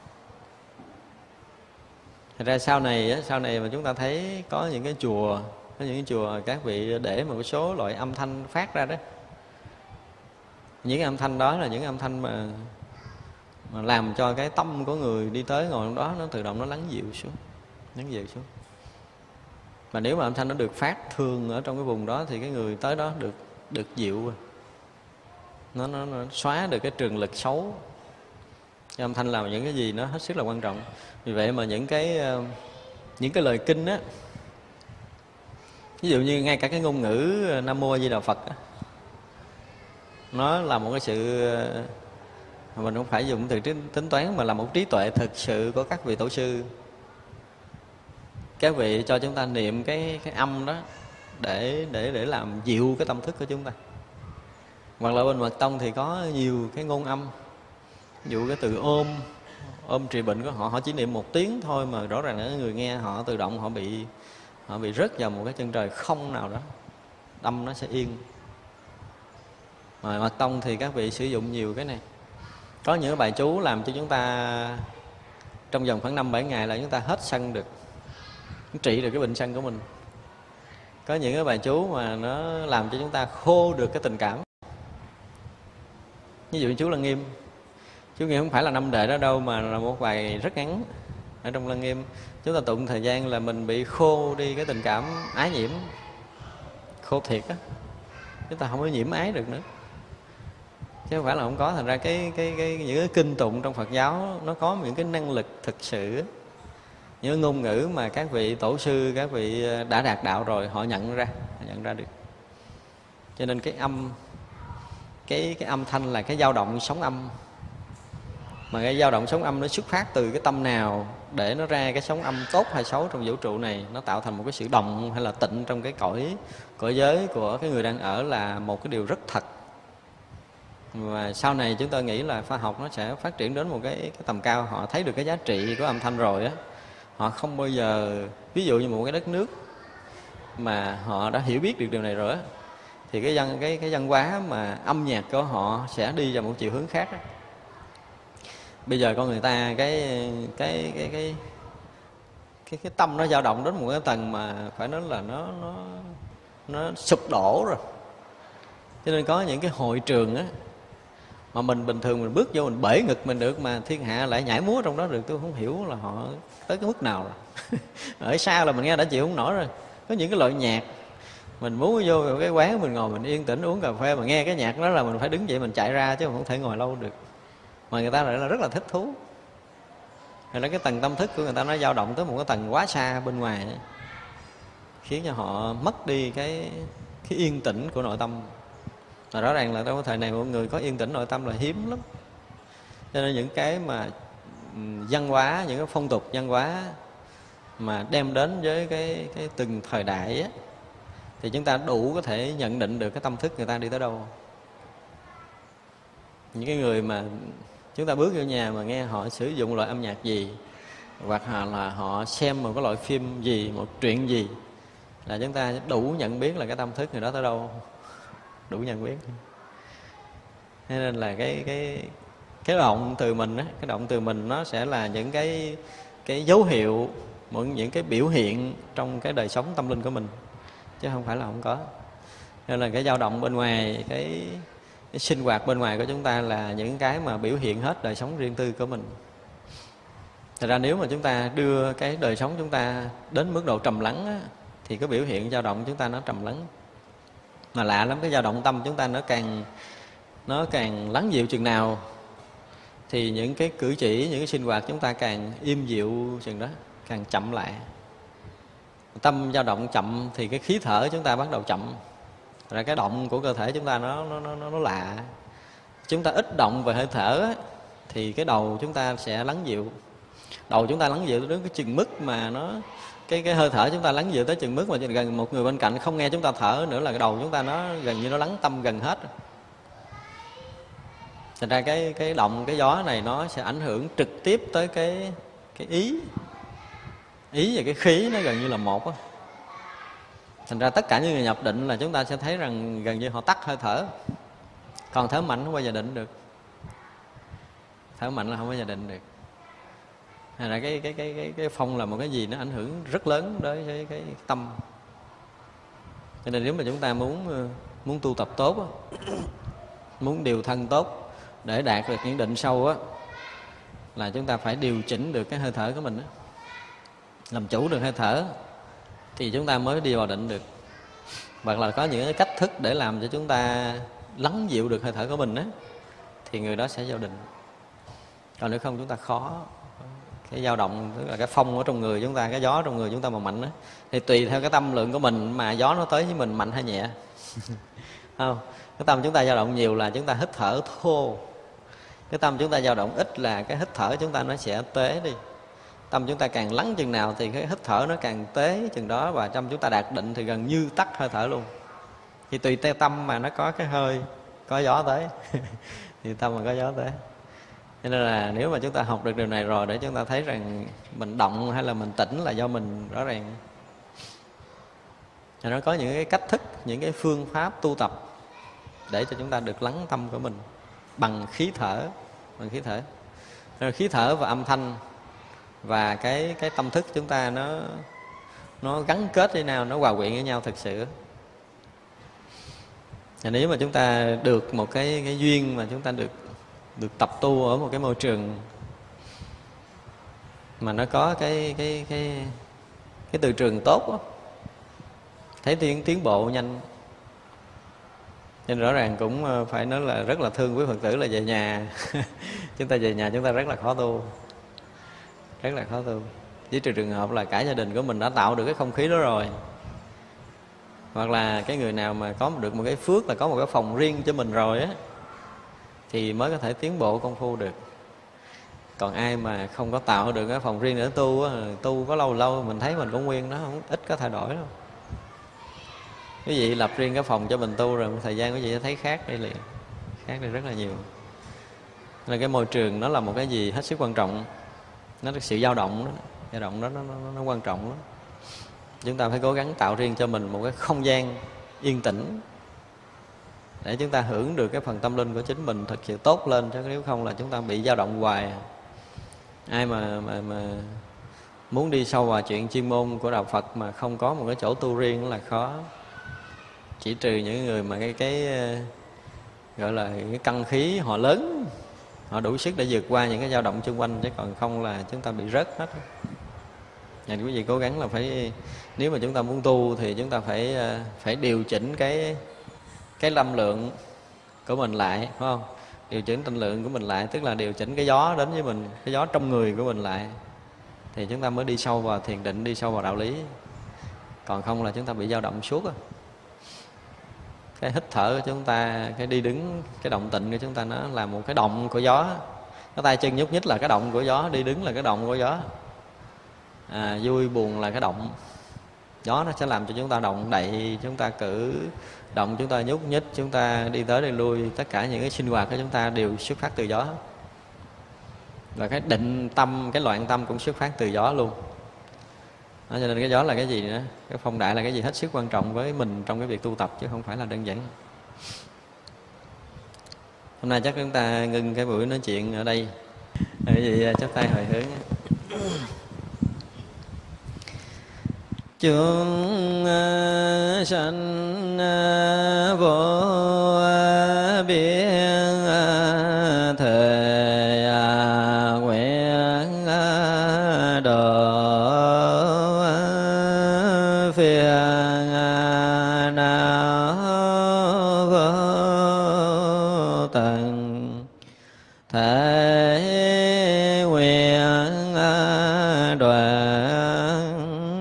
Thật ra sau này sau này mà chúng ta thấy có những cái chùa, có những cái chùa các vị để một số loại âm thanh phát ra đó. Những âm thanh đó là những âm thanh mà mà làm cho cái tâm của người đi tới ngồi trong đó nó tự động nó lắng dịu xuống, lắng dịu xuống. Mà nếu mà âm thanh nó được phát thường ở trong cái vùng đó thì cái người tới đó được được dịu, nó nó, nó xóa được cái trường lực xấu. Cái âm thanh làm những cái gì nó hết sức là quan trọng. Vì vậy mà những cái những cái lời kinh á, ví dụ như ngay cả cái ngôn ngữ Nam Mô A Di Đà Phật á, nó là một cái sự mình không phải dùng từ tính toán mà là một trí tuệ thực sự của các vị tổ sư. Các vị cho chúng ta niệm cái cái âm đó để để để làm dịu cái tâm thức của chúng ta. Hoặc là bên Mật Tông thì có nhiều cái ngôn âm. Ví dụ cái từ ôm, ôm trị bệnh của họ, họ chỉ niệm một tiếng thôi mà rõ ràng là người nghe họ tự động họ bị họ bị rớt vào một cái chân trời không nào đó, tâm nó sẽ yên. Mà Mật Tông thì các vị sử dụng nhiều cái này. Có những cái bài chú làm cho chúng ta trong vòng khoảng năm bảy ngày là chúng ta hết sân được, trị được cái bệnh sân của mình. Có những cái bài chú mà nó làm cho chúng ta khô được cái tình cảm. Ví dụ chú Lăng Nghiêm. Chú Nghiêm không phải là năm đệ đó đâu, mà là một bài rất ngắn. Ở trong Lăng Nghiêm chúng ta tụng thời gian là mình bị khô đi cái tình cảm ái nhiễm. Khô thiệt á, chúng ta không có nhiễm ái được nữa. Chứ không phải là không có. Thành ra cái, cái, cái, những cái kinh tụng trong Phật giáo nó có những cái năng lực thực sự, những ngôn ngữ mà các vị tổ sư, các vị đã đạt đạo rồi họ nhận ra, họ nhận ra được. Cho nên cái âm, cái, cái âm thanh là cái dao động sóng âm. Mà cái dao động sóng âm nó xuất phát từ cái tâm nào để nó ra cái sóng âm tốt hay xấu trong vũ trụ này, nó tạo thành một cái sự động hay là tịnh trong cái cõi cõi giới của cái người đang ở là một cái điều rất thật. Và sau này chúng tôi nghĩ là khoa học nó sẽ phát triển đến một cái, cái tầm cao. Họ thấy được cái giá trị của âm thanh rồi á, họ không bao giờ, ví dụ như một cái đất nước mà họ đã hiểu biết được điều này rồi á, thì cái văn cái cái văn hóa mà âm nhạc của họ sẽ đi vào một chiều hướng khác á. Bây giờ con người ta cái cái cái cái cái cái tâm nó dao động đến một cái tầng mà phải nói là nó nó nó sụp đổ rồi. Cho nên có những cái hội trường á mà mình bình thường mình bước vô mình bể ngực mình được, mà thiên hạ lại nhảy múa trong đó được. Tôi không hiểu là họ tới cái mức nào rồi. Ở xa là mình nghe đã chịu không nổi rồi. Có những cái loại nhạc Mình muốn vô cái quán mình ngồi mình yên tĩnh uống cà phê mà nghe cái nhạc đó là mình phải đứng dậy mình chạy ra, chứ không thể ngồi lâu được. Mà người ta lại là rất là thích thú. Rồi đó, cái tầng tâm thức của người ta nó dao động tới một cái tầng quá xa bên ngoài ấy, khiến cho họ mất đi cái cái yên tĩnh của nội tâm. Và rõ ràng là trong cái thời này mọi người có yên tĩnh nội tâm là hiếm lắm. Cho nên những cái mà văn hóa, những cái phong tục văn hóa mà đem đến với cái cái từng thời đại á, thì chúng ta đủ có thể nhận định được cái tâm thức người ta đi tới đâu. Những cái người mà chúng ta bước vô nhà mà nghe họ sử dụng loại âm nhạc gì, hoặc là họ xem một cái loại phim gì, một truyện gì, là chúng ta đủ nhận biết là cái tâm thức người đó tới đâu. Đủ nhận biết. Thế nên là cái cái cái động từ mình á, cái động từ mình nó sẽ là những cái cái dấu hiệu, những cái biểu hiện trong cái đời sống tâm linh của mình, chứ không phải là không có. Nên là cái dao động bên ngoài, cái, cái sinh hoạt bên ngoài của chúng ta là những cái mà biểu hiện hết đời sống riêng tư của mình. Thật ra nếu mà chúng ta đưa cái đời sống chúng ta đến mức độ trầm lắng á, thì cái biểu hiện dao động chúng ta nó trầm lắng. Mà lạ lắm, cái dao động tâm chúng ta nó càng nó càng lắng dịu chừng nào thì những cái cử chỉ, những cái sinh hoạt chúng ta càng im dịu chừng đó, càng chậm lại. Tâm dao động chậm thì cái khí thở chúng ta bắt đầu chậm. Rồi cái động của cơ thể chúng ta nó nó nó nó lạ. Chúng ta ít động về hơi thở á, thì cái đầu chúng ta sẽ lắng dịu. Đầu chúng ta lắng dịu đến cái chừng mức mà nó cái cái hơi thở chúng ta lắng dịu tới chừng mức mà gần một người bên cạnh không nghe chúng ta thở nữa là cái đầu chúng ta nó gần như nó lắng tâm gần hết. Thành ra cái cái động, cái gió này nó sẽ ảnh hưởng trực tiếp tới cái cái ý. Ý và cái khí nó gần như là một á. Thành ra tất cả những người nhập định là chúng ta sẽ thấy rằng gần như họ tắt hơi thở. Còn thở mạnh không bao giờ định được. Thở mạnh là không bao giờ định được. Thành ra cái cái cái cái cái phong là một cái gì nó ảnh hưởng rất lớn đối với cái tâm. Cho nên nếu mà chúng ta muốn muốn tu tập tốt á, muốn điều thân tốt để đạt được những định sâu á, là chúng ta phải điều chỉnh được cái hơi thở của mình á. Làm chủ được hơi thở thì chúng ta mới đi vào định được. Hoặc là có những cái cách thức để làm cho chúng ta lắng dịu được hơi thở của mình á, thì người đó sẽ vào định. Còn nếu không chúng ta khó. Cái dao động, tức là cái phong ở trong người chúng ta, cái gió trong người chúng ta mà mạnh á, thì tùy theo cái tâm lượng của mình mà gió nó tới với mình mạnh hay nhẹ. Không? Cái tâm chúng ta dao động nhiều là chúng ta hít thở thô. Cái tâm chúng ta dao động ít là cái hít thở chúng ta nó sẽ tế đi. Tâm chúng ta càng lắng chừng nào thì cái hít thở nó càng tế chừng đó. Và tâm chúng ta đạt định thì gần như tắt hơi thở luôn. Thì tùy theo tâm mà nó có cái hơi, có gió tới. Thì tâm mà có gió tới. Cho nên là nếu mà chúng ta học được điều này rồi, để chúng ta thấy rằng mình động hay là mình tĩnh là do mình rõ ràng. Thì nó có những cái cách thức, những cái phương pháp tu tập để cho chúng ta được lắng tâm của mình bằng khí thở, bằng khí thở. Rồi khí thở và âm thanh và cái cái tâm thức chúng ta nó nó gắn kết với nhau, nó hòa quyện với nhau thực sự. Thì nếu mà chúng ta được một cái cái duyên mà chúng ta được được tập tu ở một cái môi trường mà nó có cái cái cái cái từ trường tốt đó, thấy tiến tiến bộ nhanh. Nên rõ ràng cũng phải nói là rất là thương quý Phật tử là về nhà. Chúng ta về nhà chúng ta rất là khó tu, rất là khó tu. Chỉ trừ trường hợp là cả gia đình của mình đã tạo được cái không khí đó rồi, hoặc là cái người nào mà có được một cái phước là có một cái phòng riêng cho mình rồi á, thì mới có thể tiến bộ công phu được. Còn ai mà không có tạo được cái phòng riêng để tu á, tu có lâu lâu mình thấy mình cũng nguyên đó, không ít có thay đổi đâu. Quý vị lập riêng cái phòng cho mình tu rồi một thời gian quý vị sẽ thấy khác đi liền, khác đi rất là nhiều. Nên cái môi trường nó là một cái gì hết sức quan trọng. Nó là sự dao động đó, dao động đó nó, nó, nó quan trọng lắm. Chúng ta phải cố gắng tạo riêng cho mình một cái không gian yên tĩnh để chúng ta hưởng được cái phần tâm linh của chính mình thật sự tốt lên, chứ nếu không là chúng ta bị dao động hoài. Ai mà mà mà muốn đi sâu vào chuyện chuyên môn của đạo Phật mà không có một cái chỗ tu riêng là khó. Chỉ trừ những người mà cái cái gọi là cái căn khí họ lớn, họ đủ sức để vượt qua những cái dao động xung quanh, chứ còn không là chúng ta bị rớt hết. Nên quý vị cố gắng là phải, nếu mà chúng ta muốn tu thì chúng ta phải phải điều chỉnh cái cái lâm lượng của mình lại, phải không? Điều chỉnh tinh lượng của mình lại, tức là điều chỉnh cái gió đến với mình, cái gió trong người của mình lại, thì chúng ta mới đi sâu vào thiền định, đi sâu vào đạo lý. Còn không là chúng ta bị dao động suốt á. Cái hít thở của chúng ta, cái đi đứng, cái động tịnh của chúng ta, nó là một cái động của gió. Cái tay chân nhúc nhích là cái động của gió, đi đứng là cái động của gió, à, vui buồn là cái động. Gió nó sẽ làm cho chúng ta động đậy, chúng ta cử động, chúng ta nhúc nhích, chúng ta đi tới đi lui. Tất cả những cái sinh hoạt của chúng ta đều xuất phát từ gió. Và cái định tâm, cái loạn tâm cũng xuất phát từ gió luôn. Đó, cho nên cái gió là cái gì nữa? Cái phong đại là cái gì hết sức quan trọng với mình trong cái việc tu tập, chứ không phải là đơn giản. Hôm nay chắc chúng ta ngưng cái buổi nói chuyện ở đây. Cái gì chắp tay hồi hướng. Chúng sanh vô biên thời nguyện độ phiền não vô tận, thể nguyện đoạn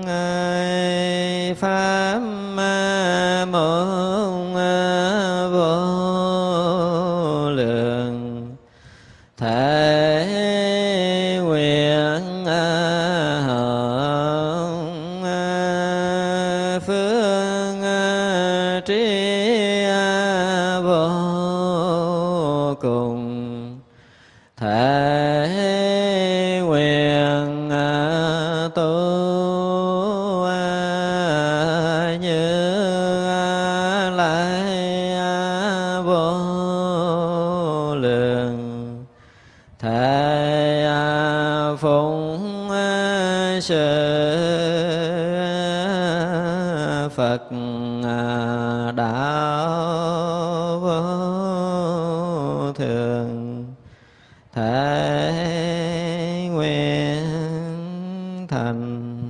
pháp môn vô lượng, thể nguyện hưởng phương trí vô cùng, thể nguyện tu như lai vô lượng, thể phụng sự Phật đạo vô thường, thể nguyện thành.